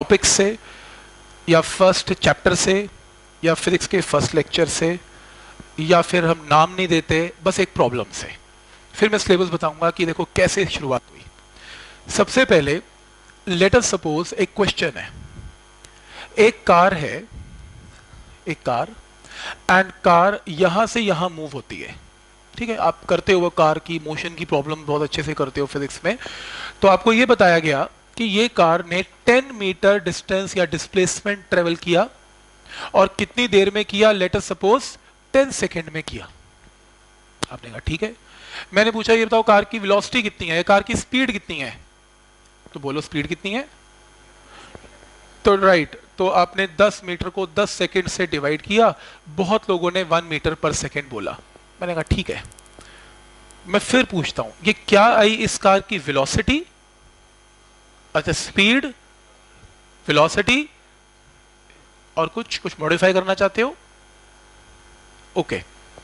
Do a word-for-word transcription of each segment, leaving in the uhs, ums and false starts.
Topic से या first chapter से या फिजिक्स के फर्स्ट लेक्चर से, या फिर हम नाम नहीं देते, बस एक प्रॉब्लम से। फिर मैं सिलेबस बताऊंगा कि देखो कैसे शुरुआत हुई। सबसे पहले लेट अस सपोज एक क्वेश्चन है, एक कार है, एक कार एंड कार यहां से यहां मूव होती है, ठीक है। आप करते हो वो कार की मोशन की प्रॉब्लम बहुत अच्छे से करते हो फिजिक्स में। तो आपको ये बताया गया कि ये कार ने टेन मीटर डिस्टेंस या डिस्प्लेसमेंट ट्रेवल किया और कितनी देर में किया, let us suppose ten second में किया। आपने कहा ठीक है। मैंने पूछा ये बताओ कार की वेलोसिटी कितनी है, कार की स्पीड कितनी है, तो बोलो स्पीड कितनी है। तो राइट, तो आपने दस मीटर को दस सेकंड से डिवाइड किया, बहुत लोगों ने वन मीटर पर सेकंड बोला। मैंने कहा ठीक है। मैं फिर पूछता हूं ये क्या आई इस कार की वेलोसिटी, अच्छा स्पीड, वेलोसिटी और कुछ कुछ मॉडिफाई करना चाहते हो, ओके।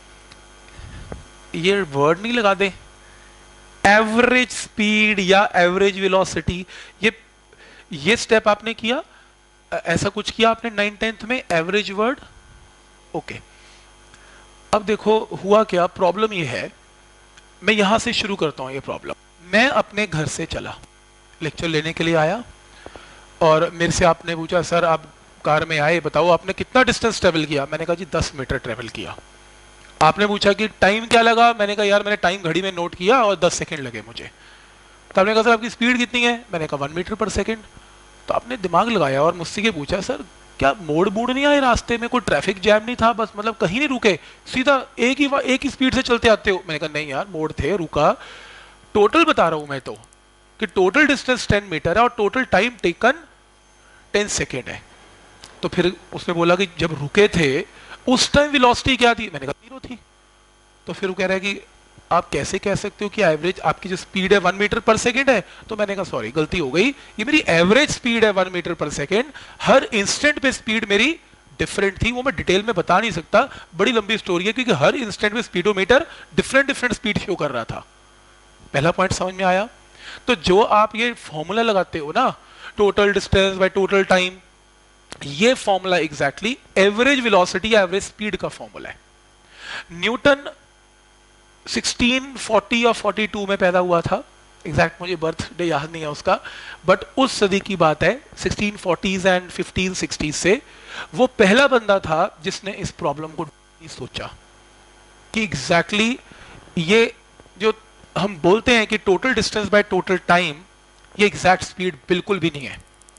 ये वर्ड नहीं लगा दे, एवरेज स्पीड या एवरेज वेलोसिटी, ये ये स्टेप आपने किया, ऐसा कुछ किया आपने नाइन टेंथ में, एवरेज वर्ड, ओके। अब देखो हुआ क्या, प्रॉब्लम ये है, मैं यहां से शुरू करता हूं ये प्रॉब्लम। मैं अपने घर से चला, लेक्चर लेने के लिए आया और मेरे से आपने पूछा सर आप कार में आए, बताओ आपने कितना डिस्टेंस ट्रेवल किया। मैंने कहा जी दस मीटर ट्रेवल किया। आपने पूछा कि टाइम क्या लगा, मैंने कहा यार मैंने टाइम घड़ी में नोट किया और दस सेकंड लगे मुझे। तो आपने कहा सर आपकी स्पीड कितनी है, मैंने कहा वन मीटर पर सेकंड। तो आपने दिमाग लगाया और मुझसे ये पूछा सर क्या मोड़ बूढ़ नहीं आए रास्ते में, कोई ट्रैफिक जैम नहीं था, बस मतलब कहीं नहीं रुके, सीधा एक ही एक ही स्पीड से चलते आते हो। मैंने कहा नहीं यार मोड़ थे, रुका, टोटल बता रहा हूं मैं तो कि टोटल डिस्टेंस टेन मीटर है और total time taken ten second है। तो फिर उसने बोला कि जब रुके थे उस टाइम वेलोसिटी क्या थी, मैंने कहा जीरो थी। तो फिर वो कह रहा है कि आप कैसे कह सकते हो कि एवरेज आपकी जो स्पीड है वन मीटर पर सेकंड है। तो मैंने कहा सॉरी गलती हो गई, ये मेरी एवरेज स्पीड है वन मीटर पर सेकंड, हर इंस्टेंट पे स्पीड मेरी डिफरेंट थी, वो मैं डिटेल में बता नहीं सकता, बड़ी लंबी स्टोरी है, क्योंकि हर इंस्टेंट में speedometer different different speed show कर रहा था। पहला पॉइंट समझ में आया। तो जो आप ये फॉर्मूला लगाते हो ना, total distance by total time, ये फॉर्मूला एग्जैक्टली एवरेज वेलोसिटी या एवरेज स्पीड का फॉर्मूला है। न्यूटन सिक्सटीन फोर्टी या फोर्टी टू में पैदा हुआ था, एग्जैक्ट मुझे बर्थडे याद नहीं है उसका, बट उस सदी की बात है, sixteen forties and fifteen sixties से। वो पहला बंदा था जिसने इस प्रॉब्लम को सोचा कि एग्जैक्टली ये जो हम बोलते हैं कि total distance by total time, ये एग्जैक्ट स्पीड बिल्कुल भी नहीं है।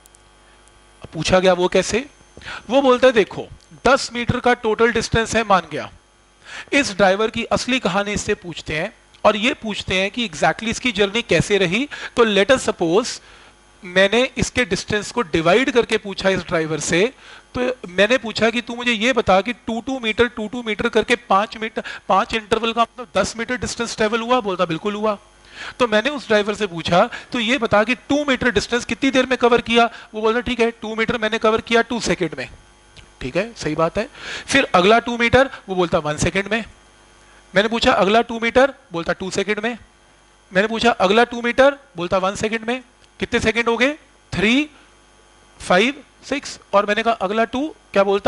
पूछा गया वो कैसे, वो बोलता है देखो दस मीटर का टोटल डिस्टेंस है, मान गया। इस ड्राइवर की असली कहानी इससे पूछते हैं और ये पूछते हैं कि एग्जैक्टली इसकी जर्नी कैसे रही। तो लेट अस सपोज मैंने इसके डिस्टेंस को डिवाइड करके पूछा इस ड्राइवर से। तो मैंने पूछा कि तू मुझे ये बता कि two two metre two two metre करके पांच मीटर पांच इंटरवल का मतलब दस मीटर डिस्टेंस ट्रेवल हुआ, बोलता बिल्कुल हुआ। तो मैंने उस ड्राइवर से पूछा तो ये बता कि टू मीटर डिस्टेंस कितनी देर में कवर किया, वो बोलता ठीक है टू मीटर मैंने कवर किया टू सेकेंड में, ठीक है सही बात है। फिर अगला टू मीटर, वो बोलता वन सेकेंड में। मैंने पूछा अगला टू मीटर, बोलता टू सेकेंड में। मैंने पूछा अगला टू मीटर, बोलता वन सेकेंड में। कितने सेकेंड हो गए, थ्री फाइव सिक्स। और मैंने कहा अगला टू, क्या बोलता,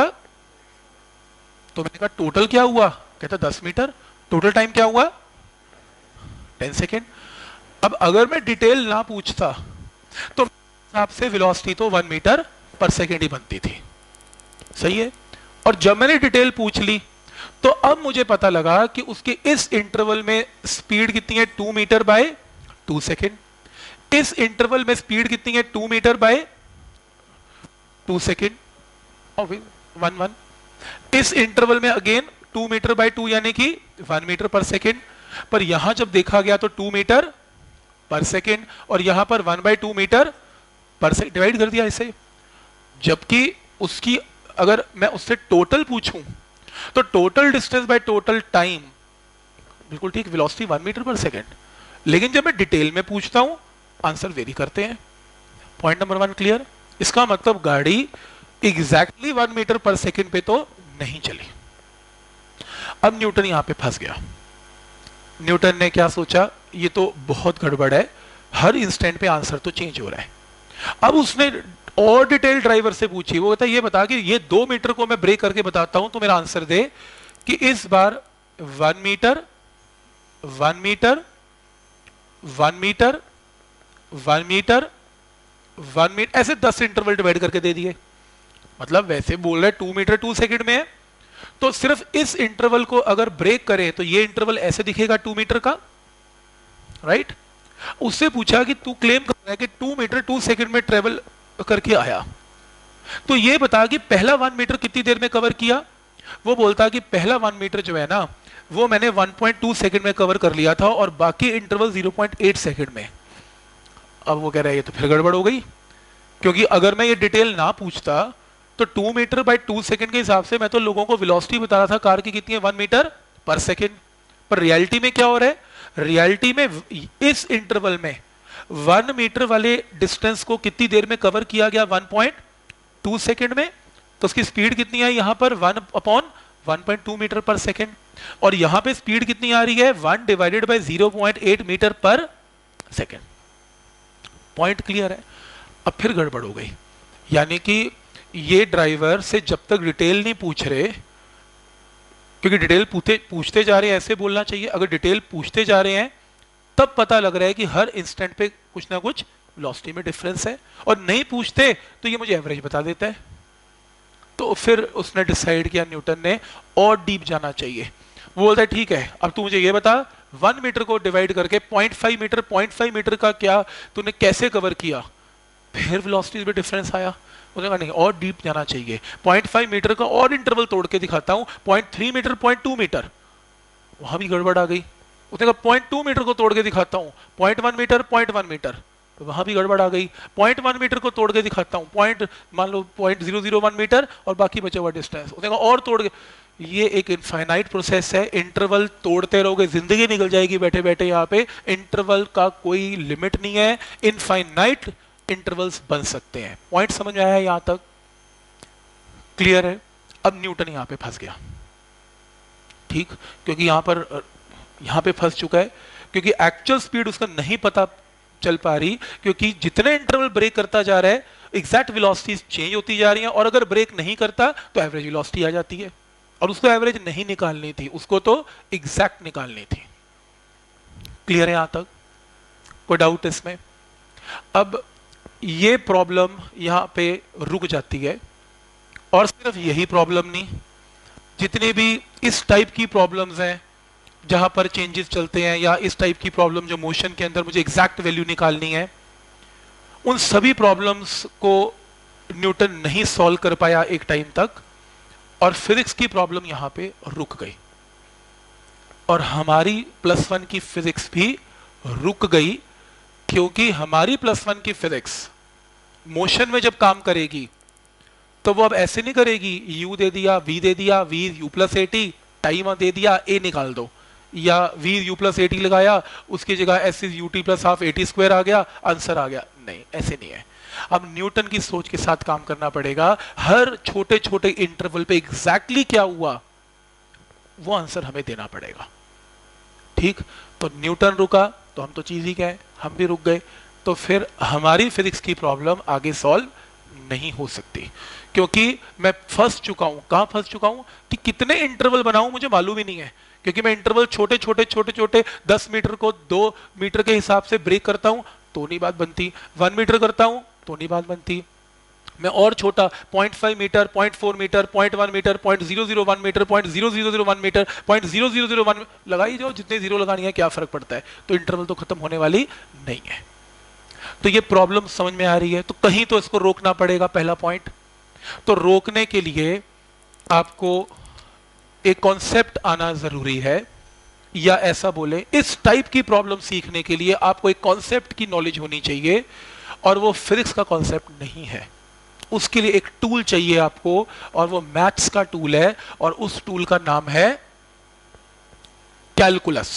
तो मैंने कहा टोटल क्या हुआ, कहता दस मीटर। टोटल टाइम क्या हुआ, टेन सेकेंड। अब अगर मैं डिटेल ना पूछता तो हिसाब से वेलोसिटी तो वन मीटर पर सेकेंड ही बनती थी, सही है। और जब मैंने डिटेल पूछ ली तो अब मुझे पता लगा कि उसके इस इंटरवल में स्पीड कितनी है, two metre by two second. इस इंटरवल में स्पीड कितनी है, two metre by two second और वन वन। इस इंटरवल में again two metre by two यानी कि वन मीटर पर सेकेंड। पर यहां जब देखा गया तो टू मीटर पर सेकेंड और यहां पर one by two metre per second, divide कर दिया इसे। जबकि उसकी अगर मैं उससे टोटल पूछूं तो total distance by total time, बिल्कुल ठीक, velocity one metre per second. लेकिन जब मैं डिटेल में पूछता हूं आंसर वेरी करते हैं। Point number one clear. इसका मतलब गाड़ी exactly one metre per second पे तो नहीं चली। अब न्यूटन यहां पे फंस गया। न्यूटन ने क्या सोचा, ये तो बहुत गड़बड़ है, हर इंस्टेंट पे आंसर तो चेंज हो रहा है। अब उसने और डिटेल ड्राइवर से पूछिए, वो कहता है ये बता कि ये दो मीटर को मैं ब्रेक करके बताता हूं तो मेरा आंसर दे कि इस बार one metre one metre one metre one metre one metre ऐसे दस इंटरवल डिवाइड करके दे दिए। मतलब वैसे बोल रहे टू मीटर टू सेकंड में है, तो सिर्फ इस इंटरवल को अगर ब्रेक करें तो ये इंटरवल ऐसे दिखेगा टू मीटर का, राइट। उससे पूछा कि तू क्लेम कर रहा है कि टू मीटर टू सेकंड में ट्रेवल करके आया, तो ये बता कि पहला वन मीटर कितनी देर में कवर किया। वो बोलता कि पहला वन मीटर जो है ना वो मैंने वन पॉइंट टू सेकंड में कवर कर लिया था और बाकी interval zero point eight second में। अब वो कह रहा है ये तो फिर गड़बड़ हो गई, क्योंकि अगर मैं ये डिटेल ना पूछता तो two metre by two second के हिसाब से मैं तो लोगों को वेलोसिटी बता रहा था कार की कितनी है, वन मीटर पर सेकंड। पर रियलिटी में क्या हो रहा है, रियलिटी में इस इंटरवल में वन मीटर वाले डिस्टेंस को कितनी देर में कवर किया गया, वन पॉइंट टू सेकंड में। तो उसकी स्पीड कितनी है यहां पर, one upon one point two metre per second. और यहां पे स्पीड कितनी आ रही है, one divided by zero point eight metre per second. Point clear है। अब फिर गड़बड़ हो गई, यानी कि ये ड्राइवर से जब तक डिटेल नहीं पूछ रहे, क्योंकि डिटेल पूछते पूछते जा रहे हैं ऐसे बोलना चाहिए, अगर डिटेल पूछते जा रहे हैं तब पता लग रहा है कि हर इंस्टेंट पे कुछ ना कुछ वेलोसिटी में डिफरेंस है, और नहीं पूछते तो ये मुझे एवरेज बता देता है। तो फिर उसने डिसाइड किया न्यूटन ने और डीप जाना चाहिए। वो बोलता है ठीक है अब तू मुझे ये बता वन मीटर को डिवाइड करके point five metre point five metre का क्या तूने कैसे कवर किया। फिर वेलोसिटी में डिफरेंस आया। उसने कहा नहीं और डीप जाना चाहिए, पॉइंट फाइव मीटर का और इंटरवल तोड़ के दिखाता हूं, point three metre point two metre. वहां भी गड़बड़ आ गई। उसने कहा पॉइंट टू मीटर को तोड़ के दिखाता हूं, point one metre point one metre. तो वहां भी गड़बड़ आ गई। पॉइंट वन मीटर को तोड़ के दिखाता हूँ, पॉइंट मान लो point zero zero one metre और बाकी बचा हुआ डिस्टेंस। उसने कहा और तोड़ के। ये एक इनफाइनाइट प्रोसेस है, इंटरवल तोड़ते रहोगे जिंदगी निकल जाएगी बैठे बैठे। यहाँ पे इंटरवल का कोई लिमिट नहीं है, इनफाइनाइट इंटरवल्स बन सकते हैं। पॉइंट समझ में आया है यहां तक, क्लियर है। अब न्यूटन यहां पे फंस गया, ठीक, क्योंकि यहां पर यहां पे फंस चुका है, क्योंकि एक्चुअल स्पीड उसका नहीं पता चल पा रही, क्योंकि जितने इंटरवल ब्रेक करता जा रहा है एग्जैक्ट वेलोसिटीज चेंज होती जा रही हैं, और अगर ब्रेक नहीं करता तो एवरेज वेलोसिटी आ जाती है। और उसको एवरेज नहीं निकालनी थी, उसको तो एग्जैक्ट निकालनी थी। क्लियर है यहां तक, कोई डाउट इसमें। अब ये प्रॉब्लम यहां पे रुक जाती है। और सिर्फ यही प्रॉब्लम नहीं, जितने भी इस टाइप की प्रॉब्लम्स हैं जहां पर चेंजेस चलते हैं, या इस टाइप की प्रॉब्लम जो मोशन के अंदर मुझे एग्जैक्ट वैल्यू निकालनी है, उन सभी प्रॉब्लम्स को न्यूटन नहीं सॉल्व कर पाया एक टाइम तक, और फिजिक्स की प्रॉब्लम यहां पे रुक गई, और हमारी प्लस वन की फिजिक्स भी रुक गई, क्योंकि हमारी प्लस वन की फिजिक्स मोशन में जब काम करेगी तो वो अब ऐसे नहीं करेगी, u दे दिया v दे दिया v u plus a t, time दे दिया a निकाल दो, या v u प्लस एटी लगाया उसकी जगह s is ut plus half a t square आ गया, आंसर आ गया। नहीं, ऐसे नहीं है। अब न्यूटन की सोच के साथ काम करना पड़ेगा। हर छोटे छोटे इंटरवल पे एग्जैक्टली क्या हुआ वो आंसर हमें देना पड़ेगा, ठीक। तो न्यूटन रुका तो हम तो चीज ही क्या है, हम भी रुक गए। तो फिर हमारी फिजिक्स की प्रॉब्लम आगे सॉल्व नहीं हो सकती, क्योंकि मैं फंस चुका हूं। कहां फंस चुका हूं कि कितने इंटरवल बनाऊं मुझे मालूम ही नहीं है, क्योंकि मैं इंटरवल छोटे छोटे छोटे छोटे दस मीटर को दो मीटर के हिसाब से ब्रेक करता हूं तो नहीं बात बनती, वन मीटर करता हूं तो नहीं बात बनती। मैं और छोटा point five metre point four metre point one metre point zero zero one metre point zero zero zero one metre point zero zero zero one लगाई जाओ, जितने जीरो लगानी है क्या फर्क पड़ता है, तो इंटरवल तो खत्म होने वाली नहीं है। तो ये प्रॉब्लम समझ में आ रही है, तो कहीं तो इसको रोकना पड़ेगा, पहला पॉइंट। तो रोकने के लिए आपको एक कॉन्सेप्ट आना जरूरी है, या ऐसा बोले इस टाइप की प्रॉब्लम सीखने के लिए आपको एक कॉन्सेप्ट की नॉलेज होनी चाहिए, और वो फिजिक्स का कॉन्सेप्ट नहीं है। उसके लिए एक टूल चाहिए आपको, और वो मैथ्स का टूल है, और उस टूल का नाम है कैलकुलस।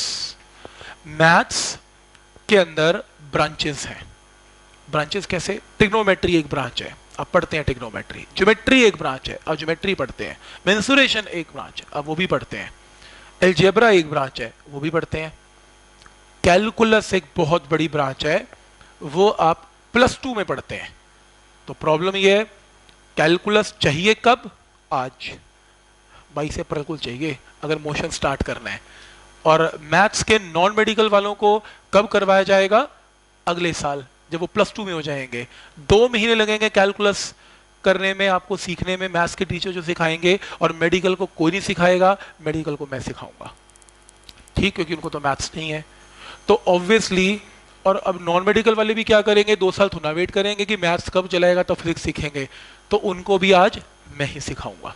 मैथ्स के अंदर ब्रांचेस हैं। ब्रांचेस कैसे, ट्रिग्नोमेट्री एक ब्रांच है, आप पढ़ते हैं ट्रिग्नोमेट्री। ज्योमेट्री एक ब्रांच है, अब ज्योमेट्री पढ़ते हैं। मेंसुरेशन एक ब्रांच है, अब वो भी पढ़ते हैं। अलजेब्रा एक ब्रांच है, वो भी पढ़ते हैं। कैलकुलस एक बहुत बड़ी ब्रांच है, वो आप प्लस टू में पढ़ते हैं। तो प्रॉब्लम ये है, कैलकुलस चाहिए कब? आज बाईस अप्रैल को चाहिए अगर मोशन स्टार्ट करना है। और मैथ्स के नॉन मेडिकल वालों को कब करवाया जाएगा? अगले साल जब वो प्लस टू में हो जाएंगे। दो महीने लगेंगे कैलकुलस करने में, आपको सीखने में, मैथ्स के टीचर जो सिखाएंगे, और मेडिकल को कोई नहीं सिखाएगा, मेडिकल को मैं सिखाऊंगा, ठीक, क्योंकि उनको तो मैथ्स नहीं है। तो ऑब्वियसली, और अब नॉन मेडिकल वाले भी क्या करेंगे, दो साल थोड़ा वेट करेंगे कि मैथ्स कब चलाएगा तो फिजिक्स सीखेंगे, तो उनको भी आज मैं ही सिखाऊंगा।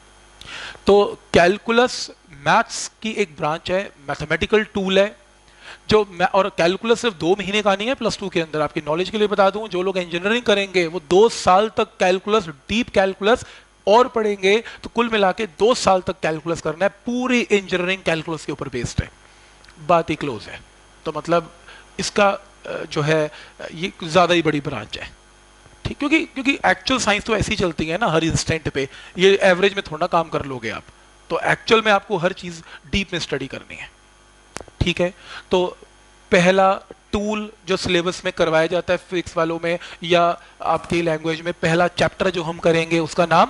तो कैलकुलस मैथ्स की एक ब्रांच है, मैथमेटिकल टूल है जो, और कैलकुलस सिर्फ दो महीने का नहीं है प्लस टू के अंदर। आपकी नॉलेज के लिए बता दूं, जो लोग इंजीनियरिंग करेंगे वो दो साल तक कैलकुलस, डीप कैलकुलस और पढ़ेंगे, तो कुल मिला के दो साल तक कैलकुलस करना है। पूरी इंजीनियरिंग कैलकुलस के ऊपर बेस्ड है, बात ही क्लोज है। तो मतलब इसका जो है ये ज्यादा ही बड़ी ब्रांच है, ठीक, क्योंकि क्योंकि एक्चुअल साइंस तो ऐसी चलती है ना हर इंस्टेंट पे, ये एवरेज में थोड़ा काम कर लोगे आप, तो एक्चुअल में आपको हर चीज डीप में स्टडी करनी है, ठीक है। तो पहला टूल जो सिलेबस में करवाया जाता है फिजिक्स वालों में या आपकी लैंग्वेज में, पहला चैप्टर जो हम करेंगे उसका नाम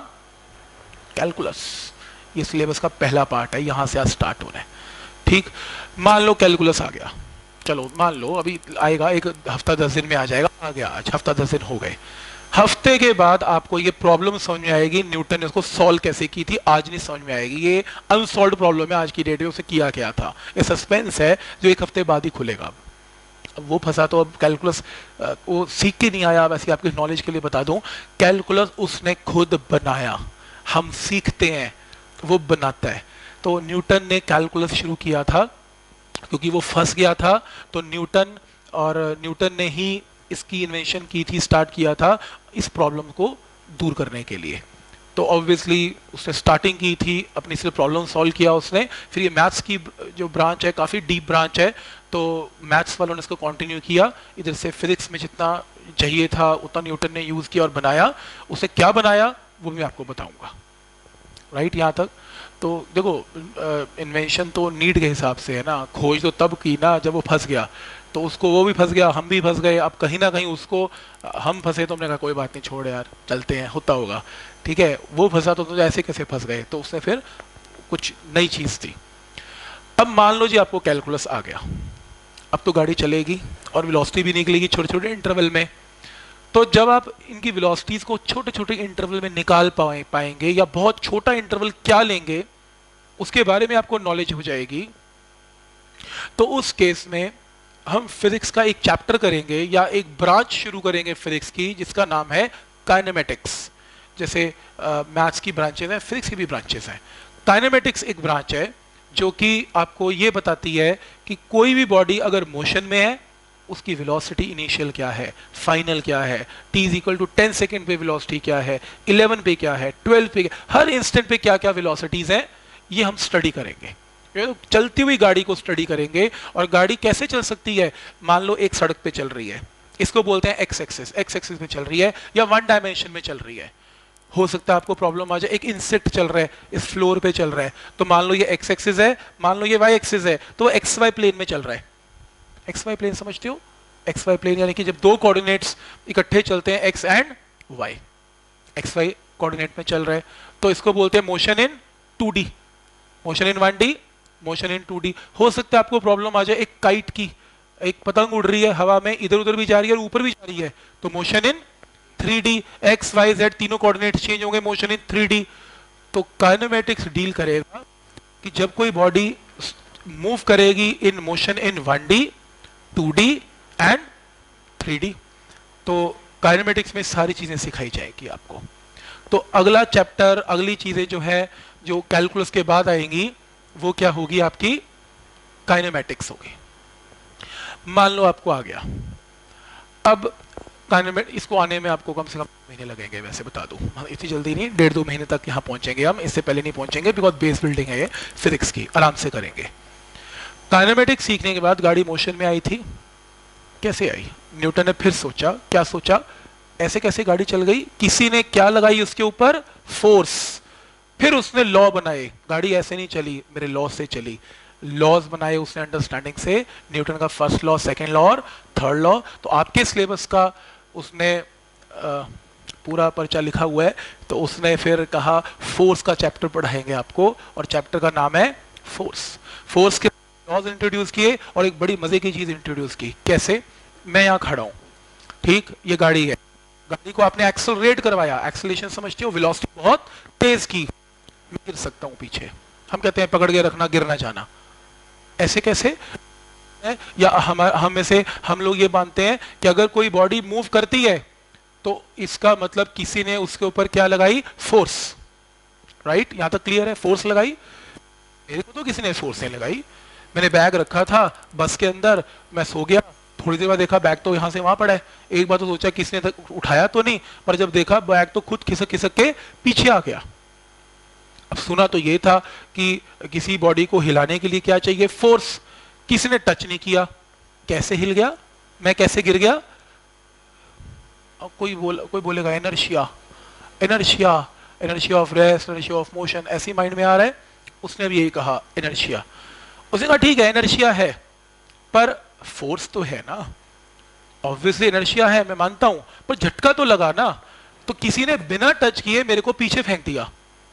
कैलकुलस। ये सिलेबस का पहला पार्ट है, यहां से आज स्टार्ट होना है, ठीक। मान लो कैलकुलस आ गया, चलो मान लो अभी आएगा, एक हफ्ता दस दिन में आ जाएगा, आ गया, आज हफ्ता दस दिन हो गए। हफ्ते के बाद आपको ये प्रॉब्लम समझ में आएगी, न्यूटन ने उसको सॉल्व कैसे की थी, आज नहीं समझ में आएगी। ये अनसॉल्व प्रॉब्लम है आज की डेट में, उसे किया क्या था, ये सस्पेंस है जो एक हफ्ते बाद ही खुलेगा। अब अब वो फंसा तो अब कैलकुलस वो सीख के नहीं आया। वैसे आपकी नॉलेज के लिए बता दूं, कैलकुलस उसने खुद बनाया, हम सीखते हैं, वो बनाता है। तो न्यूटन ने कैलकुलस शुरू किया था क्योंकि वो फंस गया था, तो न्यूटन और न्यूटन ने ही इसकी इन्वेंशन की थी, स्टार्ट किया था इस प्रॉब्लम को दूर करने के लिए। तो ऑब्वियसली उसने स्टार्टिंग की थी अपनी, सिर्फ प्रॉब्लम सॉल्व किया उसने। फिर ये मैथ्स की जो ब्रांच है काफ़ी डीप ब्रांच है, तो मैथ्स वालों ने इसको कंटिन्यू किया। इधर से फिजिक्स में जितना चाहिए था उतना न्यूटन ने यूज़ किया और बनाया। उसे क्या बनाया वो मैं आपको बताऊंगा, राइट, यहाँ तक। तो देखो, इन्वेंशन तो नीड के हिसाब से है ना, खोज तो तब की ना जब वो फंस गया, तो उसको वो भी फंस गया, हम भी फंस गए। अब कहीं ना कहीं उसको, हम फंसे तो हमने कहा कोई बात नहीं, छोड़ यार, चलते हैं, होता होगा, ठीक है। वो फंसा तो, तो ऐसे कैसे फंस गए, तो उसने फिर कुछ नई चीज़ थी। अब मान लो जी आपको कैलकुलस आ गया, अब तो गाड़ी चलेगी और वेलोसिटी भी निकलेगी छोटे छोटे इंटरवल में। तो जब आप इनकी वेलोसिटीज को छोटे छोटे इंटरवल में निकाल पाए पाएंगे या बहुत छोटा इंटरवल क्या लेंगे उसके बारे में आपको नॉलेज हो जाएगी, तो उस केस में हम फिजिक्स का एक चैप्टर करेंगे या एक ब्रांच शुरू करेंगे फिजिक्स की, जिसका नाम है काइनेमेटिक्स। जैसे मैथ्स की ब्रांचेस हैं, फिजिक्स की भी ब्रांचेस हैं। काइनेमेटिक्स एक ब्रांच है जो कि आपको ये बताती है कि कोई भी बॉडी अगर मोशन में है उसकी वेलोसिटी इनिशियल क्या है, फाइनल क्या है, t is equal to ten second पे वेलोसिटी क्या है, इलेवन पे क्या है, ट्वेल्व पे क्या, हर इंस्टेंट पे क्या क्या वेलोसिटीज हैं, ये हम स्टडी करेंगे। तो चलती हुई गाड़ी को स्टडी करेंगे। और गाड़ी कैसे चल सकती है, मान लो एक सड़क पे चल रही है, इसको बोलते हैं एक्स एक्सिस, एक्स एक्सिस में चल रही है या वन डायमेंशन में चल रही है। हो सकता है आपको प्रॉब्लम आ जाए, एक इंसेक्ट चल रहा है, इस फ्लोर पे चल रहा है, तो मान लो ये एक्स एक्सिस है, मान लो ये वाई एक्सिस है, तो एक्स वाई प्लेन में चल रहा है। एक्स वाई प्लेन समझते हो, एक्स वाई प्लेन यानी कि जब दो कोऑर्डिनेट्स इकट्ठे चलते हैं, x and y, x y coordinate में चल रहे हैं, तो इसको बोलते हैं motion in two D, motion in one D, motion in two D. हो सकता है आपको प्रॉब्लम आ जाए एक काइट की, एक पतंग उड़ रही है हवा में, इधर उधर भी जा रही है और ऊपर भी जा रही है, तो motion in three D, x y z तीनों कोऑर्डिनेट चेंज होंगे, मोशन इन थ्री डी। तो काइनेमेटिक्स डील करेगा कि जब कोई बॉडी मूव करेगी in motion in one D, two D and three D, तो काइनेमेटिक्स में सारी चीजें सिखाई जाएगी आपको। तो अगला चैप्टर, अगली चीजें जो है जो कैलकुलस के बाद आएंगी वो क्या होगी, आपकी काइनेमेटिक्स होगी। मान लो आपको आ गया, अब काइनेमेट इसको आने में आपको कम से कम महीने लगेंगे, वैसे बता दूं, इतनी जल्दी नहीं, डेढ़ दो महीने तक यहाँ पहुंचेंगे हम, इससे पहले नहीं पहुंचेंगे, बिकॉज बेस बिल्डिंग है ये फिजिक्स की, आराम से करेंगे। काइनेमेटिक्स सीखने के बाद गाड़ी मोशन में आई थी, कैसे आई, न्यूटन ने फिर सोचा, क्या सोचा, ऐसे कैसे गाड़ी चल गई, किसी ने क्या लगाई उसके ऊपर, फोर्स, फिर उसने लॉ बनाए, गाड़ी ऐसे नहीं चली, मेरे लॉ से चली, लॉज बनाए उसने अंडरस्टैंडिंग से, न्यूटन का फर्स्ट लॉ, सेकंड लॉ और थर्ड लॉ। तो आपके सिलेबस का उसने पूरा पर्चा लिखा हुआ है। तो उसने फिर कहा फोर्स का चैप्टर पढ़ाएंगे आपको, और चैप्टर का नाम है फोर्स। फोर्स के लॉज इंट्रोड्यूस किए और एक बड़ी मजे की चीज इंट्रोड्यूस की। कैसे? मैं यहाँ खड़ा हूँ, ठीक, ये गाड़ी है, गाड़ी को आपने एक्सेलरेट करवाया, एक्सेलरेशन समझते हो, वेलोसिटी बहुत तेज की, मैं गिर सकता हूँ पीछे। हम कहते हैं पकड़ के रखना, गिर ना जाना। ऐसे कैसे? या हम हम में से हम लोग ये मानते हैं कि अगर कोई बॉडी मूव करती है तो इसका मतलब किसी ने उसके ऊपर क्या लगाई? फोर्स। राइट, यहां तक क्लियर है? फोर्स लगाई। मेरे को तो किसी ने फोर्स नहीं लगाई। मैंने बैग रखा था बस के अंदर, मैं सो गया, थोड़ी देर बाद देखा बैग तो यहां से वहां पड़ा है। एक बार तो सोचा किसने तक उठाया तो नहीं, पर जब देखा बैग तो खुद खिसक खिसक के पीछे आ गया। अब सुना तो ये था कि किसी बॉडी को हिलाने के लिए क्या चाहिए? फोर्स। किसी ने टच नहीं किया, कैसे हिल गया? मैं कैसे गिर गया? अब कोई बोल कोई बोलेगा inertia, inertia, inertia of rest, inertia of motion, ऐसी माइंड में आ रहा है। उसने भी यही कहा एनर्शिया। उसने कहा ठीक है एनर्शिया है, पर फोर्स तो है ना। ऑब्वियसली एनर्शिया है, मैं मानता हूं, पर झटका तो लगा ना। तो किसी ने बिना टच किए मेरे को पीछे फेंक दिया।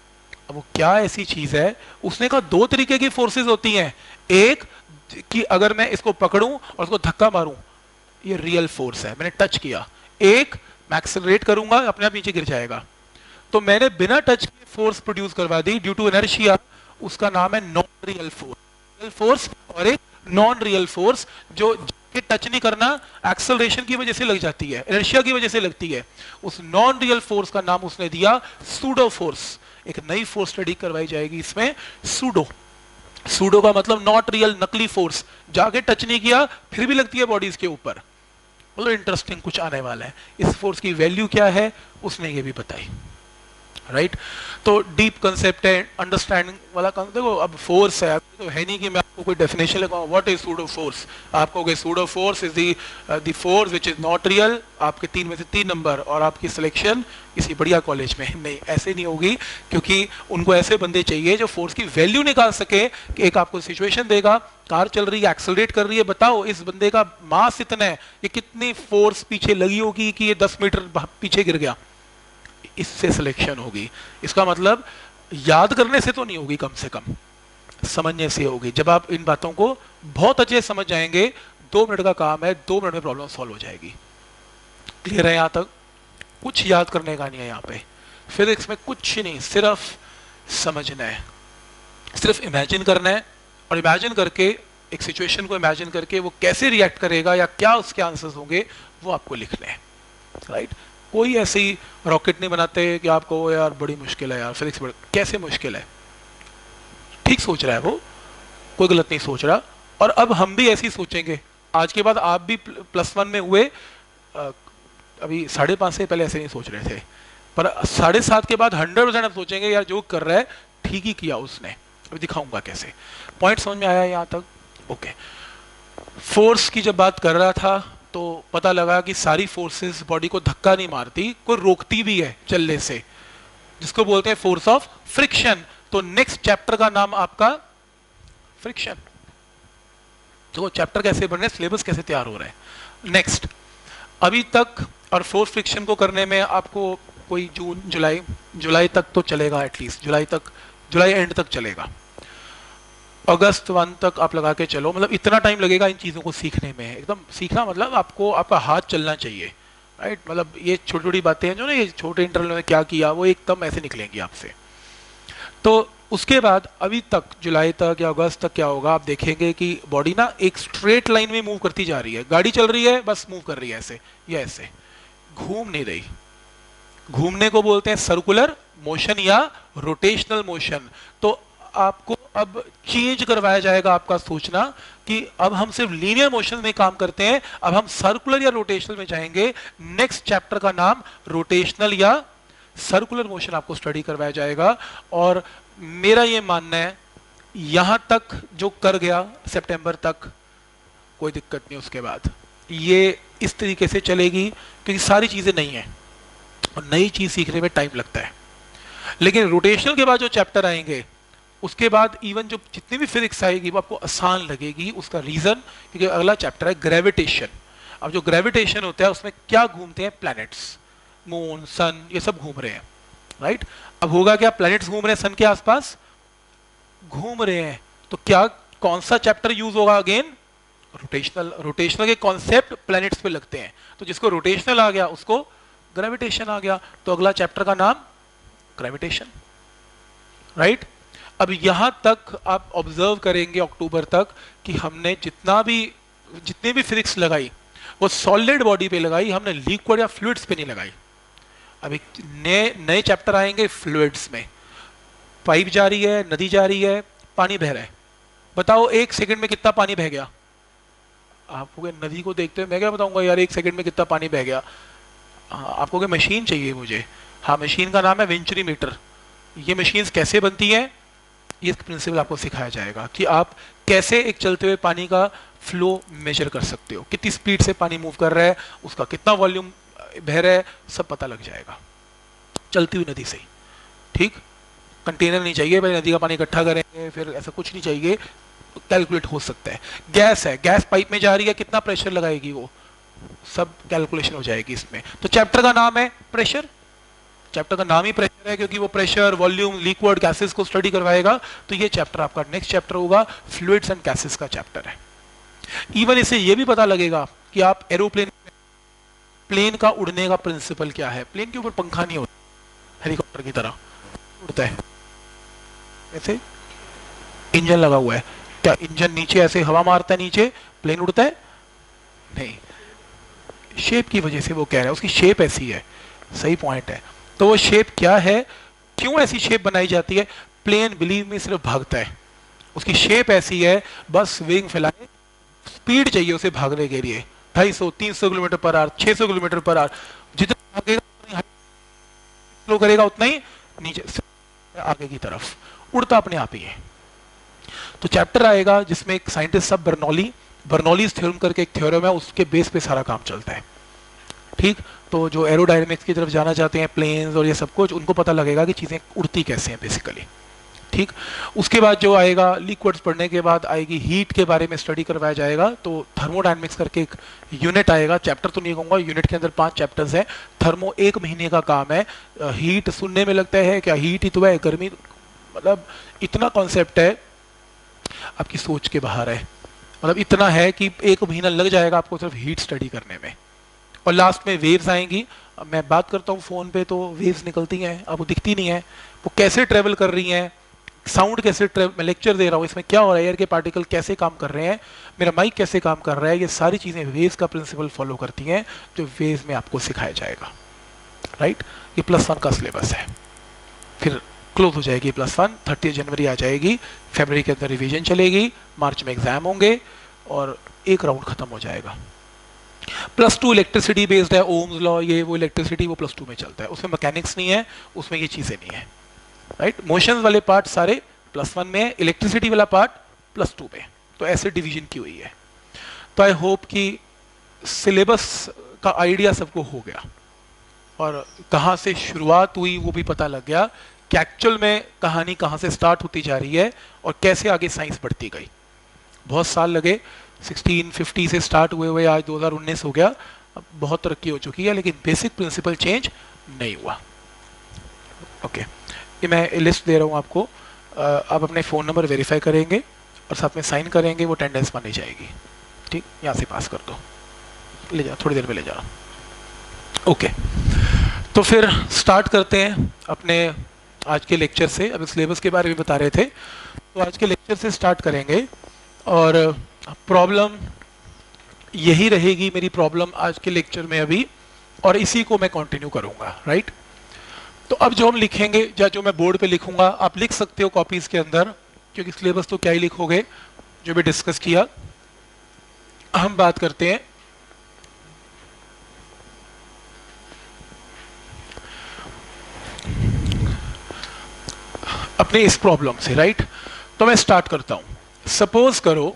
अब वो क्या ऐसी चीज है? उसने कहा दो तरीके की फोर्सेस होती हैं। एक कि अगर मैं इसको पकड़ूं और उसको धक्का मारूं, ये रियल फोर्स है, मैंने टच किया। एक, मैं एक्सेलरेट करूंगा, अपने आप नीचे गिर जाएगा। तो मैंने बिना टच के फोर्स प्रोड्यूस करवा दी ड्यू टू इनर्शिया, उसका नाम है non real force. Real force और एक नॉन रियल फोर्स, जो कि टच नहीं करना, एक्सेलरेशन की वजह से लग जाती है, इनर्शिया की वजह से लगती है। उस नॉन रियल फोर्स का नाम उसने दिया सूडो फोर्स। एक नई फोर्स स्टडी करवाई जाएगी इसमें, सूडो। सूडो का मतलब नॉट रियल, नकली फोर्स, जाके टच नहीं किया फिर भी लगती है बॉडीज के ऊपर। मतलब इंटरेस्टिंग कुछ आने वाला है। इस फोर्स की वैल्यू क्या है उसने ये भी बताई। Right right? तो डीप कंसेप्ट है, अंडरस्टैंडिंग वाला कंसेप्ट। देखो अब फोर्स है तो है नहीं कि मैं आपको कोई डेफिनेशन लगाऊं व्हाट इज सूडो फोर्स। आपको कहे pseudo force is the the force which is not real, आपके तीन में से तीन नंबर और आपकी सिलेक्शन किसी बढ़िया कॉलेज में। नहीं, ऐसे नहीं होगी, क्योंकि उनको ऐसे बंदे चाहिए जो फोर्स की वैल्यू निकाल सके। कि एक आपको सिचुएशन देगा, कार चल रही है, एक्सेलरेट कर रही है, बताओ इस बंदे का मास इतना है, ये कितनी फोर्स पीछे लगी होगी कि ये दस मीटर पीछे गिर गया। इससे सिलेक्शन होगी। इसका मतलब याद करने से तो नहीं होगी, कम से कम समझने से होगी। जब आप इन बातों को बहुत अच्छे समझ जाएंगे, दो मिनट का काम है, दो मिनट में प्रॉब्लम सॉल्व हो जाएगी। क्लियर है? यहां तक कुछ याद करने का नहीं है। यहाँ पे फिजिक्स में कुछ नहीं, सिर्फ समझना है, सिर्फ इमेजिन करना है, और इमेजिन करके एक सिचुएशन को इमेजिन करके वो कैसे रिएक्ट करेगा या क्या उसके आंसर्स होंगे वो आपको लिखने हैं। राइट? कोई ऐसी रॉकेट नहीं बनाते कि आपको यार बड़ी मुश्किल है यार फिजिक्स, बड़ी कैसे मुश्किल है। ठीक सोच रहा है वो, कोई गलत नहीं सोच रहा। और अब हम भी ऐसे ही सोचेंगे। आज के बाद आप भी प्लस वन में हुए, अभी साढ़े पाँच से पहले ऐसे नहीं सोच रहे थे, पर साढ़े सात के बाद हंड्रेड परसेंट आप सोचेंगे यार जो कर रहा है ठीक ही किया उसने। अभी दिखाऊंगा कैसे। पॉइंट समझ में आया यहाँ तक? ओके। फोर्स की जब बात कर रहा था तो पता लगा कि सारी फोर्सेस बॉडी को धक्का नहीं मारती, कोई रोकती भी है चलने से, जिसको बोलते हैं फोर्स ऑफ फ्रिक्शन। तो नेक्स्ट चैप्टर का नाम आपका फ्रिक्शन। तो चैप्टर कैसे बन रहे हैं, सिलेबस कैसे तैयार हो रहा है। नेक्स्ट, अभी तक और फोर्स फ्रिक्शन को करने में आपको कोई जून जुलाई जुलाई तक तो चलेगा, एटलीस्ट जुलाई तक, जुलाई एंड तक चलेगा। अगस्त वन तक आप लगा के चलो, मतलब इतना टाइम लगेगा इन चीज़ों को सीखने में। एकदम सीखना मतलब आपको आपका हाथ चलना चाहिए। राइट? मतलब ये छोटी छोटी बातें हैं जो ना, ये छोटे इंटरवल में क्या किया वो एकदम ऐसे निकलेंगी आपसे। तो उसके बाद अभी तक जुलाई तक या अगस्त तक क्या होगा, आप देखेंगे कि बॉडी ना एक स्ट्रेट लाइन में मूव करती जा रही है। गाड़ी चल रही है, बस मूव कर रही है ऐसे या ऐसे, घूम नहीं रही। घूमने को बोलते हैं सर्कुलर मोशन या रोटेशनल मोशन। तो आपको अब चेंज करवाया जाएगा आपका सोचना कि अब हम सिर्फ लीनियर मोशन में काम करते हैं, अब हम सर्कुलर या रोटेशनल में जाएंगे। नेक्स्ट चैप्टर का नाम रोटेशनल या सर्कुलर मोशन आपको स्टडी करवाया जाएगा। और मेरा ये मानना है यहां तक जो कर गया सितंबर तक कोई दिक्कत नहीं, उसके बाद ये इस तरीके से चलेगी, क्योंकि सारी चीजें नई हैं और नई चीज सीखने में टाइम लगता है। लेकिन रोटेशनल के बाद जो चैप्टर आएंगे उसके बाद इवन जो जितनी भी फिजिक्स आएगी वो आपको आसान लगेगी। उसका रीजन क्योंकि अगला चैप्टर है ग्रेविटेशन। अब जो ग्रेविटेशन होता है उसमें क्या घूमते हैं, प्लैनेट्स। मून, सन, ये सब घूम रहे हैं, राइट। अब होगा क्या, प्लैनेट्स घूम रहे हैं सन के आसपास, घूम रहे हैं, तो क्या कौन सा चैप्टर यूज होगा अगेन, रोटेशनल। रोटेशनल के कॉन्सेप्ट प्लैनेट्स पे लगते हैं, तो जिसको रोटेशनल आ गया उसको ग्रेविटेशन आ गया, तो अगला चैप्टर का नाम ग्रेविटेशन, राइट। अब यहां तक आप ऑब्जर्व करेंगे अक्टूबर तक कि हमने जितना भी जितनी भी फिजिक्स लगाई वो सॉलिड बॉडी पे लगाई, हमने लिक्विड या फ्लूइड्स पे नहीं लगाई। अभी नए नए चैप्टर आएंगे फ्लूइड्स में, पाइप जा रही है, नदी जा रही है, पानी बह रहा है, बताओ एक सेकंड में कितना पानी बह गया। आप कहोगे नदी को देखते हुए मैं क्या बताऊंगा यार एक सेकंड में कितना पानी बह गया। हाँ, आप कहोगे मशीन चाहिए मुझे, हाँ मशीन का नाम है वेंचुरी मीटर। ये मशीन्स कैसे बनती हैं, ये प्रिंसिपल आपको सिखाया जाएगा कि आप कैसे एक चलते हुए पानी का फ्लो मेजर कर सकते हो, कितनी स्पीड से पानी मूव कर रहा है, उसका कितना वॉल्यूम बह रहा है, सब पता लग जाएगा चलती हुई नदी से ही, ठीक। कंटेनर नहीं चाहिए भाई नदी का पानी इकट्ठा करेंगे, फिर ऐसा कुछ नहीं चाहिए, कैलकुलेट हो सकता है। गैस है, गैस पाइप में जा रही है, कितना प्रेशर लगाएगी वो, सब कैलकुलेशन हो जाएगी इसमें। तो चैप्टर का नाम है प्रेशर, चैप्टर का नाम ही प्रेशर है क्योंकि वो प्रेशर, वॉल्यूम, लिक्विड, गैसेस को स्टडी करवाएगा। तो ये चैप्टर आपका नेक्स्ट चैप्टर होगा, फ्लूइड्स एंड गैसेस का चैप्टर है। इवन इससे ये भी पता लगेगा कि आप एरोप्लेन, प्लेन का उड़ने का प्रिंसिपल क्या है। प्लेन के ऊपर पंखा नहीं होता, हेलीकॉप्टर की तरह उड़ता है, ऐसे इंजन लगा हुआ है, क्या इंजन नीचे ऐसे हवा मारता है, नीचे प्लेन उड़ता है नहीं, शेप की वजह से वो कह रहा है, उसकी शेप ऐसी है, सही पॉइंट है। तो वो शेप क्या है, क्यों ऐसी शेप बनाई जाती है, प्लेन बिलीव में सिर्फ भागता है, उसकी शेप ऐसी है, बस विंग फैलाए, स्पीड चाहिए उसे भागने के लिए, ढाई सौ तीन सौ किलोमीटर पर आवर, छह सौ किलोमीटर पर आवर, जितना भागेगा स्लो करेगा उतना ही नीचे आगे की तरफ उड़ता अपने आप ही है। तो चैप्टर आएगा जिसमें एक साइंटिस्ट सब बर्नौली, बर्नौलीज थ्योरम करके एक थ्योरम है, उसके बेस पे सारा काम चलता है, ठीक। तो जो एरोडायनेमिक्स की तरफ जाना चाहते हैं, प्लेन्स और ये सब कुछ, उनको पता लगेगा कि चीजें उड़ती कैसे हैं बेसिकली, ठीक। उसके बाद जो आएगा लिक्विड्स पढ़ने के बाद आएगी हीट के बारे में स्टडी करवाया जाएगा। तो थर्मोडायनेमिक्स करके एक यूनिट आएगा, चैप्टर तो नहीं कहूंगा, यूनिट के अंदर पांच चैप्टर्स हैं। थर्मो एक महीने का काम है। हीट सुनने में लगता है क्या हीट ही तो है, गर्मी, मतलब इतना कॉन्सेप्ट है आपकी सोच के बाहर है, मतलब इतना है कि एक महीना लग जाएगा आपको सिर्फ हीट स्टडी करने में। और लास्ट में वेव्स आएंगी, मैं बात करता हूँ फोन पे तो वेव्स निकलती हैं, आपको दिखती नहीं है, वो कैसे ट्रेवल कर रही हैं, साउंड कैसे ट्रेवल, मैं लेक्चर दे रहा हूँ इसमें क्या हो रहा है, एयर के पार्टिकल कैसे काम कर रहे हैं, मेरा माइक कैसे काम कर रहा है, ये सारी चीजें वेव्स का प्रिंसिपल फॉलो करती हैं, जो वेव्स में आपको सिखाया जाएगा, राइट। ये प्लस वन का सिलेबस है, फिर क्लोज हो जाएगी प्लस वन, थर्टी जनवरी आ जाएगी, फरवरी के अंदर रिवीजन चलेगी, मार्च में एग्जाम होंगे और एक राउंड खत्म हो जाएगा। प्लस टू इलेक्ट्रिसिटी बेस्ड है, ओम्स लॉ, ये वो इलेक्ट्रिसिटी वो प्लस टू में चलता है, उसमें मैकेनिक्स नहीं है, उसमें ये चीजें नहीं है, राइट। मोशंस वाले पार्ट सारे प्लस वन में है, इलेक्ट्रिसिटी वाला पार्ट प्लस टू में, तो ऐसे डिवीजन की हुई है। तो आई होप कि सिलेबस का आइडिया सबको हो गया और कहाँ से शुरुआत हुई वो भी पता लग गया कि एक्चुअल में कहानी कहाँ से स्टार्ट होती जा रही है और कैसे आगे साइंस बढ़ती गई। बहुत साल लगे, सोलह सौ पचास से स्टार्ट हुए हुए आज दो हज़ार उन्नीस हो गया, अब बहुत तरक्की हो चुकी है, लेकिन बेसिक प्रिंसिपल चेंज नहीं हुआ। ओके, ये मैं लिस्ट दे रहा हूँ आपको, आप अपने फ़ोन नंबर वेरीफाई करेंगे और साथ में साइन करेंगे, वो अटेंडेंस मानी जाएगी, ठीक। यहाँ से पास कर दो, ले जाओ, थोड़ी देर में ले जाओ। ओके, तो फिर स्टार्ट करते हैं अपने आज के लेक्चर से। अभी सिलेबस के बारे में बता रहे थे, तो आज के लेक्चर से स्टार्ट करेंगे और प्रॉब्लम यही रहेगी मेरी प्रॉब्लम आज के लेक्चर में अभी, और इसी को मैं कंटिन्यू करूंगा, राइट। तो अब जो हम लिखेंगे या जो मैं बोर्ड पे लिखूंगा आप लिख सकते हो कॉपीज के अंदर, क्योंकि सिलेबस तो क्या ही लिखोगे, जो भी डिस्कस किया। हम बात करते हैं अपने इस प्रॉब्लम से, राइट। तो मैं स्टार्ट करता हूं। सपोज करो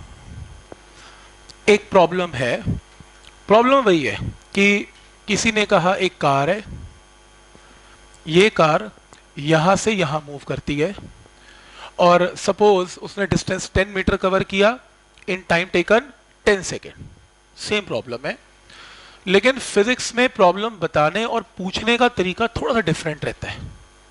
एक प्रॉब्लम है, प्रॉब्लम वही है कि किसी ने कहा एक कार है, ये कार यहां से यहां मूव करती है और सपोज उसने डिस्टेंस टेन मीटर कवर किया in time taken ten second. Same problem है, लेकिन फिजिक्स में प्रॉब्लम बताने और पूछने का तरीका थोड़ा सा डिफरेंट रहता है।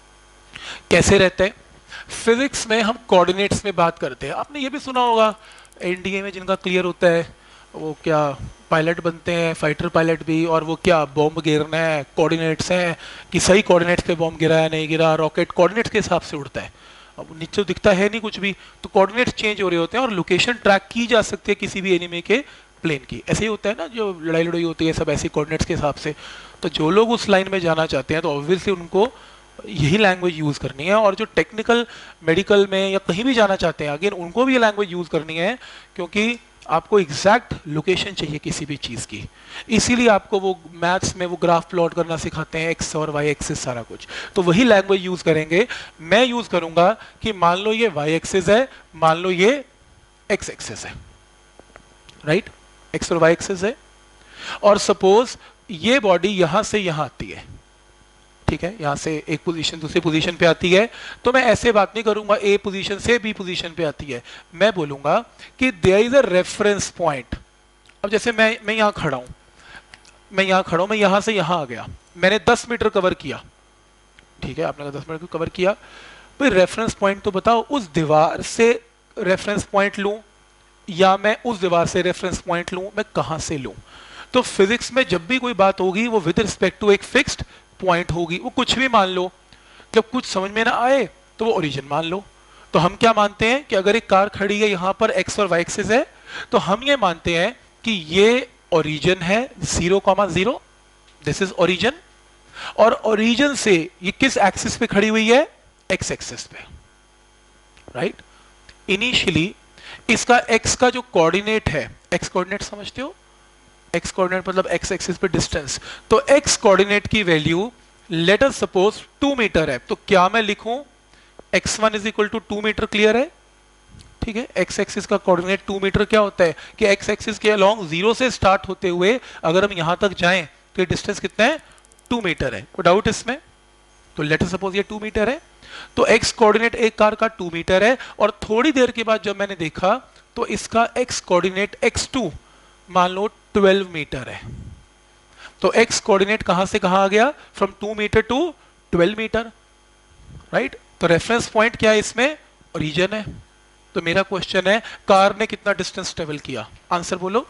कैसे रहता है? फिजिक्स में हम कोऑर्डिनेट्स में बात करते हैं। आपने ये भी सुना होगा एनडीए में जिनका क्लियर होता है वो क्या पायलट बनते हैं, फाइटर पायलट भी, और वो क्या बॉम्ब गिरना है, कोऑर्डिनेट्स हैं कि सही कोऑर्डिनेट्स पे बॉम्ब गिरा है नहीं गिरा, रॉकेट कोऑर्डिनेट्स के हिसाब से उड़ता है। अब नीचे दिखता है नहीं कुछ भी, तो कोऑर्डिनेट्स चेंज हो रहे होते हैं और लोकेशन ट्रैक की जा सकती है किसी भी एनिमी के प्लेन की। ऐसे ही होता है ना, जो लड़ाई लड़ाई होती है सब ऐसे कोऑर्डिनेट्स के हिसाब से। तो जो लोग उस लाइन में जाना चाहते हैं तो ऑब्वियसली उनको यही लैंग्वेज यूज करनी है, और जो टेक्निकल मेडिकल में या कहीं भी जाना चाहते हैं अगेन उनको भी ये लैंग्वेज यूज करनी है, क्योंकि आपको एग्जैक्ट लोकेशन चाहिए किसी भी चीज की। इसीलिए आपको वो मैथ्स में वो ग्राफ प्लॉट करना सिखाते हैं, एक्स और वाई एक्सिस सारा कुछ। तो वही लैंग्वेज यूज करेंगे। मैं यूज करूंगा कि मान लो ये वाई एक्सिस है, मान लो ये एक्स एक्सिस है, राइट, एक्स और वाई एक्सिस है, और सपोज ये बॉडी यहां से यहां आती है, ठीक है, यहां से एक पोजीशन दूसरी पोजीशन पे आती है। तो मैं ऐसे बात नहीं करूंगा ए पोजीशन से बी पोजीशन पे आती है, मैं बोलूंगा कि there is a reference point. अब जैसे मैं मैं यहां खड़ा हूं, मैं यहां खड़ा हूं, मैं यहां से यहां आ गया, मैंने दस मीटर कवर किया, ठीक है, आपने दस मीटर कवर किया, भाई रेफरेंस पॉइंट तो बताओ, उस दीवार से रेफरेंस पॉइंट लूं या मैं उस दीवार से रेफरेंस पॉइंट लूं, मैं कहां से लूं? तो फिजिक्स में जब भी कोई बात होगी वो विद रिस्पेक्ट टू एक फिक्स्ड पॉइंट होगी। वो कुछ भी मान लो, जब कुछ समझ में ना आए तो वो ओरिजिन मान लो। तो हम क्या मानते हैं कि अगर एक कार खड़ी है यहां पर एक्स और वाई एक्सिस है, तो हम ये मानते हैं कि ये ओरिजिन है zero comma zero, this is origin, और ओरिजिन से ये किस एक्सिस पे खड़ी हुई है? एक्स एक्सिस पे, राइट। इनिशियली इसका एक्स का जो कोऑर्डिनेट है, एक्स कोऑर्डिनेट समझते हो, एक्स कोऑर्डिनेट मतलब एक्स एक्सिस पे डिस्टेंस, तो एक्स कोऑर्डिनेट की value let us suppose two metre है, तो क्या मैं लिखूं x one is equal to two metre, clear है, ठीक है। एक्स एक्सिस का कोऑर्डिनेट टू मीटर क्या होता है कि एक्स एक्सिस के अलोंग जीरो से स्टार्ट होते हुए अगर हम यहां तक जाएं तो ये डिस्टेंस कितना है? टू मीटर है, कोई डाउट इसमें? तो लेट अस सपोज ये टू मीटर है, तो एक्स कोऑर्डिनेट एक कार का टू मीटर है, और थोड़ी देर के बाद जब मैंने देखा तो इसका एक्स कोऑर्डिनेट एक्स टू मान लो ट्वेल्व मीटर है। तो एक्स कोऑर्डिनेट कहां से कहां आ गया? From two metre to twelve metre, right. तो रेफरेंस पॉइंट क्या है इसमें? ओरिजिन है। तो मेरा क्वेश्चन है कार ने कितना डिस्टेंस ट्रेवल किया? आंसर बोलो।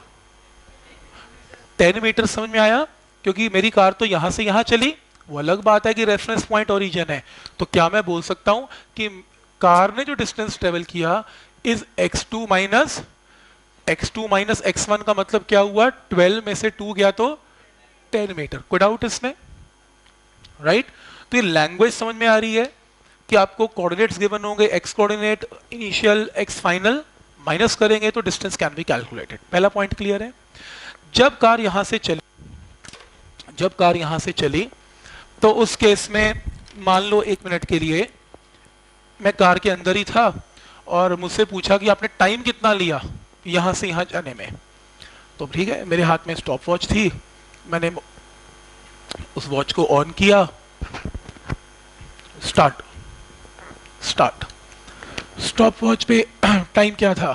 Ten metre. समझ में आया? क्योंकि मेरी कार तो यहां से यहां चली, वो अलग बात है कि रेफरेंस पॉइंट ओरिजिन है। तो क्या मैं बोल सकता हूं कि कार ने जो डिस्टेंस ट्रेवल किया is x two minus x two minus x one, का मतलब क्या हुआ? ट्वेल्व में से टू गया तो टेन मीटर। कोई डाउट इसमें? Right right? तो ये लैंग्वेज समझ में आ रही है कि आपको कोऑर्डिनेट्स गिवन होंगे, x coordinate initial, x final, minus करेंगे तो डिस्टेंस कैन बी कैलकुलेटेड। पहला पॉइंट क्लियर है। जब कार यहां से चली जब कार यहां से चली तो उस केस में मान लो एक मिनट के लिए मैं कार के अंदर ही था और मुझसे पूछा कि आपने टाइम कितना लिया यहां से यहां जाने में। तो ठीक है, मेरे हाथ में स्टॉप वॉच थी, मैंने उस वॉच को ऑन किया, स्टार्ट स्टार्ट स्टॉप वॉच पे टाइम क्या था?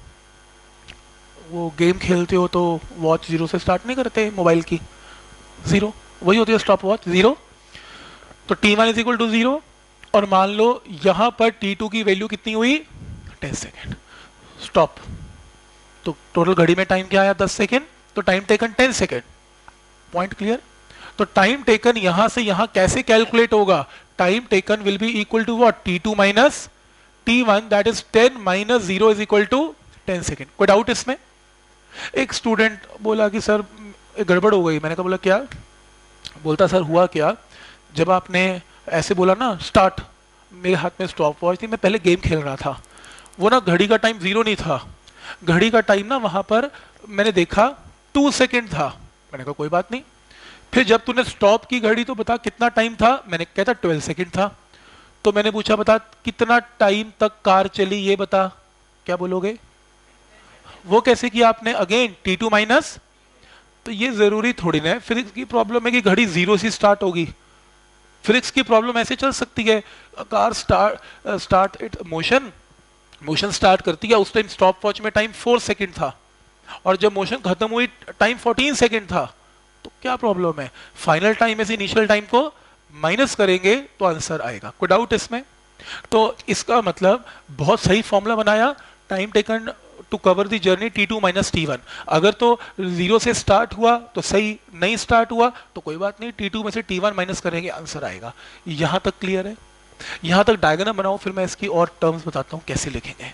वो गेम खेलते हो तो वॉच जीरो से स्टार्ट नहीं करते मोबाइल की, जीरो, वही होती है स्टॉप वॉच, जीरो। तो t one is equal to zero, और मान लो यहां पर टी टू की वैल्यू कितनी हुई? Ten second. स्टॉप। तो टोटल घड़ी में टाइम क्या आया? दस सेकेंड। तो time taken ten second. Point clear? तो टाइम टेकन यहां से यहां कैसे कैलकुलेट होगा? Time taken will be equal to what? T two minus t one, that is ten minus zero is equal to ten second. कोई doubt इसमें? एक student बोला कि सर गड़बड़ हो गई। मैंने कहा बोला क्या? बोलता सर हुआ क्या, जब आपने ऐसे बोला ना स्टार्ट, मेरे हाथ में स्टॉप वॉच थी, मैं पहले गेम खेल रहा था, वो ना घड़ी का टाइम जीरो नहीं था, घड़ी का टाइम ना वहां पर मैंने देखा टू सेकेंड था। मैंने कहा कोई बात नहीं। फिर जब तूने स्टॉप की घड़ी तो बता कितना टाइम था? मैंने कहता ट्वेल्व सेकेंड था। तो मैंने पूछा बता कितना टाइम तक कार चली, ये बता, क्या बोलोगे? वो कैसे किया आपने? Again t two minus. तो ये जरूरी थोड़ी ना है, फिजिक्स की प्रॉब्लम है कि घड़ी जीरो से स्टार्ट होगी। फिजिक्स की प्रॉब्लम ऐसे चल सकती है, car start start it motion motion start करती है, उस टाइम स्टॉप वॉच में टाइम फोर सेकंड था, और जब मोशन खत्म हुई टाइम फोर्टीन सेकंड था। तो क्या प्रॉब्लम है, फाइनल टाइम में से इनिशियल टाइम को माइनस करेंगे तो आंसर आएगा। कोई डाउट इसमें? तो इसका मतलब बहुत सही फॉर्मूला बनाया, time taken to cover the journey t two minus t one. अगर तो जीरो से स्टार्ट हुआ तो सही, नहीं स्टार्ट हुआ तो कोई बात नहीं, टी टू में से टी वन माइनस करेंगे, आंसर आएगा। यहां तक क्लियर है? यहां तक डायग्राम बनाओ, फिर मैं इसकी और टर्म्स बताता हूं कैसे लिखेंगे।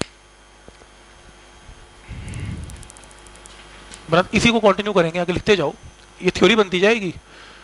बना इसी को कंटिन्यू करेंगे, आगे लिखते जाओ, ये थ्योरी बनती जाएगी।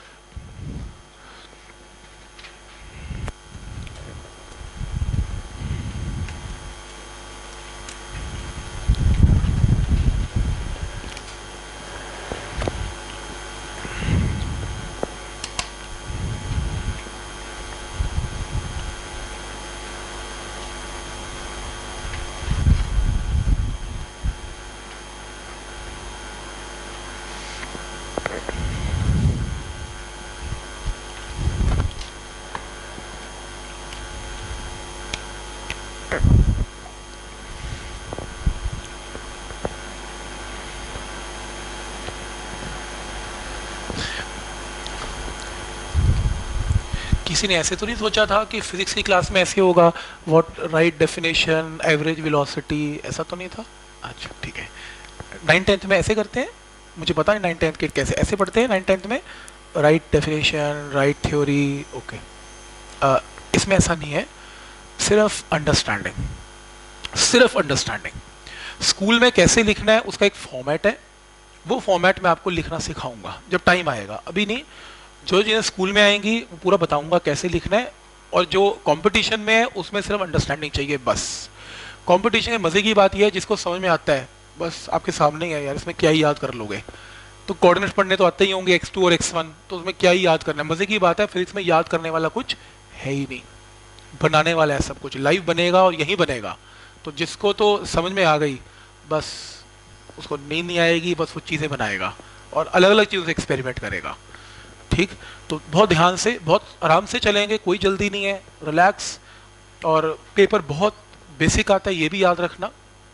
किसी ने ऐसे तो नहीं सोचा था कि फिजिक्स की क्लास में ऐसे होगा, what right definition, average velocity, ऐसा तो नहीं था? अच्छा ठीक है। नाइन टेंथ में ऐसे करते हैं, मुझे पता नहीं नाइन टेंथ के कैसे ऐसे पढ़ते हैं नाइन टेंथ में, right definition, right theory, okay. इसमें ऐसा नहीं है, सिर्फ अंडरस्टैंडिंग, सिर्फ अंडरस्टैंडिंग। स्कूल में कैसे लिखना है उसका एक फॉर्मेट है, वो फॉर्मेट में आपको लिखना सिखाऊंगा जब टाइम आएगा, अभी नहीं। जो चीज़ें स्कूल में आएंगी वो पूरा बताऊंगा कैसे लिखना है, और जो कंपटीशन में है उसमें सिर्फ अंडरस्टैंडिंग चाहिए बस। कंपटीशन में मज़े की बात यह है, जिसको समझ में आता है बस आपके सामने ही है यार, इसमें क्या ही याद कर लोगे। तो कोऑर्डिनेट्स पढ़ने तो आते ही होंगे, एक्स टू और एक्स वन, तो उसमें क्या ही याद करना है। मज़े की बात है, फिर इसमें याद करने वाला कुछ है ही नहीं, बनाने वाला है सब कुछ, लाइव बनेगा और यहीं बनेगा। तो जिसको तो समझ में आ गई, बस उसको नींद नहीं आएगी, बस वो चीज़ें बनाएगा और अलग अलग चीज़ों से एक्सपेरिमेंट करेगा। ठीक, तो बहुत ध्यान से, बहुत आराम से चलेंगे, कोई जल्दी नहीं है, रिलैक्स। और पेपर बहुत बेसिक आता है, ये भी याद रखना।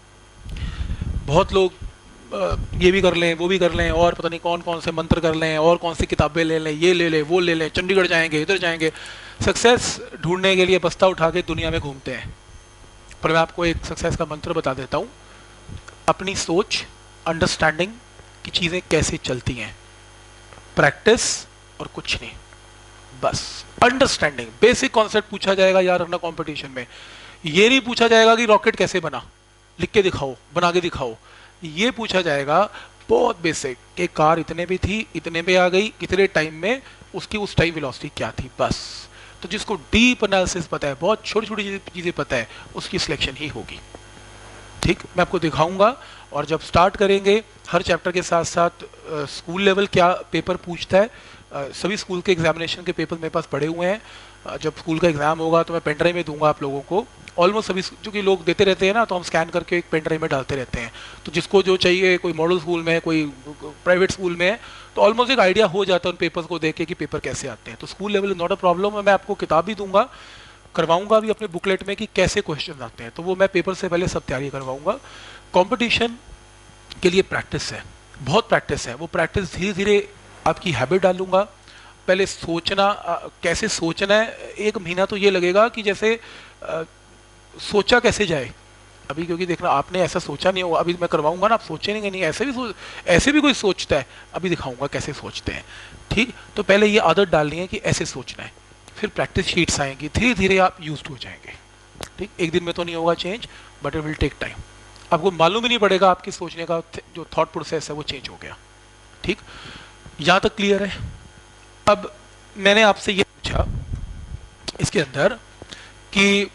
बहुत लोग ये भी कर लें, वो भी कर लें, और पता नहीं कौन कौन से मंत्र कर लें, और कौन सी किताबें ले लें, ये ले लें, वो ले लें, चंडीगढ़ जाएंगे, इधर जाएंगे, सक्सेस ढूंढने के लिए बस्ता उठा के दुनिया में घूमते हैं। पर मैं आपको एक सक्सेस का मंत्र बता देता हूँ, अपनी सोच, अंडरस्टैंडिंग की चीज़ें कैसे चलती हैं, प्रैक्टिस और कुछ नहीं, बस अंडरस्टैंडिंग। बेसिक कॉन्सेप्ट पूछा जाएगा यार रखना कंपटीशन में, ये नहीं पूछा जाएगा कि रॉकेट कैसे बना, लिख के दिखाओ, बना के दिखाओ। ये पूछा जाएगा बहुत बेसिक, कि कार इतने भी थी, इतने पे आ गई, कितने टाइम में, उसकी उस टाइम वेलोसिटी क्या थी, बस। तो जिसको डीप एनालिसिस पता है, बहुत छोटी छोटी चीज़ें पता है, उसकी सिलेक्शन ही होगी। ठीक, मैं आपको दिखाऊंगा। और जब स्टार्ट करेंगे हर चैप्टर के साथ साथ स्कूल लेवल क्या पेपर पूछता है, आ, सभी स्कूल के एग्जामिनेशन के पेपर मेरे पास पड़े हुए हैं। आ, जब स्कूल का एग्जाम होगा तो मैं पेन ड्राइव में दूंगा आप लोगों को, ऑलमोस्ट सभी जो कि लोग देते रहते हैं ना, तो हम स्कैन करके एक पेन ड्राइव में डालते रहते हैं। तो जिसको जो चाहिए, कोई मॉडल स्कूल में है, कोई प्राइवेट स्कूल में है, तो ऑलमोस्ट एक आइडिया हो जाता है उन पेपर्स को देख के कि पेपर कैसे आते हैं। तो school level not a problem है, मैं आपको किताब भी दूंगा, करवाऊंगा भी अपने बुकलेट में कि कैसे क्वेश्चन आते हैं, तो वो मैं पेपर से पहले सब तैयारी करवाऊंगा। कंपटीशन के लिए प्रैक्टिस है, बहुत प्रैक्टिस है, वो प्रैक्टिस धीरे धीरे आपकी हैबिट डालूंगा। पहले सोचना, आ, कैसे सोचना है, एक महीना तो ये लगेगा कि जैसे आ, सोचा कैसे जाए अभी, क्योंकि देखना आपने ऐसा सोचा नहीं होगा, अभी मैं करवाऊंगा ना, आप सोचेंगे नहीं, ऐसे भी सोच, ऐसे भी कोई सोचता है, अभी दिखाऊंगा कैसे सोचते हैं। ठीक, तो पहले ये आदत डालनी है कि ऐसे सोचना है, फिर प्रैक्टिस शीट्स आएंगी, धीरे धीरे आप यूज्ड हो जाएंगे। ठीक, एक दिन में तो नहीं होगा change, but it will take time. आपको मालूम ही नहीं पड़ेगा, आपकी सोचने का जो थॉट प्रोसेस है वो चेंज हो गया। ठीक, यहाँ तक क्लियर है? अब मैंने आपसे ये पूछा इसके अंदर कि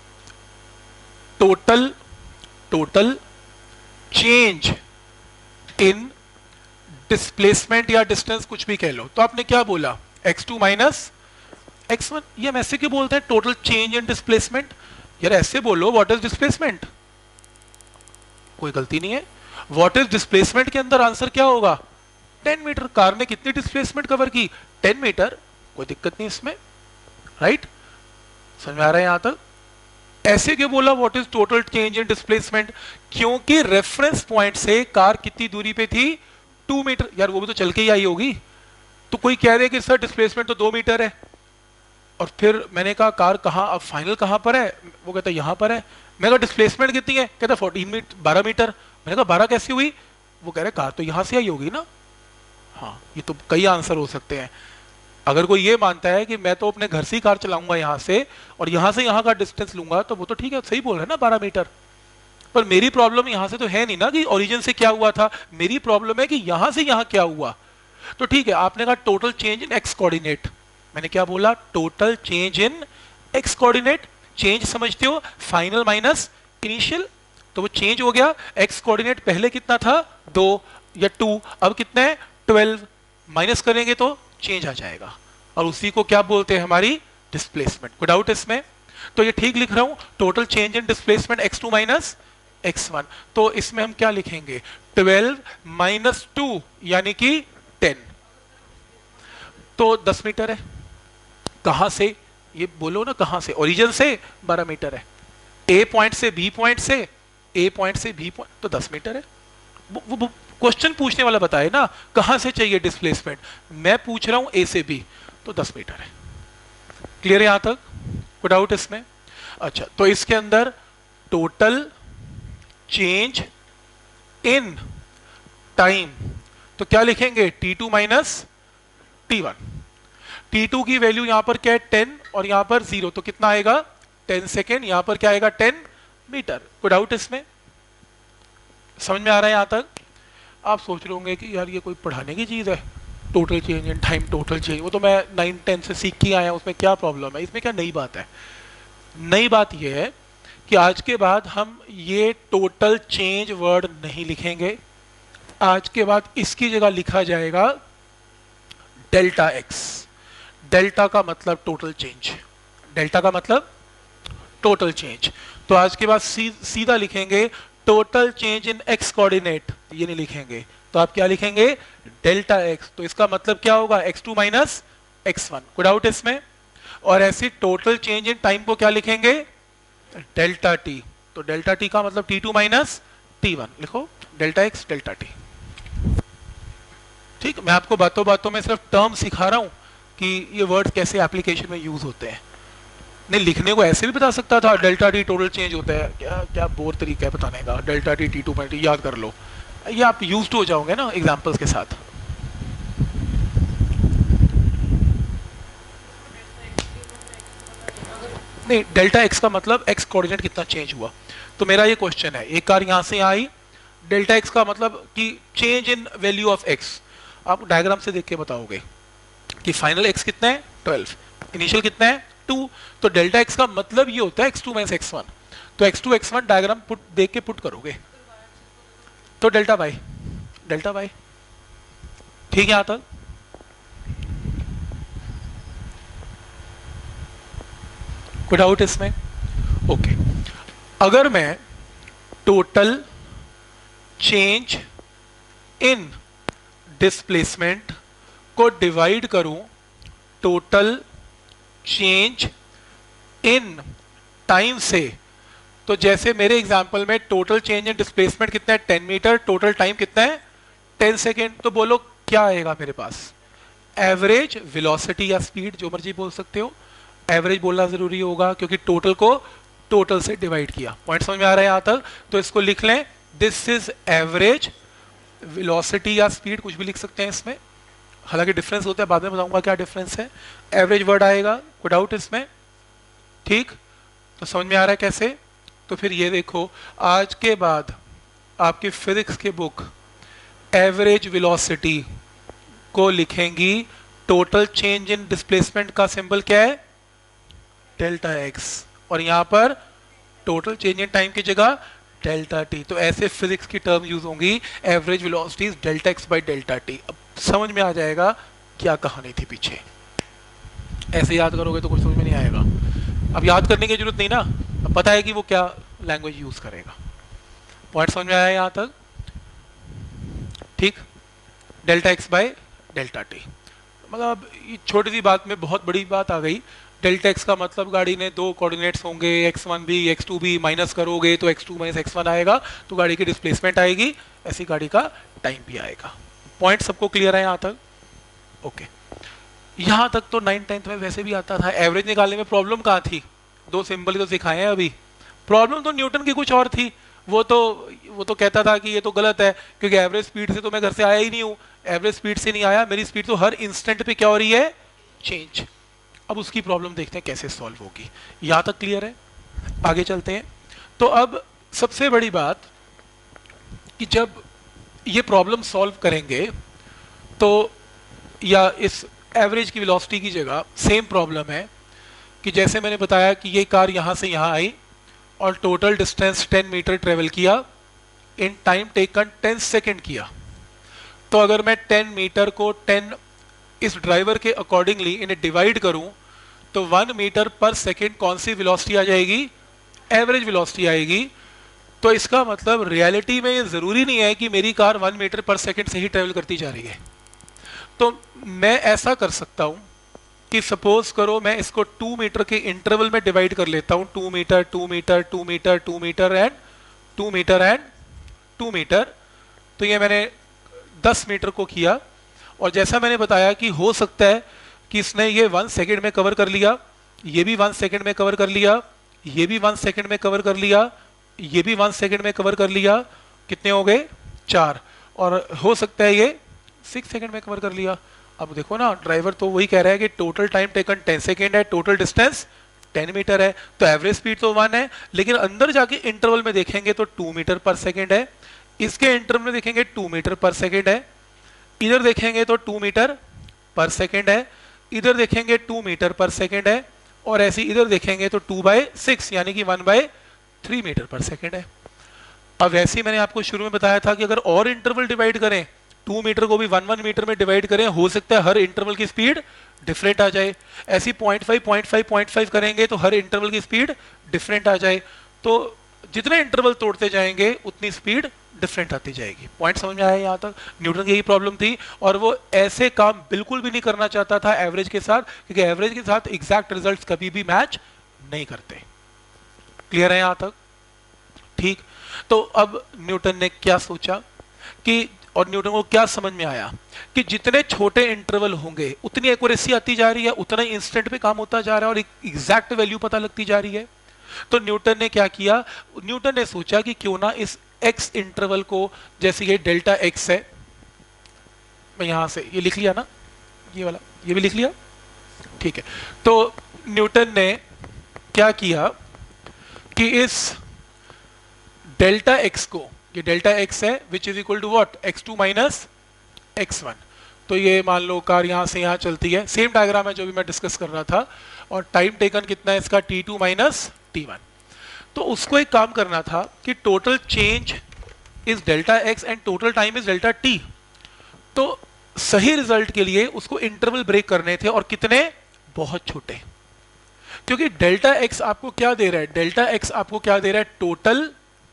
total total change in displacement या डिस्टेंस, कुछ भी कह लो, तो आपने क्या बोला, x two minus x one. ये हम ऐसे क्यों बोलते हैं टोटल चेंज इन डिस्प्लेसमेंट? यार ऐसे बोलो, व्हाट इज डिस्प्लेसमेंट, कोई गलती नहीं है। व्हाट इज डिस्प्लेसमेंट के अंदर आंसर क्या होगा, टेन मीटर। कार ने कितनी डिस्प्लेसमेंट कवर की, टेन मीटर, कोई दिक्कत नहीं इसमें, राइट? समझ में आ रहा है यहां तक? ऐसे क्यों बोला what is total change in displacement? क्योंकि रेफरेंस पॉइंट से कार कितनी दूरी पे थी, टू मीटर। यार वो भी तो चल के ही आई होगी, तो कोई कह दे कि सर डिस्प्लेसमेंट तो दो मीटर है, और फिर मैंने कहा कार कहाँ, अब फाइनल कहाँ पर है, वो कहता है यहाँ पर है। मैं कहा डिस्प्लेसमेंट कितनी है, कहता फोर्टीन मीटर बारह मीटर। मैंने कहा बारह कैसी हुई, वो कह रहे कार तो यहाँ से आई होगी ना। हाँ, ये तो कई आंसर हो सकते हैं। अगर कोई ये मानता है कि मैं तो अपने घर से ही कार चलाऊंगा यहाँ से और यहाँ से यहाँ का डिस्टेंस लूंगा, तो वो तो ठीक है, सही बोल रहे हैं ना बारह मीटर। पर मेरी प्रॉब्लम यहाँ से तो है नहीं ना कि ओरिजिन से क्या हुआ था, मेरी प्रॉब्लम है कि यहाँ से यहाँ क्या हुआ। तो ठीक है, आपने कहा total change in x coordinate, मैंने क्या बोला, total change in x coordinate. Change समझते हो, फाइनल माइनस इनिशियल, तो वो चेंज हो गया। एक्स कोऑर्डिनेट पहले कितना था, दो या टू, अब कितना है ट्वेल्व, माइनस करेंगे तो चेंज आ जाएगा, और उसी को क्या बोलते हैं, हमारी डिस्प्लेसमेंट। कोई डाउट इसमें? तो ये ठीक लिख रहा हूं, total change in displacement x two minus x one. तो इसमें हम क्या लिखेंगे, ट्वेल्व माइनस टू यानी कि टेन, तो दस मीटर है। कहां से, ये बोलो ना, कहां से, ओरिजिन से बारह मीटर है, ए पॉइंट से बी पॉइंट से, ए पॉइंट से बी पॉइंट, तो दस मीटर है। वो, वो, वो क्वेश्चन पूछने वाला बताए ना कहां से चाहिए डिस्प्लेसमेंट, मैं पूछ रहा हूं ए से बी, तो दस मीटर है। क्लियर है यहां तक? कोई डाउट इसमें? अच्छा, तो इसके अंदर टोटल चेंज इन टाइम, तो क्या लिखेंगे, t two minus t one. T two की वैल्यू यहां पर क्या है, टेन, और यहां पर जीरो, तो कितना आएगा, टेन सेकेंड, यहां पर क्या आएगा, टेन मीटर। कोई डाउट इसमें? समझ में आ रहा है यहां तक? आप सोच रहे होंगे कि यार ये कोई पढ़ाने की चीज है, total change in time, total change, वो तो मैं नाइन टेन से सीख के आया, उसमें क्या प्रॉब्लम है, इसमें क्या नई बात है? नई बात यह है कि आज के बाद हम ये टोटल चेंज वर्ड नहीं लिखेंगे, आज के बाद इसकी जगह लिखा जाएगा डेल्टा एक्स। डेल्टा का मतलब टोटल चेंज, डेल्टा का मतलब टोटल चेंज। तो आज के बाद सी, सीधा लिखेंगे total change in x coordinate, ये नहीं लिखेंगे, तो आप क्या लिखेंगे, डेल्टा एक्स। तो इसका मतलब क्या होगा, x two minus x one. कोई डाउट इसमें? और ऐसे टोटल चेंज इन टाइम को क्या लिखेंगे, डेल्टा टी। तो डेल्टा टी का मतलब t two minus t one, लिखो डेल्टा एक्स डेल्टा टी। ठीक, मैं आपको बातों बातों में सिर्फ टर्म सिखा रहा हूं कि ये वर्ड कैसे एप्लीकेशन में यूज होते हैं। नहीं, लिखने को ऐसे भी बता सकता था, डेल्टा टी टोटल चेंज होता है, क्या क्या बोर तरीका है बताने का, delta t t two point, याद कर लो, ये आप यूज टू हो जाओगे ना एग्जांपल्स के साथ। नहीं, डेल्टा एक्स का मतलब एक्स कोऑर्डिनेट कितना चेंज हुआ। तो मेरा ये क्वेश्चन है, एक कार यहां से आई, डेल्टा एक्स का मतलब कि change in value of x, आप डायग्राम से देख के बताओगे कि फाइनल एक्स कितना है, ट्वेल्व, इनिशियल कितना है, टू। तो डेल्टा एक्स का मतलब ये होता है x two minus x one. तो x two x one diagram पुट देख के पुट करोगे तो डेल्टा वाई, डेल्टा वाई। ठीक है यहां तक? कोई डाउट इसमें? ओके, अगर मैं टोटल चेंज इन डिस्प्लेसमेंट को डिवाइड करूं टोटल चेंज इन टाइम से, तो जैसे मेरे एग्जांपल में टोटल चेंज इन डिस्प्लेसमेंट कितना है, टेन मीटर, टोटल टाइम कितना है, टेन सेकेंड। तो बोलो क्या आएगा मेरे पास, एवरेज वेलोसिटी या स्पीड, जो मर्जी बोल सकते हो, एवरेज बोलना जरूरी होगा क्योंकि टोटल को टोटल से डिवाइड किया। पॉइंट समझ में आ रहा है यहां तक? तो इसको लिख लें, दिस इज एवरेज वेलोसिटी या स्पीड, कुछ भी लिख सकते हैं इसमें, हालांकि डिफरेंस होता है, बाद में बताऊंगा क्या डिफरेंस है। एवरेज वर्ड आएगा, कोई डाउट इसमें? ठीक, तो समझ में आ रहा है कैसे? तो फिर ये देखो, आज के बाद आपकी फिजिक्स की बुक एवरेज वेलोसिटी को लिखेंगी, टोटल चेंज इन डिस्प्लेसमेंट का सिंबल क्या है, डेल्टा एक्स, और यहां पर टोटल चेंज इन टाइम की जगह डेल्टा टी। तो ऐसे फिजिक्स की टर्म यूज होंगी, average velocity is delta x by delta t. अब समझ में आ जाएगा क्या कहानी थी पीछे। ऐसे याद करोगे तो कुछ समझ में नहीं आएगा। अब याद करने की जरूरत नहीं ना, अब पता है कि वो क्या लैंग्वेज यूज करेगा। पॉइंट समझ में आया यहां तक? ठीक, delta x by delta t, मतलब छोटी सी बात में बहुत बड़ी बात आ गई। डेल्टा एक्स का मतलब गाड़ी ने दो कोऑर्डिनेट्स होंगे, एक्स वन भी एक्स टू भी, माइनस करोगे तो x two minus x one आएगा, तो गाड़ी की डिस्प्लेसमेंट आएगी, ऐसी गाड़ी का टाइम भी आएगा। पॉइंट सबको क्लियर है यहां तक? ओके। यहां तक तो नाइन टेंथ में वैसे भी आता था, एवरेज निकालने में प्रॉब्लम कहाँ थी, दो सिंबल तो सिखाए हैं अभी। प्रॉब्लम तो न्यूटन की कुछ और थी, वो तो वो तो कहता था कि ये तो गलत है, क्योंकि एवरेज स्पीड से तो मैं घर से आया ही नहीं हूँ, एवरेज स्पीड से नहीं आया, मेरी स्पीड तो हर इंस्टेंट पे क्या हो रही है, चेंज। अब उसकी प्रॉब्लम देखते हैं कैसे सॉल्व होगी। यहां तक क्लियर है, आगे चलते हैं। तो अब सबसे बड़ी बात कि जब ये प्रॉब्लम सॉल्व करेंगे तो, या इस एवरेज की वेलोसिटी की जगह सेम प्रॉब्लम है कि जैसे मैंने बताया कि ये कार यहां से यहां आई और total distance ten metre travel किया, in time taken ten second किया। तो अगर मैं टेन मीटर को टेन इस ड्राइवर के अकॉर्डिंगली इन्हें डिवाइड करूं तो वन मीटर पर सेकेंड कौन सी वेलोसिटी आ जाएगी, एवरेज वेलोसिटी आएगी। तो इसका मतलब रियलिटी में ये जरूरी नहीं है कि मेरी car one metre per second से ही ट्रेवल करती जा रही है। तो मैं ऐसा कर सकता हूं कि सपोज करो मैं इसको टू मीटर के इंटरवल में डिवाइड कर लेता हूं, two metre two metre two metre two metre and two metre and two metre. तो ये मैंने दस मीटर को किया, और जैसा मैंने बताया कि हो सकता है कि इसने ये वन सेकेंड में कवर कर लिया, ये भी वन सेकेंड में कवर कर लिया, ये भी वन सेकेंड में कवर कर लिया, ये भी वन सेकेंड में कवर कर लिया, कितने हो गए, चार। और हो सकता है ये सिक्स सेकेंड में कवर कर लिया। अब देखो ना, ड्राइवर तो वही कह रहा है कि total time taken ten second है, टोटल डिस्टेंस टेन मीटर है, तो एवरेज स्पीड तो वन है, लेकिन अंदर जाके इंटरवल में देखेंगे तो टू मीटर पर सेकेंड है, इसके इंटरवल में देखेंगे टू मीटर पर सेकेंड है, इधर देखेंगे तो टू मीटर पर सेकेंड है, इधर देखेंगे टू मीटर पर सेकेंड है, और ऐसे इधर देखेंगे तो टू बाई सिक्स यानी कि one by three metre per second है। अब वैसे ही मैंने आपको शुरू में बताया था कि अगर और इंटरवल डिवाइड करें, टू मीटर को भी वन वन मीटर में डिवाइड करें, हो सकता है हर इंटरवल की स्पीड डिफरेंट आ जाए। ऐसी point five point five point five करेंगे तो हर इंटरवल की स्पीड डिफरेंट आ जाए। तो जितने इंटरवल तोड़ते जाएंगे उतनी स्पीड डिफरेंट आती जाएगी। पॉइंट समझ में आया यहाँ तक? न्यूटन की यही प्रॉब्लम थी, और वो ऐसे काम बिल्कुल भी नहीं करना चाहता था एवरेज के साथ, क्योंकि एवरेज के साथ एग्जैक्ट रिजल्ट्स कभी भी मैच नहीं करते। क्लियर है यहाँ तक? ठीक। तो अब न्यूटन ने क्या सोचा कि, और न्यूटन को क्या समझ में आया कि जितने छोटे इंटरवल होंगे उतनी एक्यूरेसी आती जा रही है, उतना ही इंस्टेंट पे काम होता जा रहा है और एग्जैक्ट वैल्यू पता लगती जा रही है। तो न्यूटन ने क्या किया, न्यूटन ने सोचा कि क्यों ना इस एक्स इंटरवल को, जैसे ये डेल्टा एक्स है, मैं यहां से ये लिख लिया ना, ये वाला ये भी लिख लिया, ठीक है। तो न्यूटन ने क्या किया कि इस डेल्टा एक्स को, ये डेल्टा एक्स है which is equal to what, x two minus x one. तो ये मान लो कार यहां से यहां चलती है, सेम डायग्राम है जो भी मैं डिस्कस कर रहा था, और टाइम टेकन कितना है इसका, t two minus t one. तो उसको एक काम करना था कि total change is delta x and total time is delta t. तो सही रिजल्ट के लिए उसको इंटरवल ब्रेक करने थे, और कितने, बहुत छोटे, क्योंकि डेल्टा एक्स आपको क्या दे रहा है, डेल्टा एक्स आपको क्या दे रहा है, total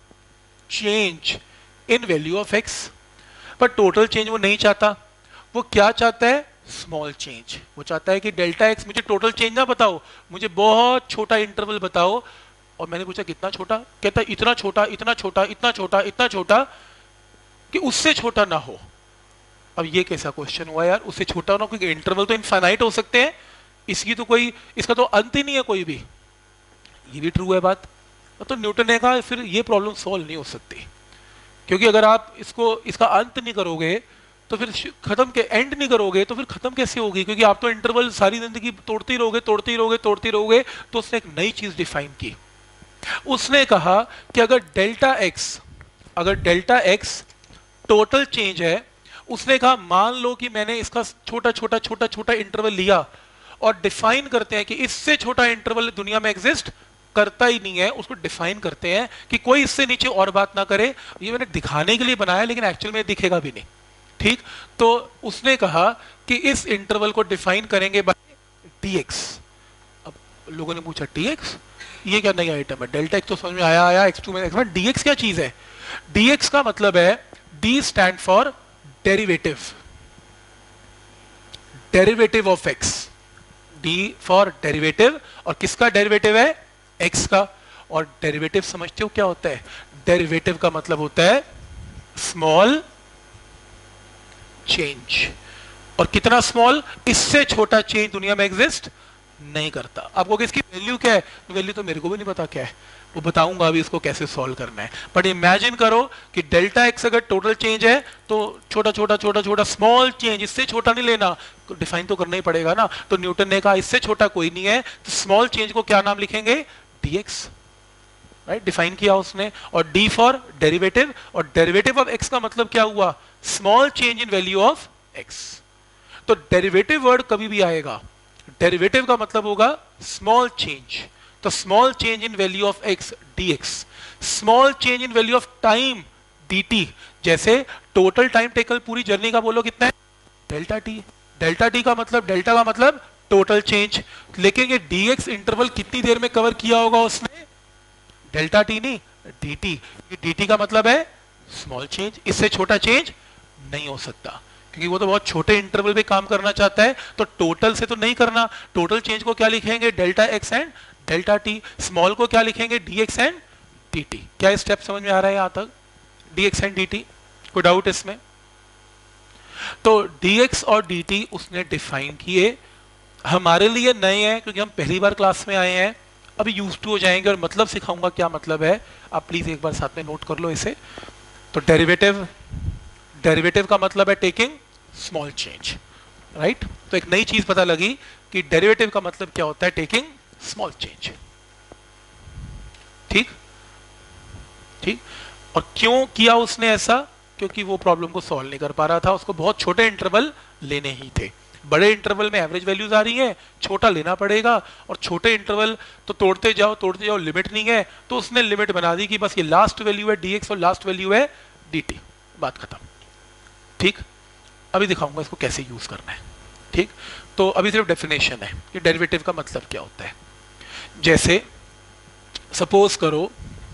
change in value of x. पर टोटल चेंज वो नहीं चाहता, वो क्या चाहता है, स्मॉल चेंज। वो चाहता है कि डेल्टा एक्स मुझे टोटल चेंज ना बताओ, मुझे बहुत छोटा इंटरवल बताओ। और मैंने पूछा कितना छोटा, कहता इतना छोटा इतना छोटा इतना छोटा इतना छोटा कि उससे छोटा ना हो। अब ये कैसा क्वेश्चन हुआ यार, उससे छोटा ना, क्योंकि इंटरवल तो इनफाइनाइट हो सकते हैं, इसकी तो कोई, इसका तो अंत ही नहीं है कोई भी। ये भी ट्रू है बात। तो न्यूटन ने कहा फिर ये प्रॉब्लम सॉल्व नहीं हो सकती, क्योंकि अगर आप इसको, इसका अंत नहीं करोगे तो फिर खत्म के, एंड नहीं करोगे तो फिर खत्म कैसे होगी, क्योंकि आप तो इंटरवल सारी जिंदगी तोड़ते ही रहोगे तोड़ते ही रहोगे तोड़ते ही रहोगे। तो उसने एक नई चीज डिफाइन की, उसने कहा कि अगर डेल्टा एक्स, अगर डेल्टा एक्स टोटल चेंज है, उसने कहा मान लो कि मैंने इसका छोटा छोटा छोटा छोटा इंटरवल लिया, और डिफाइन करते हैं कि इससे छोटा इंटरवल दुनिया में एग्जिस्ट करता ही नहीं है, उसको डिफाइन करते हैं कि कोई इससे नीचे और बात ना करे। ये मैंने दिखाने के लिए बनाया, लेकिन एक्चुअल में दिखेगा भी नहीं, ठीक। तो उसने कहा कि इस इंटरवल को डिफाइन करेंगे बाय dx। अब लोगों ने पूछा dx, ये क्या नई आइटम है, डेल्टा एक्स तो समझ में आया आया, एक्स टू में एक्स वन, dx क्या चीज है। dx का मतलब है, d stand for derivative, derivative of x, d for derivative, और किसका डेरिवेटिव है, x का। और डेरिवेटिव समझते हो क्या होता है, डेरिवेटिव का मतलब होता है स्मॉल चेंज। और कितना स्मॉल, इससे छोटा चेंज दुनिया में एग्जिस्ट नहीं करता। आपको इसकी वैल्यू क्या है, वैल्यू तो मेरे को भी नहीं पता क्या है, वो बताऊंगा अभी इसको कैसे सॉल्व करना है। बट इमेजिन करो कि डेल्टा एक्स अगर टोटल चेंज है तो छोटा छोटा छोटा छोटा स्मॉल चेंज, इससे छोटा नहीं लेना, डिफाइन तो करना ही पड़ेगा ना। तो न्यूटन ने कहा इससे छोटा कोई नहीं है, तो स्मॉल चेंज को क्या नाम लिखेंगे, डीएक्स, राइट, डिफाइन किया उसने। और डी फॉर डेरिवेटिव, और डेरिवेटिव ऑफ एक्स का मतलब क्या हुआ, small change in value of x. तो डेरिवेटिव वर्ड कभी भी आएगा, डेरिवेटिव का मतलब होगा स्मॉल चेंज। तो small change in value of x dx, small change in value of time dt. जैसे टोटल टाइम टेकन पूरी जर्नी का बोलो कितना है, डेल्टा टी। डेल्टा टी का मतलब, डेल्टा का मतलब टोटल चेंज, लेकिन ये डीएक्स इंटरवल कितनी देर में कवर किया होगा उसने, डेल्टा टी नहीं डीटी। डीटी का मतलब है स्मॉल चेंज, इससे छोटा चेंज नहीं हो सकता, क्योंकि वो तो बहुत छोटे इंटरवल पे काम करना चाहता है, तो टोटल से तो नहीं करना। टोटल चेंज को क्या लिखेंगे, delta x and delta t. Small को क्या लिखेंगे, d x and d t. क्या स्टेप समझ में आ रहा है यहां तक, d x and d t, कोई डाउट इसमें? तो डी एक्स और डी टी उसने डिफाइन किए, हमारे लिए नए हैं क्योंकि हम पहली बार क्लास में आए हैं, अभी यूज टू हो जाएंगे और मतलब सिखाऊंगा क्या मतलब है। आप प्लीज एक बार साथ में नोट कर लो इसे। तो डेरिवेटिव, डेरिवेटिव का मतलब है टेकिंग स्मॉल चेंज, राइट। तो एक नई चीज पता लगी कि डेरिवेटिव का मतलब क्या होता है, टेकिंग स्मॉल चेंज। ठीक ठीक। और क्यों किया उसने ऐसा, क्योंकि वो प्रॉब्लम को सॉल्व नहीं कर पा रहा था, उसको बहुत छोटे इंटरवल लेने ही थे। बड़े इंटरवल में एवरेज वैल्यूज आ रही हैं, छोटा लेना पड़ेगा, और छोटे इंटरवल तो तोड़ते जाओ तोड़ते जाओ, लिमिट नहीं है, तो उसने लिमिट बना दी कि बस ये लास्ट वैल्यू है डीएक्स और लास्ट वैल्यू है डीटी, बात खत्म। ठीक, अभी दिखाऊंगा इसको कैसे यूज करना है। ठीक, तो अभी सिर्फ डेफिनेशन है कि डेरिवेटिव का मतलब क्या होता है। जैसे सपोज करो,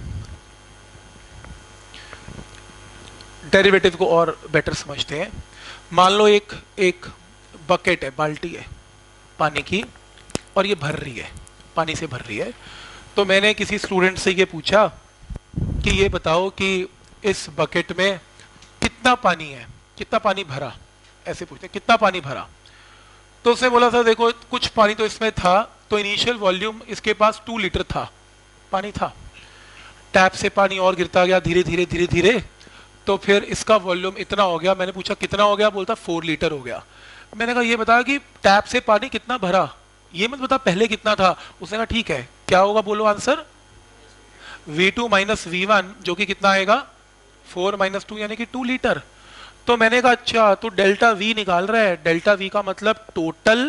डेरिवेटिव को और बेटर समझते हैं। मान लो एक एक बकेट है, बाल्टी है पानी की, और ये भर रही है, पानी से भर रही है। तो मैंने किसी स्टूडेंट से ये पूछा कि ये बताओ कि इस बकेट में कितना पानी है, कितना पानी भरा, ऐसे पूछते कितना पानी भरा। तो उसने बोला था देखो कुछ पानी तो इसमें था, तो इनिशियल वॉल्यूम इसके पास टू लीटर था, पानी था। टैप से पानी और गिरता गया धीरे धीरे धीरे धीरे, तो फिर इसका वॉल्यूम इतना हो गया। मैंने पूछा कितना हो गया, बोलता फोर लीटर हो गया। मैंने कहा ये बता कि टैप से पानी कितना भरा, ये मत बता पहले कितना था। उसने कहा ठीक है, क्या होगा बोलो answer, v two minus v one, जो कि कितना आएगा, फोर माइनस टू यानी कि टू लीटर। तो मैंने कहा अच्छा, तो डेल्टा वी निकाल रहा है। डेल्टा वी का मतलब total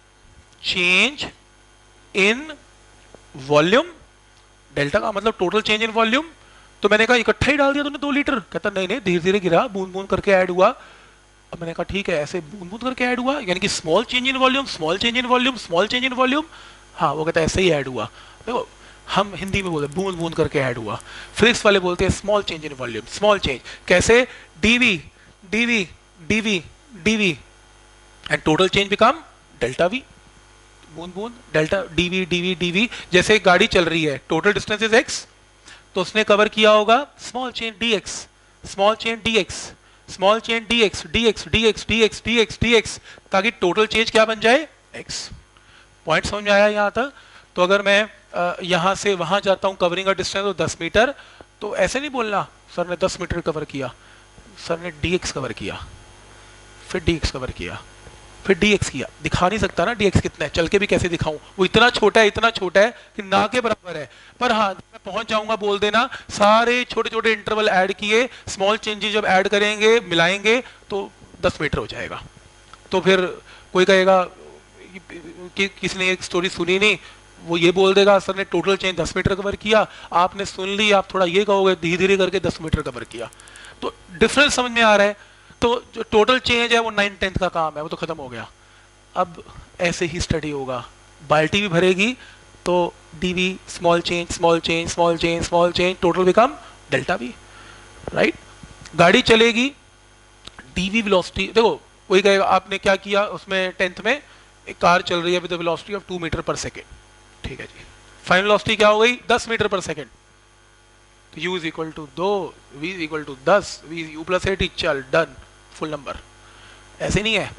change in volume, delta का मतलब टोटल चेंज इन वॉल्यूम। तो मैंने कहा इकट्ठा ही डाल दिया तूने दो लीटर। कहता नहीं नहीं, धीरे धीरे गिरा, बूंद बूंद करके ऐड हुआ। अब मैंने कहा ठीक है, ऐसे बूंद बूंद करके ऐड हुआ, यानी कि small change in volume, small change in volume, small change in volume. हाँ, वो कहता है ऐसे ही ऐड हुआ। देखो हम हिंदी में बोलते बूंद बूंद करके ऐड हुआ, फिजिक्स वाले बोलते हैं small change in volume, small change. कैसे, dv dv dv dv and total change become delta v, बूंद बूंद डेल्टा डीवी डीवी डीवी। जैसे एक गाड़ी चल रही है, टोटल डिस्टेंस इज एक्स, तो उसने कवर किया होगा small change dx, small change dx, small change dx dx dx dx dx dx, ताकि टोटल चेंज क्या बन जाए, एक्स। पॉइंट समझ में आया यहाँ तक? तो अगर मैं यहाँ से वहां जाता हूँ, कवरिंग का डिस्टेंस तो दस मीटर, तो ऐसे नहीं बोलना सर ने दस मीटर कवर किया, सर ने डीएक्स कवर किया, फिर डीएक्स कवर किया, फिर डीएक्स किया। दिखा नहीं सकता ना डीएक्स कितना है, चल के भी कैसे दिखाऊं, वो इतना छोटा है, इतना छोटा है कि ना के बराबर है। पर हाँ, मैं पहुंच जाऊंगा बोल देना, सारे छोटे छोटे इंटरवल ऐड किए, स्मॉल चेंजेस जब ऐड करेंगे मिलाएंगे तो दस मीटर हो जाएगा। तो फिर कोई कहेगा कि किसी ने एक स्टोरी सुनी नहीं, वो ये बोल देगा सर ने टोटल चेंज दस मीटर कवर किया, आपने सुन ली, आप थोड़ा ये कहोगे धीरे धीरे करके दस मीटर कवर किया। तो डिफरेंस समझ में आ रहा है? तो जो टोटल चेंज है वो नाइन टेंथ का काम है, वो तो खत्म हो गया। अब ऐसे ही स्टडी होगा, बाल्टी भी भरेगी तो dv small change small change small change small change, total become delta v, right. गाड़ी चलेगी, डीवी वेलोसिटी, देखो वही कहेगा आपने क्या किया उसमें, टेंथ में एक कार चल रही है with velocity of two metre per second, ठीक है जी। फाइनल वेलोसिटी क्या हो गई, दस मीटर पर सेकेंड। तो u इज इक्वल टू दो, v इज इक्वल टू दस, v यू प्लस एटी, चल डन, फुल नंबर। ऐसे नहीं है,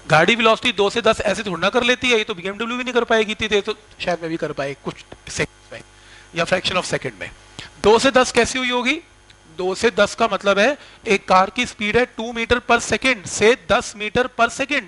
गाड़ी वेलोसिटी दो से दस ऐसे थोड़ा ना कर लेती है, ये तो बीएमडब्ल्यू भी नहीं कर पाएगी इतनी देर, तो शायद मैं भी कर पाए कुछ सेकंड में या फ्रैक्शन ऑफ सेकंड में। दो से दस कैसी हुई होगी? दो से दस का मतलब है एक कार की स्पीड है टू मीटर पर सेकंड से दस मीटर पर सेकंड,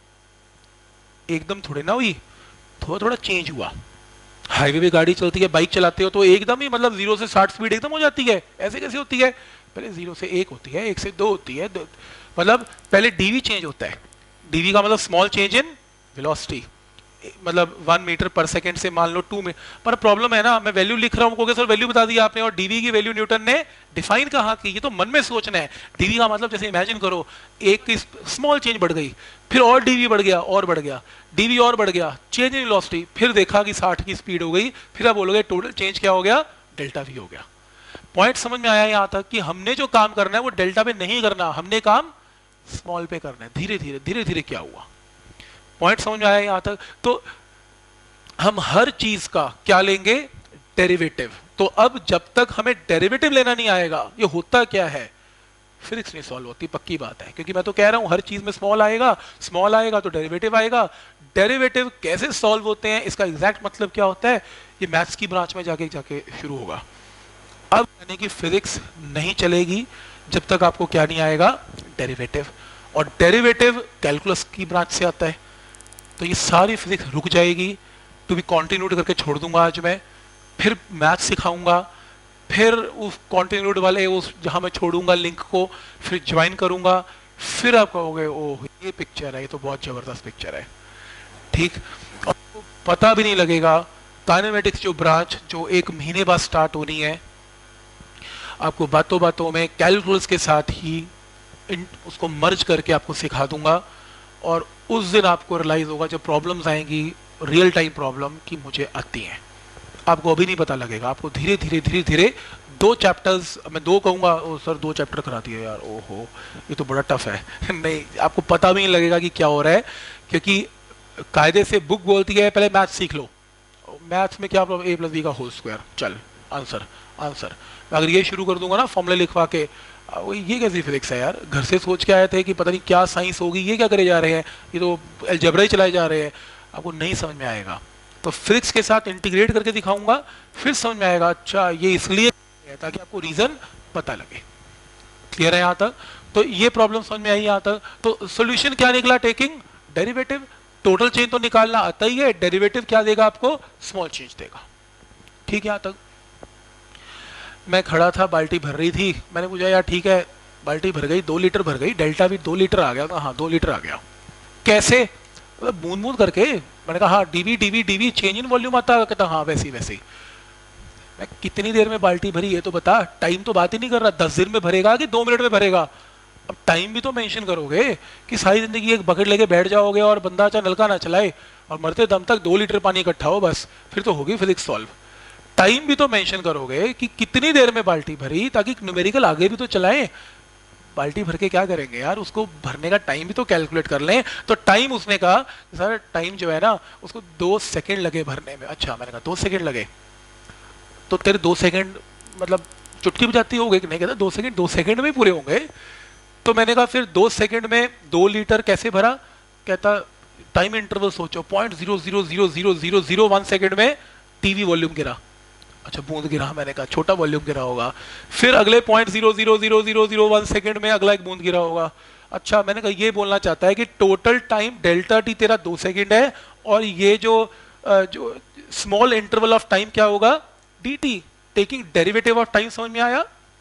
एकदम थोड़े ना हुई, थोड़ा थोड़ा चेंज हुआ। हाईवे पे गाड़ी चलती है, बाइक चलाते हो तो एकदम ही मतलब जीरो से साठ स्पीड एकदम हो जाती है, ऐसे कैसे होती है? पहले जीरो से एक होती है, एक से दो होती है, दो, मतलब पहले डीवी चेंज होता है। डीवी का मतलब स्मॉल चेंज इन वेलोसिटी, मतलब वन मीटर पर सेकंड से मान लो टू मीटर। पर प्रॉब्लम है ना, मैं वैल्यू लिख रहा हूँ, सर वैल्यू बता दी आपने, और डीवी की वैल्यू न्यूटन ने डिफाइन कहाँ की? ये तो मन में सोचना है। डीवी का मतलब जैसे इमेजिन करो एक स्मॉल चेंज बढ़ गई, फिर और डीवी बढ़ गया और बढ़ गया, डीवी और बढ़ गया, चेंज इन वेलोसिटी, फिर देखा कि साठ की स्पीड हो गई, फिर आप बोलोगे टोटल चेंज क्या हो गया? डेल्टा वी हो गया। पॉइंट समझ में आया यहाँ तक कि हमने जो काम करना है वो डेल्टा पे नहीं करना, हमने काम स्मॉल पे करना है। धीरे धीरे धीरे धीरे क्या हुआ, पॉइंट समझ में आया यहाँ तक? तो हम हर चीज का क्या लेंगे? डेरिवेटिव। तो अब जब तक हमें डेरिवेटिव लेना नहीं आएगा, ये होता क्या है? फिजिक्स नहीं सॉल्व होती, पक्की बात है, क्योंकि मैं तो कह रहा हूं हर चीज में स्मॉल आएगा, स्मॉल आएगा तो डेरिवेटिव आएगा। डेरिवेटिव कैसे सॉल्व होते हैं, इसका एग्जैक्ट मतलब क्या होता है, ये मैथ्स की ब्रांच में जाके जाके शुरू होगा। अब यानी कि फिजिक्स नहीं चलेगी जब तक आपको क्या नहीं आएगा? डेरिवेटिव। और डेरिवेटिव कैलकुलस की ब्रांच से आता है, तो ये सारी फिजिक्स रुक जाएगी। टू बी कॉन्टिन्यूड करके छोड़ दूंगा आज मैं, फिर मैथ सिखाऊंगा, फिर उस कॉन्टिन्यूड वाले उस जहां मैं छोड़ूंगा लिंक को फिर ज्वाइन करूंगा, फिर आप कहोगे ओह ये पिक्चर है, ये तो बहुत जबरदस्त पिक्चर है, ठीक। और आपको पता भी नहीं लगेगा। काइनेमेटिक्स जो ब्रांच जो एक महीने बाद स्टार्ट होनी है, आपको बातों बातों में कैलकुलस के साथ ही इन उसको मर्ज करके आपको सिखा दूंगा, और उस दिन आपको रियलाइज होगा जब प्रॉब्लम्स आएंगी रियल टाइम प्रॉब्लम की मुझे आती हैं, आपको अभी नहीं पता लगेगा। आपको धीरे धीरे धीरे धीरे दो चैप्टर्स, मैं दो कहूँगा, ओ सर दो चैप्टर करा दिए यार, ओहो ये तो बड़ा टफ है नहीं, आपको पता भी नहीं लगेगा कि क्या हो रहा है, क्योंकि कायदे से बुक बोलती है पहले मैथ सीख लो। मैथ्स में क्या प्रॉब्लम? ए प्लस बी का होल स्क्वायर, चल आंसर आंसर। अगर ये शुरू कर दूंगा ना फॉर्मूले लिखवा के, ये कैसी फिजिक्स है यार? घर से सोच के आए थे कि पता नहीं क्या साइंस होगी, ये क्या करे जा रहे हैं, ये तो अलजेब्रा ही चलाए जा रहे हैं, आपको नहीं समझ में आएगा। तो फिजिक्स के साथ इंटीग्रेट करके दिखाऊंगा, फिर समझ में आएगा अच्छा ये इसलिए है, ताकि आपको रीजन पता लगे। क्लियर है यहाँ तक? तो ये प्रॉब्लम समझ में आई यहाँ तक। तो सोल्यूशन क्या निकला? Taking derivative. टोटल चेंज तो निकालना आता ही है, डेरिवेटिव क्या देगा आपको? स्मॉल चेंज देगा। ठीक है यहाँ तक? मैं खड़ा था, बाल्टी भर रही थी, मैंने पूछा यार ठीक है बाल्टी भर गई, दो लीटर भर गई, डेल्टा भी दो लीटर आ गया। हाँ दो लीटर आ गया, कैसे? मतलब बूंद बूंद करके। मैंने कहा हाँ dv dv dv change in volume आता है। कहता हाँ वैसी वैसी। मैं कितनी देर में बाल्टी भरी ये तो बता, टाइम तो बात ही नहीं कर रहा, दस दिन में भरेगा कि दो मिनट में भरेगा? अब टाइम भी तो मेंशन करोगे कि सारी जिंदगी एक बकेट लेके बैठ जाओगे और बंदा चाहे नलका ना चलाए और मरते दम तक दो लीटर पानी इकट्ठा हो, बस फिर तो होगी फिजिक्स सॉल्व। टाइम भी तो मेंशन करोगे कि कितनी देर में बाल्टी भरी, ताकि न्यूमेरिकल आगे भी तो चलाएं। बाल्टी भर के क्या करेंगे यार, उसको भरने का टाइम भी तो कैलकुलेट कर लें। तो टाइम उसने कहा सर टाइम जो है ना उसको दो सेकंड लगे भरने में। अच्छा मैंने कहा दो सेकंड लगे, तो तेरे दो सेकंड मतलब चुटकी बजाती होगी कि नहीं? कहता दो सेकंड दो सेकंड में पूरे होंगे। तो मैंने कहा फिर दो सेकंड में दो लीटर कैसे भरा? कहता टाइम इंटरवल सोचो, point zero zero zero zero zero zero one second में टीवी वॉल्यूम गिरा। अच्छा बूंद गिरा, मैंने कहा छोटा वॉल्यूम गिरा होगा। फिर अगले point zero zero zero zero zero one second में अगला एक बूंद गिरा होगा। अच्छा मैंने कहा ये बोलना चाहता है कि टोटल टाइम डेल्टा टी तेरा दो सेकेंड है, और ये जो जो स्मॉल इंटरवल ऑफ टाइम क्या होगा? D t, taking derivative of time. समझ में आया?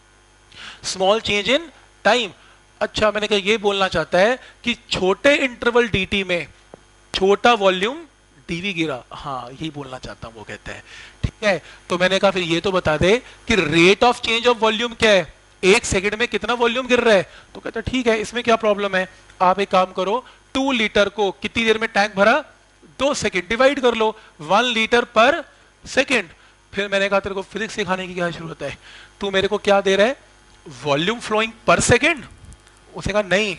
Small change in time. अच्छा मैंने कहा ये बोलना चाहता है कि छोटे इंटरवल डी टी में छोटा वॉल्यूम डीवी गिरा। हाँ यही बोलना चाहता हूं, वो कहता है ठीक है। तो मैंने कहा फिर ये तो बता दे कि rate of change of volume क्या है, एक सेकंड में कितना वॉल्यूम गिर रहा है? तो कहता है ठीक है इसमें क्या प्रॉब्लम है, आप एक काम करो टू लीटर को कितनी देर में टैंक भरा? दो सेकंड, डिवाइड कर लो वन लीटर पर सेकंड। फिर मैंने कहा तेरे को फिजिक्स सिखाने की क्या जरूरत है, तू मेरे को क्या दे रहा है? Volume flowing per second. उसने कहा नहीं,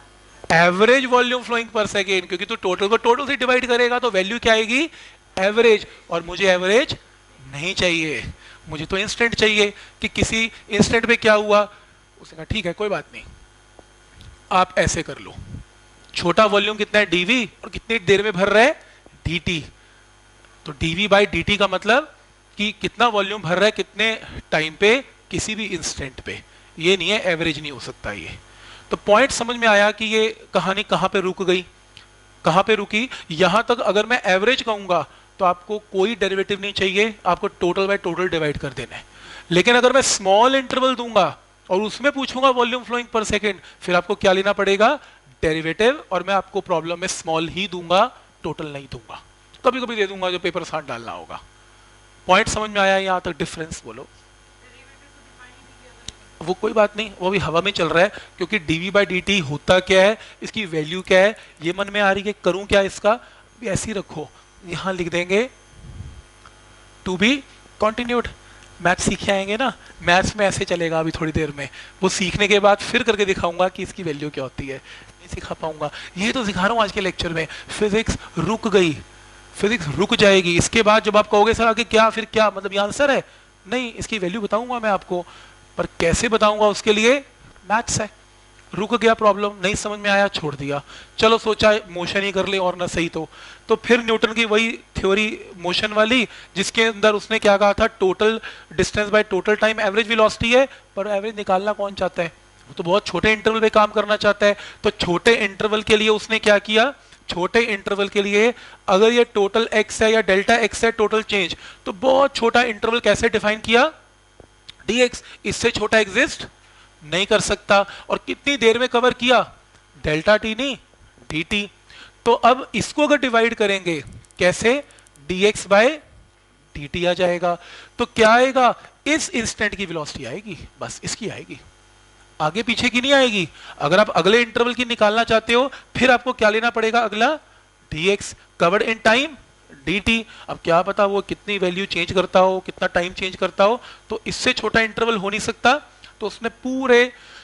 average volume flowing per second, क्योंकि तू टोटल को टोटल से डिवाइड करेगा तो वैल्यू क्या आएगी? एवरेज। और मुझे एवरेज नहीं चाहिए, मुझे तो इंस्टेंट चाहिए कि किसी इंस्टेंट पे क्या हुआ। उसने कहा ठीक है कोई बात नहीं, आप ऐसे कर लो, छोटा वॉल्यूम कितना है डीवी, और कितनी देर में भर रहा है डीटी। तो डीवी बाई डीटी का मतलब कि कितना वॉल्यूम भर रहा है कितने टाइम पे, किसी भी इंस्टेंट पे। ये नहीं है, एवरेज नहीं हो सकता ये। तो पॉइंट समझ में आया कि ये कहानी कहां पे रुक गई, कहां पे रुकी। यहां तक अगर मैं एवरेज कहूंगा तो आपको कोई डेरिवेटिव नहीं चाहिए, आपको टोटल बाय टोटल डिवाइड कर देना है। लेकिन अगर मैं स्मॉल इंटरवल दूंगा और उसमें पूछूंगा वॉल्यूम फ्लोइंग पर सेकेंड, फिर आपको क्या लेना पड़ेगा, डेरिवेटिव। और मैं आपको प्रॉब्लम में स्मॉल ही दूंगा, टोटल नहीं दूंगा। कभी कभी दे दूंगा जो पेपर साथ डालना होगा। पॉइंट समझ में आया यहां तक, डिफरेंस बोलो। वो कोई बात नहीं, वो भी हवा में चल रहा है, क्योंकि डीवी बाई डी टी होता क्या है, इसकी वैल्यू क्या है, ये मन में आ रही है। करूं क्या इसका, ऐसे ही रखो, यहां लिख देंगे टू बी कंटिन्यूड। मैथ सीखे आएंगे ना, मैथ्स में ऐसे चलेगा अभी थोड़ी देर में, वो सीखने के बाद फिर करके दिखाऊंगा कि इसकी वैल्यू क्या होती है। नहीं सिखा पाऊंगा, ये तो सिखा रहा हूं आज के लेक्चर में। फिजिक्स रुक गई, फिजिक्स रुक जाएगी। इसके बाद जब आप कहोगे सर आगे क्या, फिर क्या, मतलब ये आंसर है, नहीं, इसकी वैल्यू बताऊंगा मैं आपको, पर कैसे बताऊंगा उसके लिए मैथ्स है। रुक गया, प्रॉब्लम नहीं समझ में आया, छोड़ दिया। चलो सोचा मोशन ही कर ले और ना सही तो तो फिर न्यूटन की वही थ्योरी मोशन वाली, जिसके अंदर उसने क्या कहा था, total distance by total time average velocity है। पर एवरेज निकालना कौन चाहता है, वो तो बहुत छोटे इंटरवल पे काम करना चाहता है। तो छोटे इंटरवल के लिए उसने क्या किया, छोटे इंटरवल के लिए अगर ये टोटल एक्स है या डेल्टा एक्स है टोटल चेंज, तो बहुत छोटा इंटरवल कैसे डिफाइन किया, dx, इससे छोटा एग्जिस्ट नहीं कर सकता। और कितनी देर में कवर किया, डेल्टा टी नहीं dt। तो अब इसको अगर डिवाइड करेंगे कैसे, dx बाय dt आ जाएगा। तो क्या आएगा, इस इंस्टेंट की वेलोसिटी आएगी, बस इसकी आएगी, आगे पीछे की नहीं आएगी। अगर आप अगले इंटरवल की निकालना चाहते हो, फिर आपको क्या लेना पड़ेगा, अगला dx covered in time dt। अब क्या पता वो कितनी वैल्यू चेंज करता हो, कितना टाइम चेंज करता हो, तो इससे छोटा इंटरवल हो नहीं सकता। तो उसने पूरे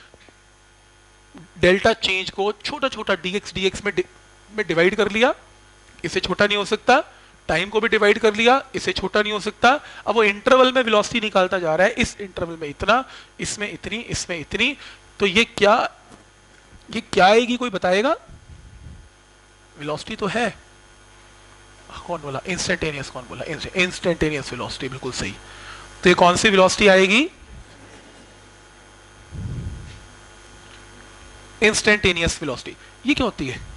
डेल्टा चेंज को छोटा छोटा dx dx में में डिवाइड कर लिया, इससे छोटा नहीं हो सकता। टाइम को भी डिवाइड कर लिया, इससे छोटा नहीं हो सकता। अब वो इंटरवल में वेलोसिटी निकालता जा रहा है, इस इंटरवल में इतना, इसमें इतनी, इसमें इतनी। तो ये क्या, ये क्या आएगी, कोई बताएगा, वेलोसिटी तो है, कौन बोला, इंस्टेंटेनियस, कौन बोला, इंस्टेंटेनियस वेलोसिटी, बिल्कुल सही। तो ये कौन सी वेलोसिटी आएगी, इंस्टेंटेनियस वेलोसिटी। ये क्या होती है,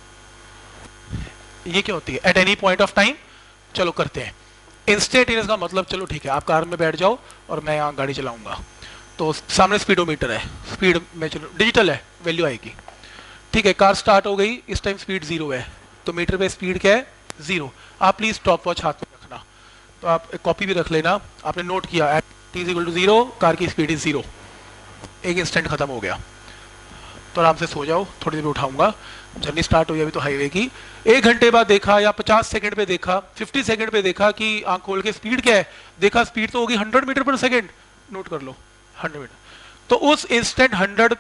ये क्या होती है, at any point of time. चलो करते हैं। इंस्टेंटेनियस का मतलब, चलो ठीक है, आप कार में बैठ जाओ और मैं यहाँ गाड़ी चलाऊंगा, तो सामने स्पीडोमीटर है, स्पीड में चलो डिजिटल है, वैल्यू आएगी, ठीक है। कार स्टार्ट हो गई, इस टाइम स्पीड जीरो है, तो मीटर पे स्पीड क्या है, जीरो। आप प्लीज स्टॉप वॉच हाथ में रखना, तो आप एक कॉपी भी रख लेना। आपने नोट किया at t is equal to zero, car की स्पीड इज जीरो, एक इंस्टेंट खत्म हो गया। तो आराम से सो जाओ, थोड़ी देर में उठाऊंगा। जर्नी स्टार्ट हुई अभी तो हाईवे की, एक घंटे बाद देखा या पचास सेकंड पे देखा, पचास सेकंड पे देखा कि आंख खोल के स्पीड क्या है, देखा स्पीड तो होगी hundred metre per second, note कर लो हंड्रेड मीटर। तो उस इंस्टेंट हंड्रेड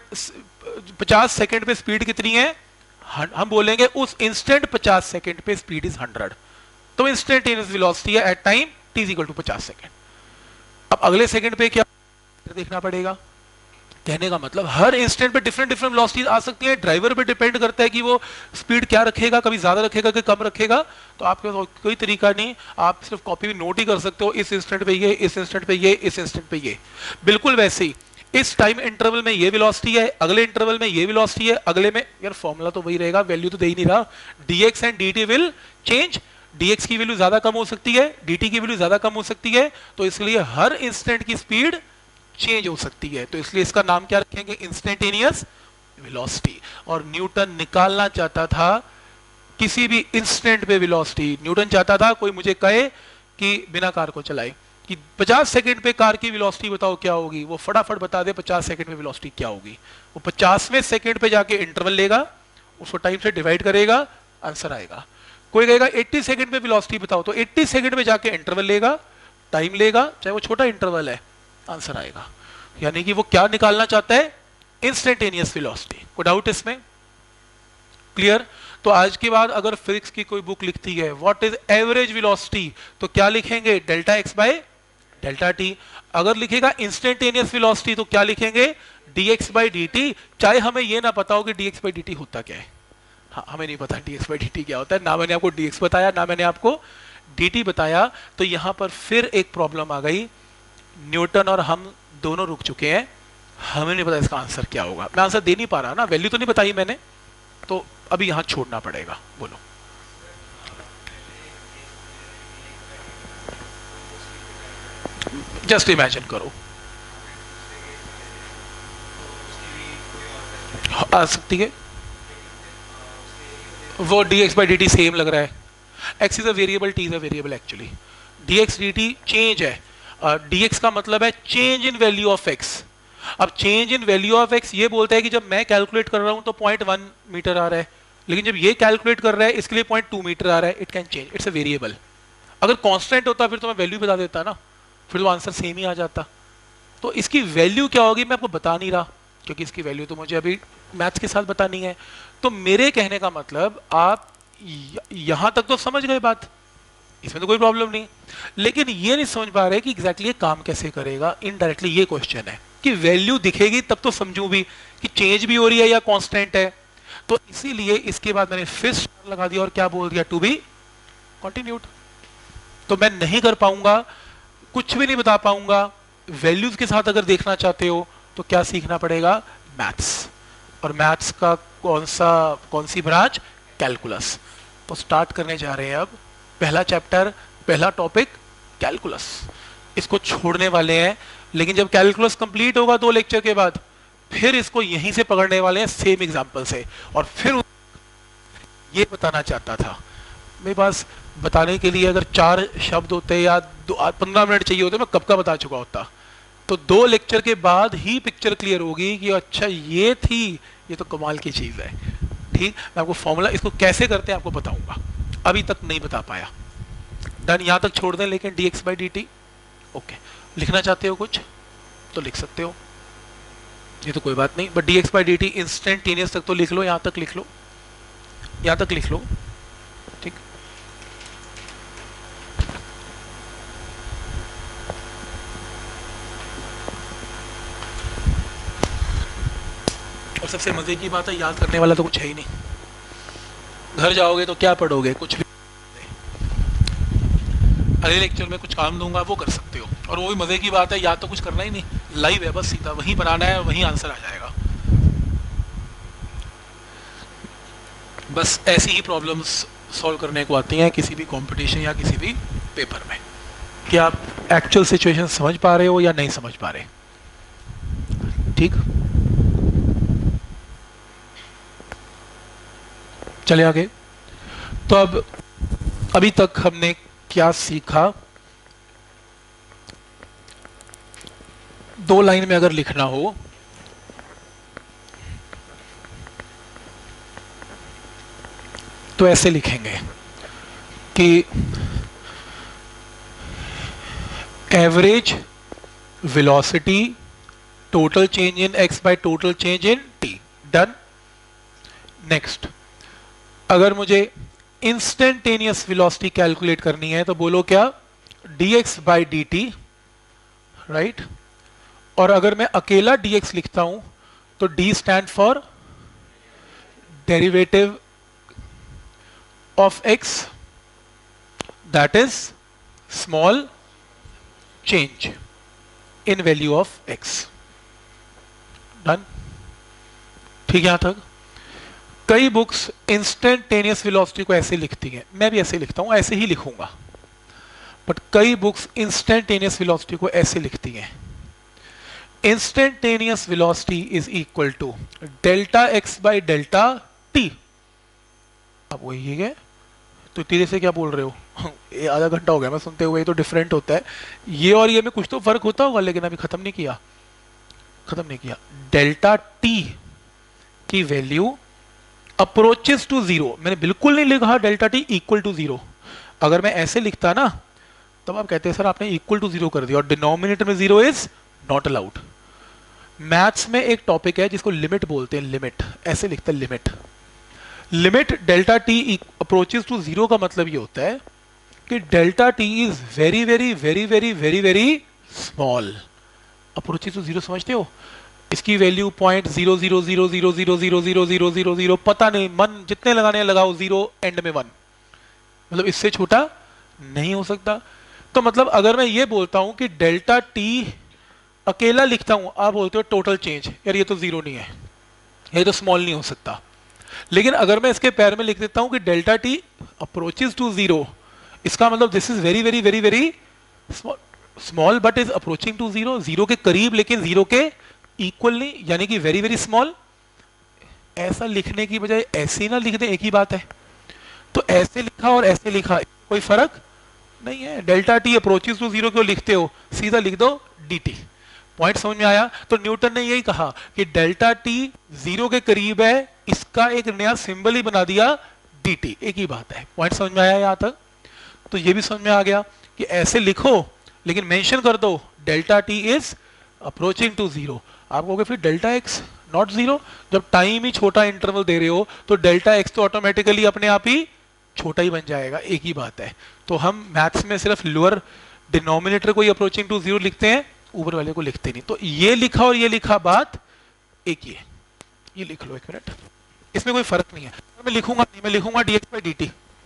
पचास सेकंड पे स्पीड कितनी है, हम बोलेंगे उस इंस्टेंट पचास सेकंड पे स्पीड इज हंड्रेड। तो इंस्टेंटेनियस वेलोसिटी है at time t is equal to पचास सेकंड। अब अगले सेकंड पे क्या देखना पड़ेगा, कहने का मतलब हर इंस्टेंट पे डिफरेंट डिफरेंट वेलोसिटीज आ सकती है। ड्राइवर पे डिपेंड करता है कि वो स्पीड क्या रखेगा, कभी ज्यादा रखेगा कि कम रखेगा। तो आपके पास कोई तरीका नहीं, आप सिर्फ कॉपी में नोट ही कर सकते हो, इस इंस्टेंट पे ये, इस इंस्टेंट पे ये, इस इंस्टेंट पे ये। बिल्कुल वैसे ही इस टाइम इंटरवल में ये वेलोसिटी है, अगले इंटरवल में ये वेलोसिटी है, अगले में, यार फॉर्मूला तो वही रहेगा, वैल्यू तो दे ही नहीं रहा। dx and dt will change, dx की वैल्यू ज्यादा कम हो सकती है, dt की वैल्यू ज्यादा कम हो सकती है। तो इसलिए हर इंस्टेंट की स्पीड चेंज हो सकती है, तो इसलिए इसका नाम क्या रखेंगे, इंस्टेंटेनियस वेलोसिटी। और न्यूटन निकालना चाहता था किसी भी इंस्टेंट पे वेलोसिटी। न्यूटन चाहता था कोई मुझे कहे कि बिना कार को चलाए कि पचास सेकंड पे कार की वेलोसिटी बताओ क्या होगी, वो फटाफट बता दे पचास सेकंड में वेलोसिटी क्या होगी। वो पचासवें सेकंड पे जाके इंटरवल लेगा, उसको टाइम से डिवाइड करेगा, आंसर आएगा। कोई कहेगा अस्सी सेकंड पे वेलोसिटी बताओ, तो अस्सी सेकंड में जाके इंटरवल लेगा, टाइम लेगा, चाहे वो छोटा इंटरवल है, आंसर आएगा। यानी कि वो क्या निकालना चाहता है, इंस्टेंटेनियस वेलोसिटी। कोई डाउट इसमें, क्लियर। तो आज के बाद अगर फिजिक्स की कोई बुक लिखती है व्हाट इज एवरेज वेलोसिटी, तो क्या लिखेंगे, delta x by delta t. अगर लिखेगा इंस्टेंटेनियस वेलोसिटी तो क्या लिखेंगे, dx बाई dt, चाहे हमें यह ना पता हो कि dx बाई dt होता क्या है। हाँ, हमें नहीं पता d x by d t क्या होता है, ना मैंने आपको डी एक्स बताया ना मैंने आपको डी टी बताया। तो यहाँ पर फिर एक प्रॉब्लम आ गई, न्यूटन और हम दोनों रुक चुके हैं, हमें नहीं पता इसका आंसर क्या होगा। मैं आंसर दे नहीं पा रहा ना, वैल्यू तो नहीं बताई मैंने, तो अभी यहाँ छोड़ना पड़ेगा। बोलो। जस्ट इमेजिन करो, आ सकती है वो d x by d t same लग रहा है। X is a variable, t is a variable actually. D x d t change है, डी एक्स का मतलब है change in value of x. अब change in value of x ये बोलता है कि जब मैं कैलकुलेट कर रहा हूं तो पॉइंट वन मीटर आ रहा है, लेकिन जब ये कैलकुलेट कर रहा है इसके लिए पॉइंट टू मीटर आ रहा है। It can change, it's a variable. अगर कांस्टेंट होता फिर तो मैं वैल्यू बता देता ना, फिर तो आंसर सेम ही आ जाता। तो इसकी वैल्यू क्या होगी मैं आपको बता नहीं रहा, क्योंकि इसकी वैल्यू तो मुझे अभी मैथ्स के साथ बतानी है। तो मेरे कहने का मतलब आप यहां तक तो समझ गए बात, इसमें तो कोई प्रॉब्लम नहीं, लेकिन ये नहीं समझ पा रहे कि एग्जैक्टली ये काम कैसे करेगा। इनडायरेक्टली ये क्वेश्चन है कि वैल्यू दिखेगी तब तो समझूं भी कि चेंज भी हो रही है या कांस्टेंट है। तो इसीलिए इसके बाद मैंने फिर स्टार लगा दिया और क्या बोल दिया, टू बी कंटिन्यूड। तो मैं नहीं कर पाऊंगा, कुछ भी नहीं बता पाऊंगा। वैल्यूज के साथ अगर देखना चाहते हो तो क्या सीखना पड़ेगा, मैथ्स। और मैथ्स का कौन सा कौन सी ब्रांच, कैलकुलस। तो स्टार्ट करने जा रहे हैं अब पहला चैप्टर, पहला टॉपिक कैलकुलस। इसको छोड़ने वाले हैं, लेकिन जब कैलकुलस कंप्लीट होगा दो लेक्चर के बाद, फिर इसको यहीं से पकड़ने वाले हैं सेम एग्जांपल से। और फिर ये बताना चाहता था, मेरे पास बताने के लिए अगर चार शब्द होते या पंद्रह मिनट चाहिए होते मैं कब का बता चुका होता। तो दो लेक्चर के बाद ही पिक्चर क्लियर होगी कि अच्छा ये थी, ये तो कमाल की चीज है। ठीक, मैं आपको फॉर्मूला इसको कैसे करते हैं आपको बताऊंगा, अभी तक नहीं बता पाया। डन, यहां तक छोड़ दें। लेकिन d x by d t okay, लिखना चाहते हो कुछ तो लिख सकते हो, ये तो कोई बात नहीं। But d x by d t instantaneous तक तो लिख लो, यहां तक लिख लो, यहां तक लिख लो। ठीक, और सबसे मजे की बात है याद करने वाला तो कुछ है ही नहीं। घर जाओगे तो क्या पढ़ोगे, कुछ भी। अगले लेक्चर में कुछ काम दूंगा वो कर सकते हो, और वो भी मजे की बात है, याद तो कुछ करना ही नहीं, लाइव है, बस सीधा वहीं बनाना है, वहीं आंसर आ जाएगा। बस ऐसी ही प्रॉब्लम्स सॉल्व करने को आती हैं किसी भी कंपटीशन या किसी भी पेपर में। क्या आप एक्चुअल सिचुएशन समझ पा रहे हो या नहीं समझ पा रहे? ठीक, चले आगे। तो अब अभी तक हमने क्या सीखा, दो लाइन में अगर लिखना हो तो ऐसे लिखेंगे कि average velocity total change in x by total change in t. Done. Next, अगर मुझे इंस्टेंटेनियस वेलोसिटी कैलकुलेट करनी है तो बोलो क्या, d x by d t, right. और अगर मैं अकेला dx लिखता हूं तो d stand for derivative of x, that is small change in value of x। Done, ठीक, यहां तक। कई बुक्स इंस्टेंटेनियस वेलोसिटी को ऐसे लिखती हैं, मैं भी ऐसे लिखता हूं, ऐसे ही लिखूंगा, बट कई बुक्स इंस्टेंटेनियस वेलोसिटी को ऐसे लिखती हैं, instantaneous velocity is equal to delta x by delta t. अब वही है, तो तेरे से क्या बोल रहे हो ये आधा घंटा हो गया मैं सुनते हुए, ये तो डिफरेंट होता है, ये और ये में कुछ तो फर्क होता होगा, लेकिन अभी खत्म नहीं किया, खत्म नहीं किया। डेल्टा टी की वैल्यू अप्रोचेस टू जीरो, मैंने बिल्कुल नहीं लिखा delta t equal to zero. अगर मैं ऐसे लिखता ना तब आप कहते हैं सर आपने इक्वल टू जीरो कर दिया, और डिनोमिनेटर में zero is not allowed. Maths में एक टॉपिक है जिसको लिमिट बोलते हैं, लिमिट, ऐसे लिखते हैं limit. Limit delta t approaches to zero का मतलब ये होता है कि delta t is very very very very very very small. Approaches to zero समझते हो, इसकी value point zero zero zero zero zero zero zero zero zero zero पता नहीं, मन जितने लगाने हैं लगाओ, जीरो एंड में वन, मतलब इससे छोटा नहीं हो सकता। तो मतलब अगर मैं ये बोलता हूं कि डेल्टा टी अकेला लिखता हूं, आप बोलते हो टोटल चेंज, यार ये तो जीरो नहीं है, ये तो स्मॉल नहीं हो सकता। लेकिन अगर मैं इसके पैर में लिख देता हूं कि delta t approaches to zero, इसका मतलब this is very very very very small, small but is approaching to zero, zero के करीब लेकिन जीरो के इक्वल नहीं, यानी कि वेरी वेरी स्मॉल। ऐसा लिखने की बजाय ऐसे ही ना लिख दें, एक ही बात है। तो ऐसे लिखा और ऐसे लिखा कोई फर्क नहीं है। Delta t approaches to zero क्यों लिखते हो, सीधा लिख दो डी टी। पॉइंट समझ में आया? तो न्यूटन ने यही कहा कि डेल्टा टी जीरो के करीब है, इसका एक नया सिंबल ही बना दिया डी टी, एक ही बात है। पॉइंट समझ में आया यहां तक? तो ये भी समझ में आ गया कि ऐसे लिखो लेकिन मेंशन कर दो delta t is approaching to zero. आप कहोगे फिर डेल्टा एक्स नॉट जीरो, जब टाइम ही छोटा इंटरवल दे रहे हो तो डेल्टा एक्स तो ऑटोमेटिकली अपने आप ही छोटा ही बन जाएगा, एक ही बात है। तो हम मैथ्स में सिर्फ लोअर डिनोमिनेटर को ही अप्रोचिंग टू जीरो लिखते हैं, ऊपर वाले को लिखते नहीं। तो ये लिखा और ये लिखा बात एक ही है, ये लिख लो एक मिनट, इसमें कोई फर्क नहीं है। मैं लिखूंगा नहीं, मैं लिखूंगा d x by d t.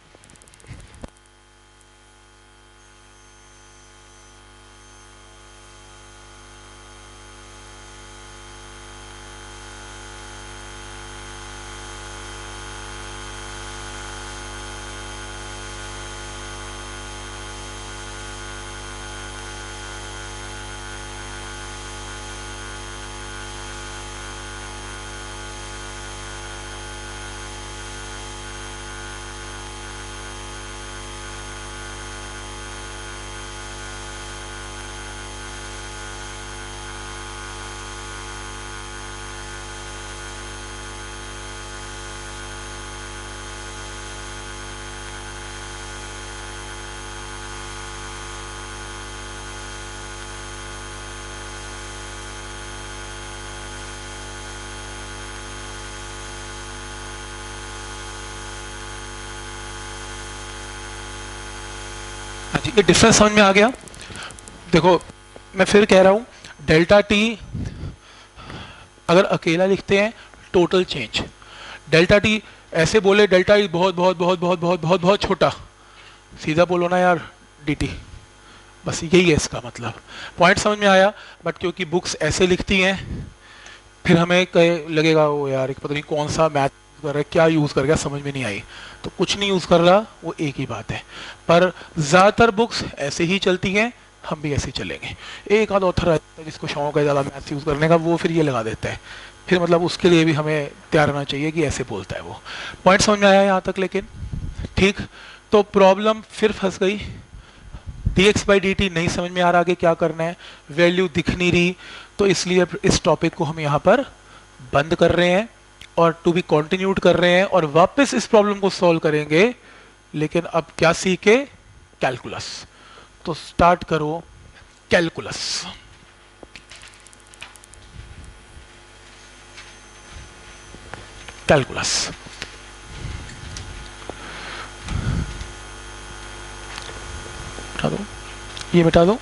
हाँ जी, ये डिफरेंस समझ में आ गया? देखो मैं फिर कह रहा हूं, डेल्टा टी अगर अकेला लिखते हैं टोटल चेंज, डेल्टा टी ऐसे बोले डेल्टा टी बहुत बहुत बहुत बहुत बहुत बहुत बहुत छोटा, सीधा बोलो ना यार डी टी, बस यही है इसका मतलब। पॉइंट समझ में आया? बट क्योंकि बुक्स ऐसे लिखती हैं फिर हमें कहे लगेगा वो यार पता नहीं कौन सा मैथ कर रहा है, क्या यूज़ कर गया समझ में नहीं आई। तो कुछ नहीं यूज़ कर रहा, वो एक ही बात है। पर ज़्यादातर बुक्स ऐसे ही चलती हैं, हम भी ऐसे ही चलेंगे। एक आध ऑथर रहता है जिसको शौक है ज़्यादा मैथ्स यूज़ करने का, वो फिर ये लगा देता है, फिर मतलब उसके लिए भी हमें तैयार रहना चाहिए कि ऐसे बोलता है वो। पॉइंट समझ में आया यहाँ तक? लेकिन ठीक, तो प्रॉब्लम फिर फंस गई, d x by d t नहीं समझ में आ रहा आगे क्या करना है, वैल्यू दिख नहीं रही, तो इसलिए इस टॉपिक को हम यहाँ पर बंद कर रहे हैं और टू बी कंटिन्यूड कर रहे हैं और वापस इस प्रॉब्लम को सॉल्व करेंगे। लेकिन अब क्या सीखे? कैलकुलस। तो स्टार्ट करो कैलकुलस। कैलकुलस मिटा दो, ये मिटा दो।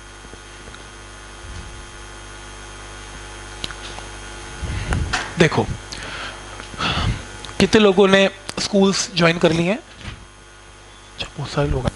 देखो कितने लोगों ने स्कूल्स ज्वाइन कर लिए हैं? बहुत सारे लोग हैं।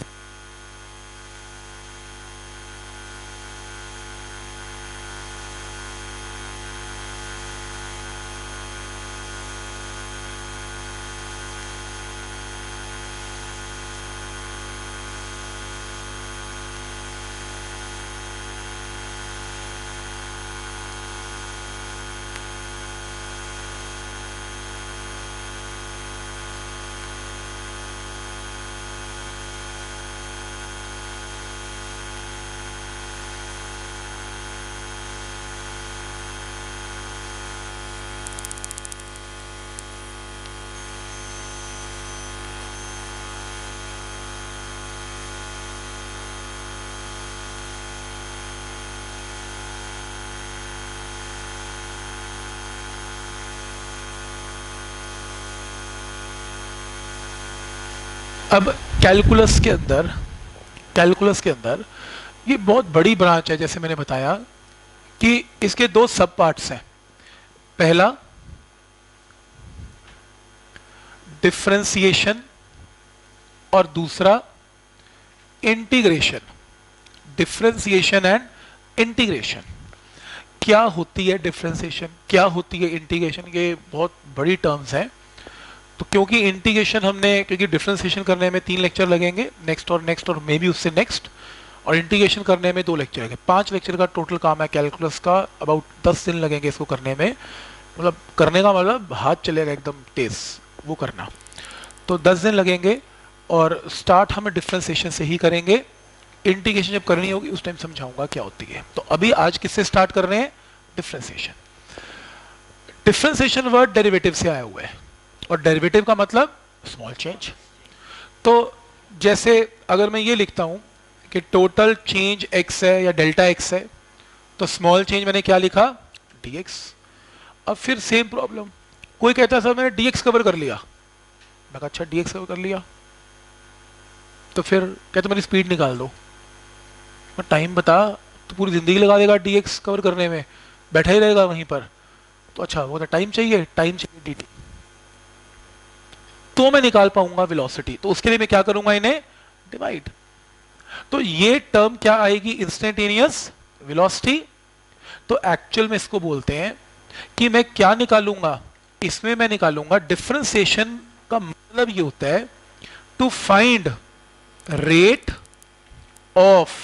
अब कैलकुलस के अंदर कैलकुलस के अंदर ये बहुत बड़ी ब्रांच है, जैसे मैंने बताया कि इसके दो सब पार्ट्स हैं। पहला डिफरेंशिएशन और दूसरा इंटीग्रेशन। Differentiation and integration. क्या होती है डिफरेंशिएशन, क्या होती है इंटीग्रेशन, ये बहुत बड़ी टर्म्स हैं। तो क्योंकि इंटीग्रेशन हमने, क्योंकि डिफरेंशिएशन करने में तीन लेक्चर लगेंगे, नेक्स्ट और नेक्स्ट और मे बी उससे नेक्स्ट, और इंटीग्रेशन करने में दो लेक्चर लगेंगे। पांच लेक्चर का टोटल काम है कैलकुलस का, अबाउट दस दिन लगेंगे इसको करने में। मतलब करने का मतलब हाथ चलेगा एकदम तेज वो करना। तो दस दिन लगेंगे और स्टार्ट हम डिफरेंशिएशन से ही करेंगे। इंटीग्रेशन जब करनी होगी उस टाइम समझाऊंगा क्या होती है। तो अभी आज किससे स्टार्ट कर रहे हैं? डिफरेंशिएशन। डिफरेंशिएशन वर्ड डेरिवेटिव से आया हुआ है और डेरिवेटिव का मतलब स्मॉल चेंज। तो जैसे अगर मैं ये लिखता हूं कि टोटल चेंज x है या डेल्टा x है, तो स्मॉल चेंज मैंने क्या लिखा? dx। अब फिर सेम प्रॉब्लम, कोई कहता है सर मैंने dx कवर कर लिया। मैं कहा अच्छा dx कवर कर लिया, तो फिर कहते मेरी स्पीड निकाल दो। मैं टाइम बता, तो पूरी जिंदगी लगा देगा dx कवर करने में, बैठा ही रहेगा वहीं पर। तो अच्छा वो टाइम चाहिए, टाइम चाहिए dt, तो मैं निकाल पाऊंगा वेलोसिटी। तो उसके लिए मैं क्या करूंगा? इन्हें डिवाइड। तो ये टर्म क्या आएगी? Instantaneous velocity. तो एक्चुअल में इसको बोलते हैं कि मैं क्या निकालूंगा? इसमें मैं निकालूंगा डिफरेंशिएशन का मतलब ये होता है to find rate of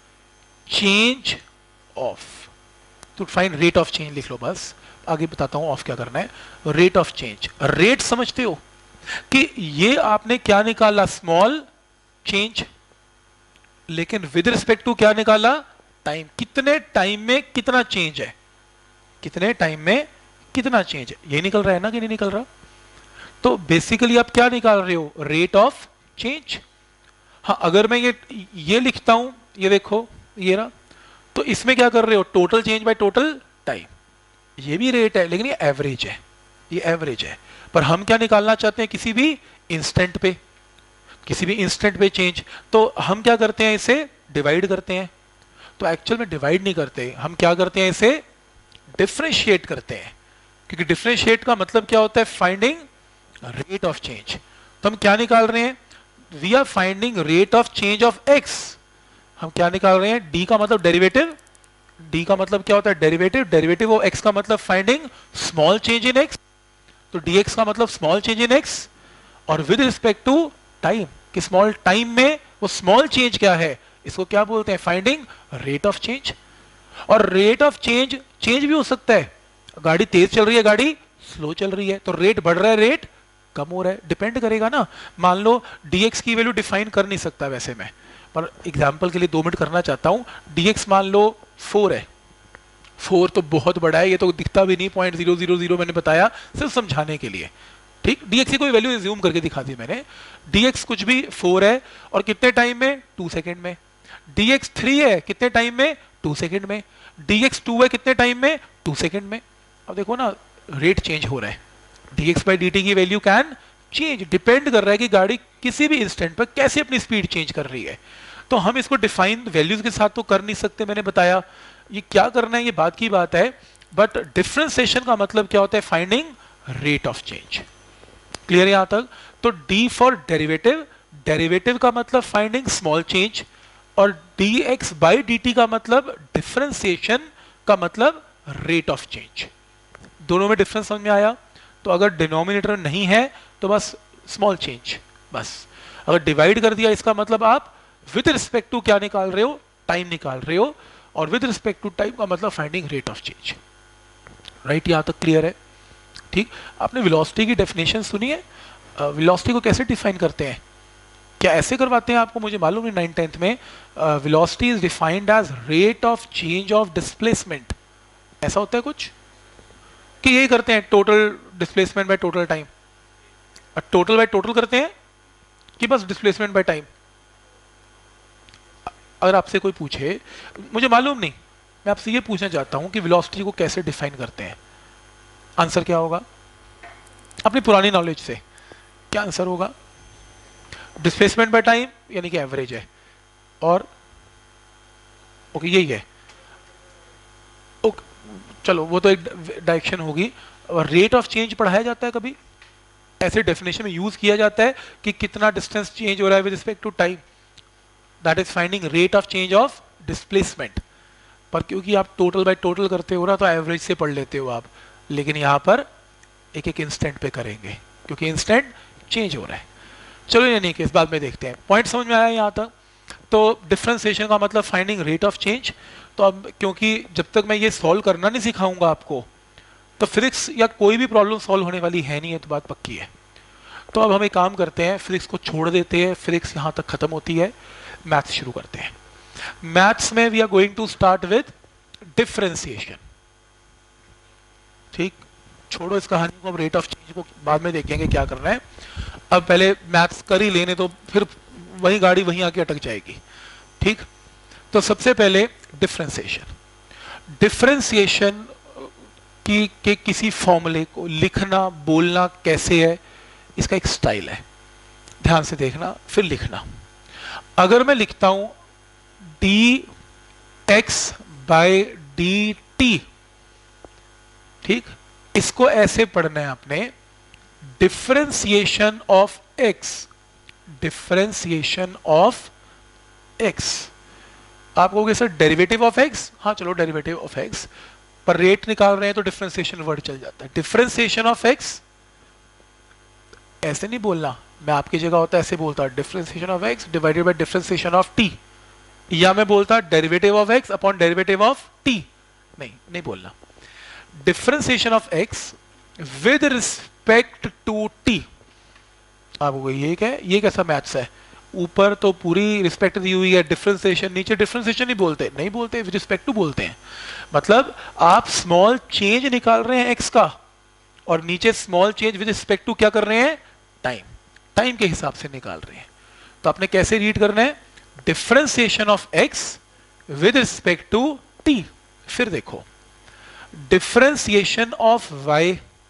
change of. To find rate of change लिख लो बस, आगे बताता हूं ऑफ क्या करना है। रेट ऑफ चेंज, रेट समझते हो कि ये आपने क्या निकाला? स्मॉल चेंज, लेकिन विद रिस्पेक्ट टू क्या निकाला? टाइम। कितने टाइम में कितना चेंज है, कितने टाइम में कितना चेंज है, ये निकल रहा है ना कि नहीं निकल रहा? तो बेसिकली आप क्या निकाल रहे हो? Rate of change. हाँ, अगर मैं ये ये लिखता हूं, ये देखो ये रहा, तो इसमें क्या कर रहे हो? Total change by total time. ये भी रेट है लेकिन ये एवरेज है, ये एवरेज है। पर हम क्या निकालना चाहते हैं? किसी भी इंस्टेंट पे, किसी भी इंस्टेंट पे चेंज। तो हम क्या करते हैं? इसे डिवाइड करते हैं। तो एक्चुअल में डिवाइड नहीं करते, हम क्या करते हैं? इसे डिफरेंशिएट करते हैं, क्योंकि डिफरेंशिएट का मतलब क्या होता है? Finding rate of change. तो हम क्या निकाल रहे हैं? We are finding rate of change of x. हम क्या निकाल रहे हैं? डी का मतलब डेरिवेटिव। डी का मतलब क्या होता है? डेरिवेटिव। डेरिवेटिव ऑफ एक्स का मतलब finding small change in x. तो dx का मतलब स्मॉल चेंज इन x, और विद रिस्पेक्ट टू टाइम, कि स्मॉल टाइम में वो स्मॉल चेंज क्या है, इसको क्या बोलते हैं? Finding rate of change. और रेट ऑफ चेंज चेंज भी हो सकता है, गाड़ी तेज चल रही है, गाड़ी स्लो चल रही है, तो रेट बढ़ रहा है, रेट कम हो रहा है, डिपेंड करेगा ना। मान लो dx की वैल्यू डिफाइन कर नहीं सकता वैसे मैं, पर एग्जांपल के लिए दो मिनट करना चाहता हूं। dx मान लो फोर है, फोर तो बहुत बड़ा है, ये तो दिखता भी नहीं, पॉइंट जीरो जीरो जीरो मैंने बताया सिर्फ समझाने के लिए, ठीक। dx की कोई वैल्यू एज्यूम करके दिखा दी मैंने। dx कुछ भी फोर है और कितने टाइम में? टू सेकंड में। dx थ्री है कितने टाइम में? टू सेकंड में। dx टू है कितने टाइम में? टू सेकंड में। अब देखो ना, रेट चेंज हो रहा है। dx बाई dt की वैल्यू कैन चेंज, डिपेंड कर रहा है कि गाड़ी किसी भी इंस्टेंट पर कैसे अपनी स्पीड चेंज कर रही है। तो हम इसको डिफाइन वैल्यूज के साथ तो कर नहीं सकते, मैंने बताया ये क्या करना है, ये बात की बात है। बट डिफरेंशिएशन का मतलब क्या होता है? Finding rate of change. Clear यहां तक? तो D फॉर डेरिवेटिव, डेरिवेटिव का मतलब फाइंडिंग स्मॉल चेंज, और dx बाई dt का मतलब डिफरेंशिएशन का मतलब रेट ऑफ चेंज। दोनों में डिफरेंस समझ में आया? तो अगर डिनोमिनेटर नहीं है तो बस स्मॉल चेंज, बस। अगर डिवाइड कर दिया इसका मतलब आप विद रिस्पेक्ट टू क्या निकाल रहे हो? टाइम निकाल रहे हो, और विद रिस्पेक्ट टू टाइम का मतलब finding rate of change. Right, यहां तक क्लियर है? ठीक। आपने वेलोसिटी की डेफिनेशन सुनी है? वेलोसिटी uh, को कैसे डिफाइन करते हैं? क्या ऐसे करवाते हैं आपको? मुझे मालूम नहीं। नाइन टेंथ में velocity is defined as rate of change of displacement, ऐसा होता है कुछ, कि यही करते हैं total displacement by total time. Total by total करते हैं कि बस डिस्प्लेसमेंट बाय टाइम? अगर आपसे कोई पूछे, मुझे मालूम नहीं, मैं आपसे ये पूछना चाहता हूं कि वेलोसिटी को कैसे डिफाइन करते हैं, आंसर क्या होगा? अपनी पुरानी नॉलेज से क्या आंसर होगा? डिस्प्लेसमेंट बाय टाइम यानी कि एवरेज है, और ओके यही है। ओके, चलो वो तो एक डायरेक्शन होगी। और रेट ऑफ चेंज पढ़ाया जाता है कभी? ऐसे डेफिनेशन में यूज किया जाता है कि कितना डिस्टेंस चेंज हो रहा है with respect to time, that is finding rate of change of displacement. पर क्योंकि आप टोटल बाय टोटल करते हो ना, तो एवरेज से पढ़ लेते हो आप, लेकिन यहाँ पर एक एक इंस्टेंट पे करेंगे क्योंकि इंस्टेंट चेंज हो रहा है। चलो ये नहीं कि इस बात में देखते हैं, पॉइंट समझ में आया यहाँ तक? तो डिफरेंशिएशन का मतलब फाइंडिंग रेट ऑफ चेंज। तो अब क्योंकि जब तक मैं ये सॉल्व करना नहीं सिखाऊंगा आपको, तो फिजिक्स या कोई भी प्रॉब्लम सॉल्व होने वाली है नहीं, है तो बात पक्की है। तो अब हम एक काम करते हैं, फिजिक्स को छोड़ देते हैं, फिजिक्स यहाँ तक खत्म होती है, मैथ्स शुरू करते हैं। मैथ्स में we are going to start with differentiation. ठीक, छोड़ो इस कहानी को, अब रेट ऑफ चेंज को बाद में देखेंगे क्या करना है। अब पहले मैथ्स कर ही लेने, तो फिर वही गाड़ी वहीं आके अटक जाएगी। ठीक, तो सबसे पहले डिफरेंशिएशन। डिफरेंशिएशन की के किसी फॉर्मूले को लिखना बोलना कैसे है, इसका एक स्टाइल है, ध्यान से देखना फिर लिखना। अगर मैं लिखता हूं d x by d t, ठीक, इसको ऐसे पढ़ना है आपने, differentiation of x, differentiation of x. आप कहोगे सर डेरिवेटिव ऑफ एक्स, हाँ चलो डेरिवेटिव ऑफ एक्स, पर रेट निकाल रहे हैं तो डिफरेंशिएशन वर्ड चल जाता है। डिफरेंशिएशन ऑफ एक्स ऐसे नहीं बोलना, मैं आपकी जगह होता ऐसे बोलता differentiation of x divided by differentiation of t, या मैं बोलता derivative of x upon derivative of t. नहीं नहीं बोलना, differentiation of x with respect to t. आपको ये क्या है, ये कैसा मैथ्स है? ऊपर तो पूरी रिस्पेक्ट दी हुई है, डिफरेंशिएशन नीचे डिफरेंशिएशन नहीं बोलते, नहीं बोलते, विद रिस्पेक्ट टू बोलते हैं। मतलब आप स्मॉल चेंज निकाल रहे हैं एक्स का, और नीचे small change with respect to क्या कर रहे हैं, टाइम, टाइम के हिसाब से निकाल रहे हैं। तो आपने कैसे रीड करना है, differentiation of x with respect to t. फिर देखो डिफरेंशिएशन ऑफ वाई,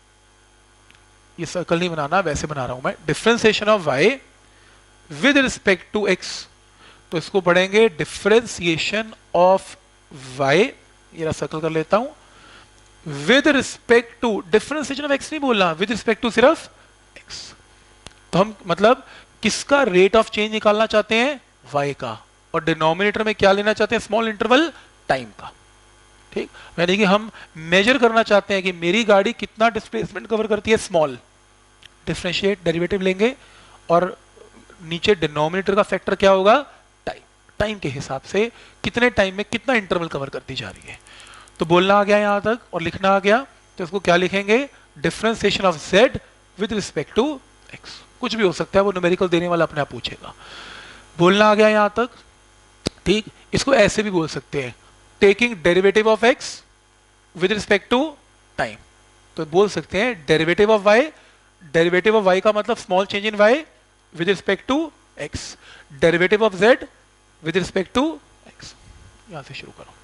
ये सर्कल नहीं बनाना, वैसे बना रहा हूं मैं, differentiation of y with respect to x, तो इसको पढ़ेंगे डिफरेंशिएशन ऑफ वाई, ये सर्कल कर लेता हूं, with respect to, differentiation of x नहीं बोलना, विद रिस्पेक्ट टू सिर्फ एक्स। तो हम मतलब किसका रेट ऑफ चेंज निकालना चाहते हैं, वाई का, और डिनोमिनेटर में क्या लेना चाहते हैं, स्मॉल इंटरवल टाइम का। ठीक, यानी कि हम मेजर करना चाहते हैं कि मेरी गाड़ी कितना डिस्प्लेसमेंट कवर करती है, स्मॉल, डिफरेंशिएट डेरिवेटिव लेंगे, और नीचे डिनोमिनेटर का फैक्टर क्या होगा, टाइम, टाइम के हिसाब से कितने टाइम में कितना इंटरवल कवर करती जा रही है। तो बोलना आ गया यहां तक और लिखना आ गया, तो इसको क्या लिखेंगे, differentiation of z with respect to x। कुछ भी हो सकता है, वो न्यूमेरिकल देने वाला अपने आप पूछेगा। बोलना आ गया यहां तक, ठीक। इसको ऐसे भी बोल सकते हैं, taking derivative of x with respect to time. तो बोल सकते हैं derivative of y, derivative of y का मतलब small change in y with respect to x, derivative of z with respect to x। यहां से शुरू करो।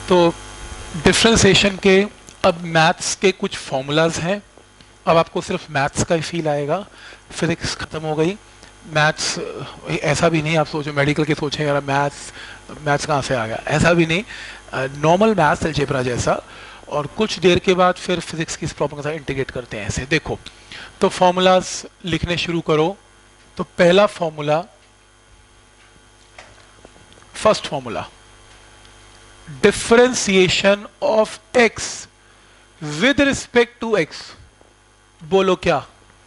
तो डिफरेंशिएशन के अब मैथ्स के कुछ फॉर्मूलाज हैं। अब आपको सिर्फ मैथ्स का ही फील आएगा, फिजिक्स खत्म हो गई। मैथ्स ऐसा भी नहीं आप सोचो मेडिकल के सोचें यार मैथ्स मैथ्स कहाँ से आ गया, ऐसा भी नहीं। नॉर्मल मैथ्स अलजेब्रा जैसा, और कुछ देर के बाद फिर फिजिक्स की इस प्रॉब्लम के साथ इंटीग्रेट करते हैं ऐसे। देखो तो फॉर्मूलाज लिखने शुरू करो। तो पहला formula, first formula, differentiation of x with respect to x. बोलो क्या?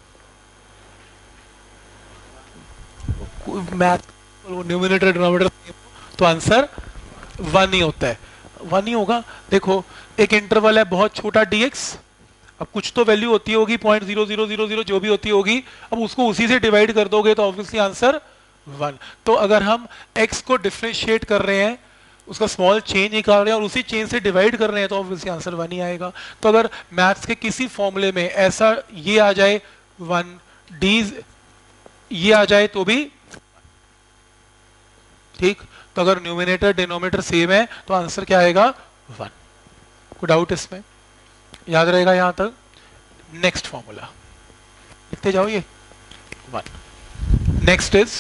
मैथ न्यूमिनेटर डिनोमिनेटर तो आंसर वन ही होता है, वन ही होगा। देखो एक इंटरवल है बहुत छोटा dx, अब कुछ तो वैल्यू होती होगी point zero zero zero zero जो भी होती होगी, अब उसको उसी से डिवाइड कर दोगे तो ऑब्वियसली आंसर वन। तो अगर हम x को डिफरेंशिएट कर रहे हैं, उसका स्मॉल चेंज निकाल रहे हैं और उसी चेंज से डिवाइड कर रहे हैं तो ऑब्वियसली आंसर वन ही आएगा। तो अगर मैथ्स के किसी फॉर्मूले में ऐसा ये आ जाए वन, डी ये आ जाए तो भी ठीक। तो अगर न्यूमिनेटर डिनोमिनेटर सेम है तो आंसर क्या आएगा? वन। कोई डाउट इसमें? याद रहेगा यहां तक? नेक्स्ट फॉर्मूला लिखते जाओ, ये one. Next is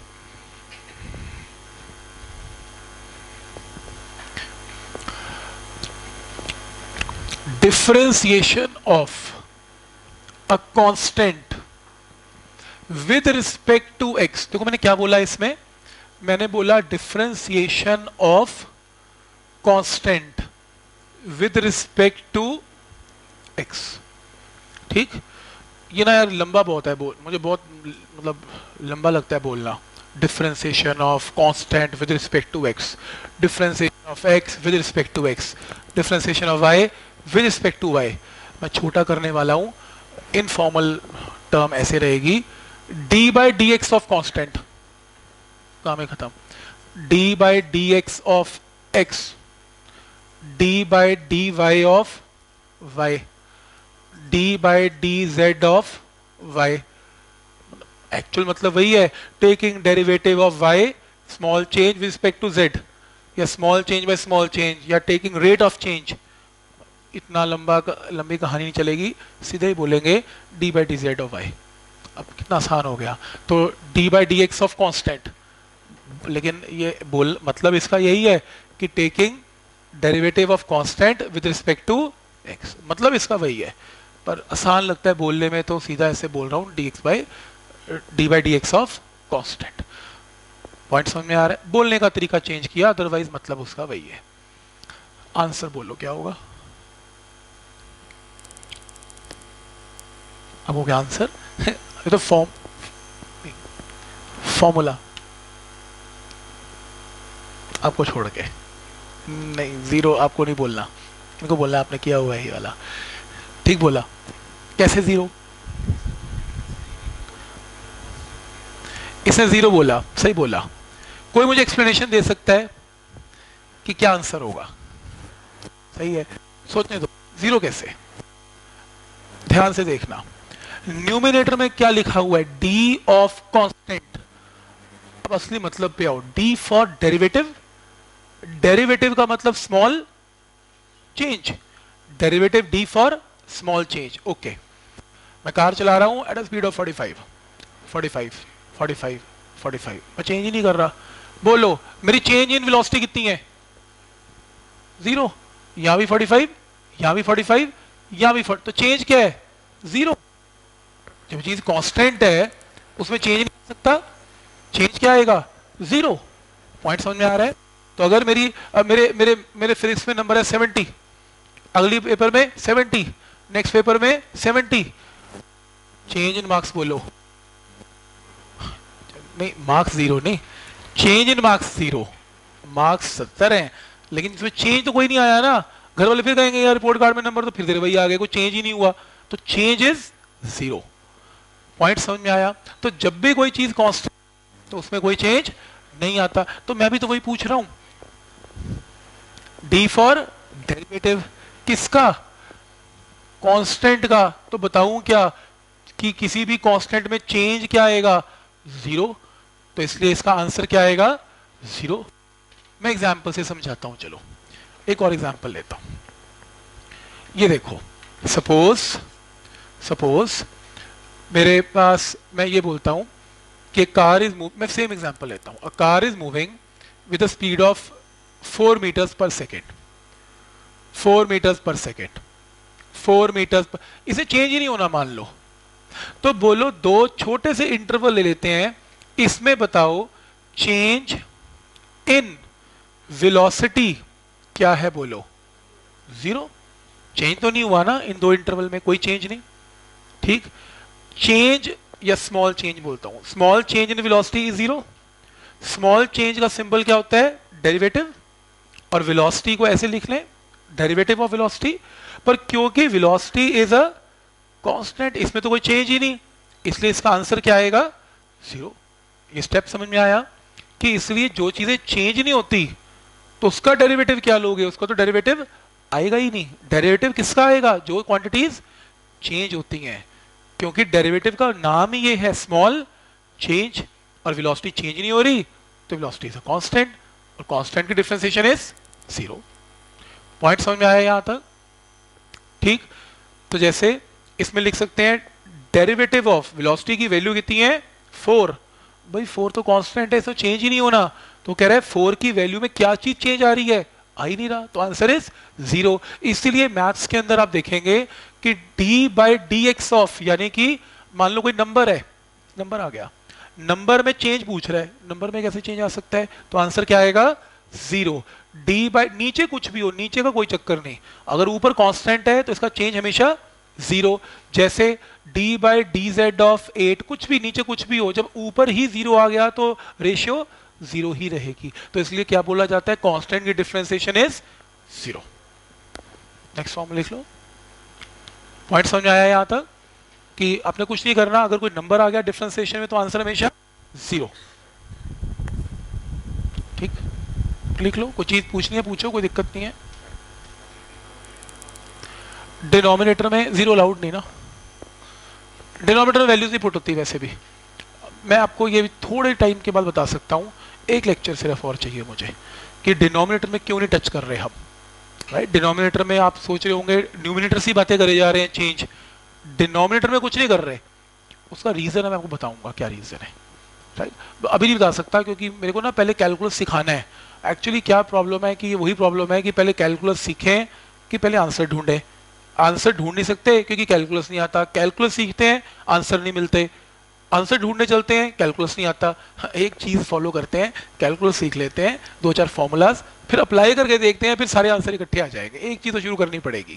differentiation of a constant with respect to x. देखो मैंने क्या बोला इसमें, मैंने बोला differentiation of constant with respect to x. ठीक, ये ना यार लंबा बहुत है बोल, मुझे बहुत मतलब लंबा लगता है बोलना। Differentiation of constant with respect to x, differentiation of x with respect to x, differentiation of y with respect to y. मैं छोटा करने वाला हूं, इनफॉर्मल टर्म ऐसे रहेगी, d by d x of constant, काम है खत्म। D by d x of x, d by d y of y, d by d z of y. Actual मतलब वही है, taking derivative of y small change with respect to z, या small change by small change, या taking rate of change. इतना लंबा लंबी कहानी नहीं चलेगी, सीधे ही बोलेंगे d by d z of y. अब कितना आसान हो गया। तो d by d x of constant, लेकिन ये बोल मतलब इसका यही है कि taking derivative of constant with respect to x, मतलब इसका वही है, पर आसान लगता है बोलने में तो सीधा ऐसे बोल रहा हूँ d x by d by d x of constant. Point समझ में आ रहा है? बोलने का तरीका चेंज किया, अदरवाइज मतलब उसका वही है। आंसर बोलो क्या होगा? अब हो गया आंसर। ये तो फॉर्म फॉर्मूला आपको छोड़ के, नहीं जीरो आपको नहीं बोलना, इनको बोलना आपने किया हुआ है ये वाला। ठीक बोला? कैसे जीरो? इसने जीरो बोला, सही बोला। कोई मुझे एक्सप्लेनेशन दे सकता है कि क्या आंसर होगा? सही है, सोचने दो। जीरो कैसे? ध्यान से देखना, न्यूमिनेटर में क्या लिखा हुआ है? D of constant. अब असली मतलब पे आओ, डी फॉर डेरिवेटिव, डेरिवेटिव का मतलब small change, derivative d for small change. Okay, मैं कार चला रहा हूं at a speed of forty five, forty five, forty five, forty five, मैं चेंज ही नहीं कर रहा। बोलो मेरी चेंज इन वेलोसिटी कितनी है? जीरो। यहां भी फोर्टी फाइव, यहां भी फोर्टी फाइव, यहां भी फोर्टी, तो चेंज क्या है? जीरो। जब चीज कांस्टेंट है उसमें चेंज नहीं हो सकता, चेंज क्या आएगा? जीरो। पॉइंट समझ में आ रहा है? तो अगर मेरी अब मेरे मेरे मेरे फिजिक्स में नंबर है सेवेंटी, अगली पेपर में सेवेंटी, नेक्स्ट पेपर में सेवेंटी, चेंज इन मार्क्स बोलो। नहीं मार्क्स जीरो नहीं, change in marks zero. Marks सत्तर हैं लेकिन इसमें चेंज तो कोई नहीं आया ना। घर वाले फिर कहेंगे यार रिपोर्ट कार्ड में नंबर तो फिर तेरे वही आ गए, कोई चेंज ही नहीं हुआ, तो चेंज इज जीरो। पॉइंट समझ में आया? तो जब भी कोई चीज कांस्टेंट तो उसमें कोई चेंज नहीं आता। तो मैं भी तो वही पूछ रहा हूं, डी फॉर डेरिवेटिव किसका? कांस्टेंट का। तो बताऊं क्या कि किसी भी कांस्टेंट में चेंज क्या आएगा? जीरो। तो इसलिए इसका आंसर क्या आएगा? जीरो। मैं एग्जांपल से समझाता हूं, चलो एक और एग्जांपल लेता हूं, ये देखो, सपोज सपोज मेरे पास, मैं ये बोलता हूं कि कार इज मूव, मैं सेम एग्जांपल लेता हूं, a car is moving with a speed of four metres per second, four metres per second, four metres per, इसे चेंज ही नहीं होना मान लो, तो बोलो दो छोटे से इंटरवल ले लेते हैं, इसमें बताओ चेंज इन वेलोसिटी क्या है, बोलो जीरो, चेंज तो नहीं हुआ ना इन दो इंटरवल में, कोई चेंज नहीं, ठीक। चेंज या स्मॉल चेंज बोलता हूं, small change in velocity is zero, small change का सिंबल क्या होता है, डेरिवेटिव, और वेलोसिटी को ऐसे लिख लें, डेरिवेटिव ऑफ वेलोसिटी, पर क्योंकि वेलोसिटी इज अ कांस्टेंट, इसमें तो कोई चेंज ही नहीं, इसलिए इसका आंसर क्या आएगा, जीरो। ये स्टेप समझ में आया कि इसलिए जो चीजें चेंज नहीं होती तो उसका डेरिवेटिव क्या लोगे, उसका तो डेरिवेटिव आएगा ही नहीं। डेरिवेटिव किसका आएगा, जो क्वांटिटीज चेंज होती हैं, क्योंकि डेरिवेटिव का नाम ही ये है स्मॉल चेंज, और वेलोसिटी चेंज नहीं हो रही तो वेलोसिटी इज अ कांस्टेंट, और कांस्टेंट की डिफरेंशिएशन इज जीरो। पॉइंट समझ में आया यहां तक, ठीक। तो जैसे इसमें लिख सकते हैं डेरिवेटिव ऑफ वेलोसिटी की वैल्यू कितनी है, फोर, भाई फोर तो कांस्टेंट है, इसमें चेंज ही नहीं होना, तो कह रहा है फोर की वैल्यू में क्या चीज चेंज आ रही है, आ ही नहीं रहा, तो आंसर इज जीरो। इसीलिए मैथ्स के अंदर आप देखेंगे कि d by d x of, यानी कि मान लो कोई नंबर है, नंबर आ गया, नंबर में चेंज पूछ रहा है, नंबर में कैसे चेंज आ सकता है, तो आंसर क्या आएगा, जीरो। डी बाई, नीचे कुछ भी हो, नीचे का कोई चक्कर नहीं, अगर ऊपर कांस्टेंट है तो इसका चेंज हमेशा जीरो। जैसे d by d z of eight, कुछ भी नीचे कुछ भी हो, जब ऊपर ही जीरो आ गया तो रेशियो जीरो ही रहेगी, तो इसलिए क्या बोला जाता है, कांस्टेंट की differentiation is zero. Next form लिख लो। पॉइंट समझ में आया यहां तक कि आपने कुछ नहीं करना, अगर कोई नंबर आ गया डिफरेंशिएशन में तो आंसर हमेशा जीरो, ठीक। लिख लो, कोई चीज पूछनी है पूछो, कोई दिक्कत नहीं है। डिनोमिनेटर में जीरो अलाउड नहीं ना, डिनोमिनेटर में वैल्यूज नहीं पुट होती वैसे भी, मैं आपको ये थोड़े टाइम के बाद बता सकता हूं, एक लेक्चर सिर्फ और चाहिए मुझे कि डिनोमिनेटर में क्यों नहीं टच कर रहे हम, राइट। डिनोमिनेटर में आप सोच रहे होंगे न्यूमिनेटर से बातें करे जा रहे हैं, चेंज, डिनोमिनेटर में कुछ नहीं कर रहे, उसका रीजन है, मैं आपको बताऊंगा क्या रीजन है, राइट। अभी नहीं बता सकता क्योंकि मेरे को ना पहले कैलकुलस सिखाना है। एक्चुअली क्या प्रॉब्लम है कि ये वही प्रॉब्लम है कि पहले कैलकुलस सीखें कि पहले आंसर ढूंढें, आंसर ढूंढ नहीं सकते क्योंकि कैलकुलस नहीं आता, कैलकुलस सीखते हैं आंसर नहीं मिलते, आंसर ढूंढने चलते हैं कैलकुलस नहीं आता। एक चीज फॉलो करते हैं, कैलकुलस सीख लेते हैं, दो चार फॉर्मूलाज, फिर अप्लाई करके देखते हैं, फिर सारे आंसर इकट्ठे आ जाएंगे। एक चीज तो शुरू करनी पड़ेगी।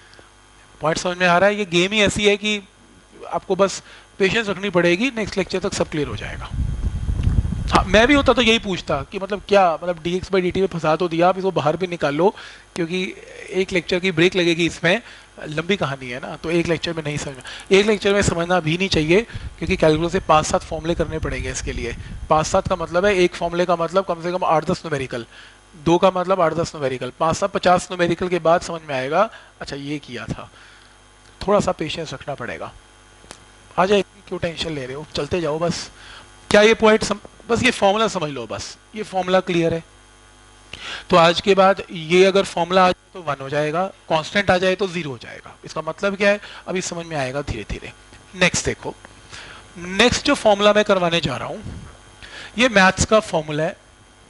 पॉइंट समझ में आ रहा है, ये गेम ही ऐसी है कि आपको बस पेशेंस रखनी पड़ेगी, नेक्स्ट लेक्चर तक सब क्लियर हो जाएगा। हाँ, मैं भी होता तो यही पूछता कि मतलब क्या, मतलब d x by d t में फंसा तो दिया, आप इसको बाहर भी निकाल लो, क्योंकि एक लेक्चर की ब्रेक लगेगी, इसमें लंबी कहानी है ना, तो एक लेक्चर में नहीं समझ, एक लेक्चर में समझना भी नहीं चाहिए, क्योंकि कैलकुलस से पाँच सात फॉर्मूले करने पड़ेंगे इसके लिए। पाँच सात का मतलब है, एक फॉर्मूले का मतलब कम से कम आठ दस न्यूमेरिकल, दो का मतलब आठ दस न्यूमेरिकल, पाँच सात पचास न्यूमेरिकल के बाद समझ में आएगा अच्छा ये किया था। थोड़ा सा पेशेंस रखना पड़ेगा। आ जाए, क्यों टेंशन ले रहे हो, चलते जाओ बस। क्या ये पॉइंट सम... बस ये फॉर्मूला समझ लो, बस ये फॉर्मूला क्लियर है। तो आज के बाद ये अगर फॉर्मूला आ जाए तो वन हो जाएगा, कांस्टेंट आ जाए तो जीरो हो जाएगा। इसका मतलब क्या है अभी समझ में आएगा धीरे धीरे। नेक्स्ट देखो, नेक्स्ट जो फॉर्मूला मैं करवाने जा रहा हूं ये मैथ्स का फॉर्मूला है,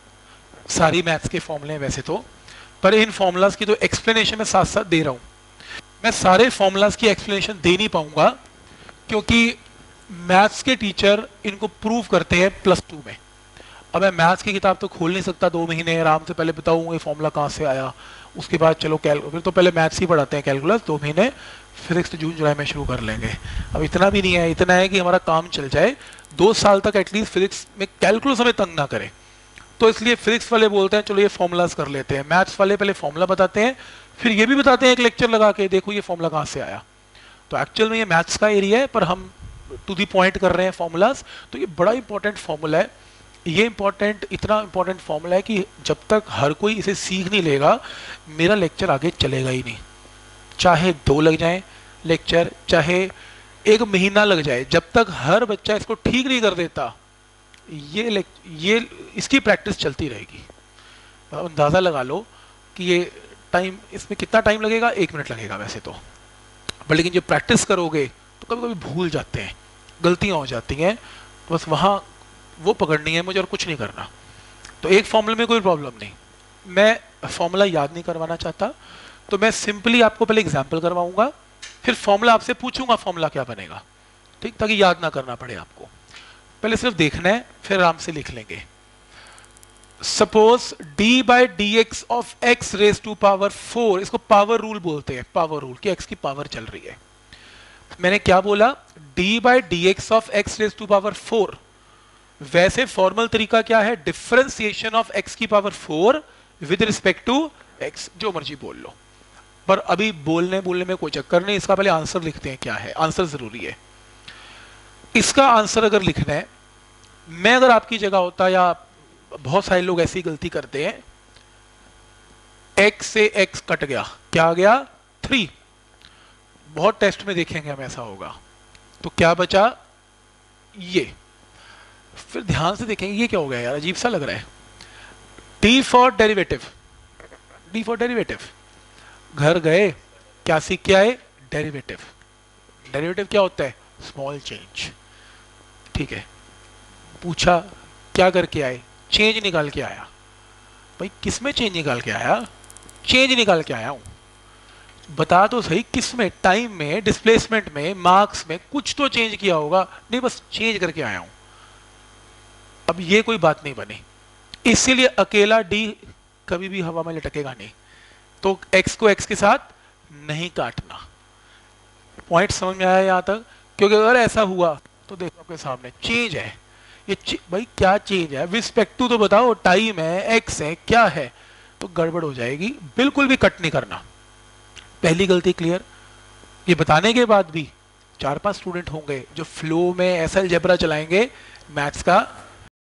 सारी मैथ्स के फॉर्मूले हैं वैसे तो, पर इन फॉर्मूलाज की तो एक्सप्लेनेशन मैं साथ साथ दे रहा हूं। मैं सारे फॉर्मूलाज की एक्सप्लेनेशन दे नहीं पाऊंगा क्योंकि मैथ्स के टीचर इनको प्रूव करते हैं प्लस टू में। अब मैं मैथ्स की किताब तो खोल नहीं सकता दो महीने आराम से, पहले बताऊँ ये फॉर्मूला कहाँ से आया, उसके बाद चलो कैल फिर तो पहले मैथ्स ही पढ़ाते हैं कैलकुलस, दो महीने फिजिक्स तो जून जुलाई में शुरू कर लेंगे। अब इतना भी नहीं है, इतना है कि हमारा काम चल जाए, दो साल तक एटलीस्ट फिजिक्स में कैलकुलस हमें तंग ना करे। तो इसलिए फिजिक्स वाले बोलते हैं चलो ये फॉर्मूलाज कर लेते हैं, मैथ्स वाले पहले फॉर्मूला बताते हैं, फिर ये भी बताते हैं एक लेक्चर लगा के देखो ये फॉर्मूला कहाँ से आया। तो एक्चुअल में ये मैथ्स का एरिया है, पर हम टू दी पॉइंट कर रहे हैं फॉर्मूलाज। तो ये बड़ा इंपॉर्टेंट फॉर्मूला है, ये इंपॉर्टेंट इतना इंपॉर्टेंट फॉर्मूला है कि जब तक हर कोई इसे सीख नहीं लेगा मेरा लेक्चर आगे चलेगा ही नहीं। चाहे दो लग जाए लेक्चर, चाहे एक महीना लग जाए, जब तक हर बच्चा इसको ठीक नहीं कर देता ये ये इसकी प्रैक्टिस चलती रहेगी। अंदाज़ा लगा लो कि ये टाइम, इसमें कितना टाइम लगेगा, एक मिनट लगेगा वैसे तो, पर लेकिन जब प्रैक्टिस करोगे तो कभी कभी भूल जाते हैं, गलतियां हो जाती हैं, तो बस वहाँ वो पकड़नी है मुझे और कुछ नहीं करना। तो एक फॉर्मूले में कोई प्रॉब्लम नहीं, मैं फॉर्मूला याद नहीं करवाना चाहता, तो मैं सिंपली आपको पहले एग्जाम्पल करवाऊंगा, फिर फॉर्मूला आपसे पूछूंगा फॉर्मूला क्या बनेगा, ठीक, ताकि याद ना करना पड़े आपको, पहले सिर्फ देखना है फिर आराम से लिख लेंगे। Suppose d by d x of x raise to power four, इसको पावर रूल बोलते हैं, पावर रूल कि x की पावर चल रही है। मैंने क्या बोला, d by d x of x raise to power four, वैसे फॉर्मल तरीका क्या है, डिफरेंशिएशन ऑफ x की power four with respect to x, जो मर्जी बोल लो, पर अभी बोलने बोलने में कोई चक्कर नहीं, इसका पहले आंसर लिखते हैं, क्या है आंसर, जरूरी है। इसका आंसर अगर लिखना है, मैं अगर आपकी जगह होता, या बहुत सारे लोग ऐसी गलती करते हैं, x से x कट गया, क्या आ गया, थ्री, बहुत टेस्ट में देखेंगे हम ऐसा होगा, तो क्या बचा, ये, फिर ध्यान से देखेंगे ये क्या हो गया यार, अजीब सा लग रहा है, d for derivative, d for derivative, घर गए क्या सीख के आए, डेरिवेटिव, डेरिवेटिव क्या होता है, स्मॉल चेंज, ठीक है, पूछा क्या करके आए, चेंज निकाल के आया, भाई किस में चेंज निकाल के आया, चेंज निकाल के आया हूं, बता तो सही किस में, टाइम में, डिस्प्लेसमेंट में, मार्क्स में, कुछ तो चेंज किया होगा, नहीं बस चेंज करके आया हूं। अब ये कोई बात नहीं बनी, इसीलिए अकेला डी कभी भी हवा में लटकेगा नहीं, तो x को x के साथ नहीं काटना, पॉइंट समझ में आया यहां तक, क्योंकि अगर ऐसा हुआ तो देखो आपके सामने चेंज है, ये भाई क्या चेंज है, रिस्पेक्ट टू तो बताओ, टाइम है, एक्स है, क्या है, तो गड़बड़ हो जाएगी, बिल्कुल भी कट नहीं करना। पहली गलती क्लियर। ये बताने के बाद भी चार पांच स्टूडेंट होंगे जो फ्लो में ऐसा अलजेब्रा चलाएंगे मैथ्स का,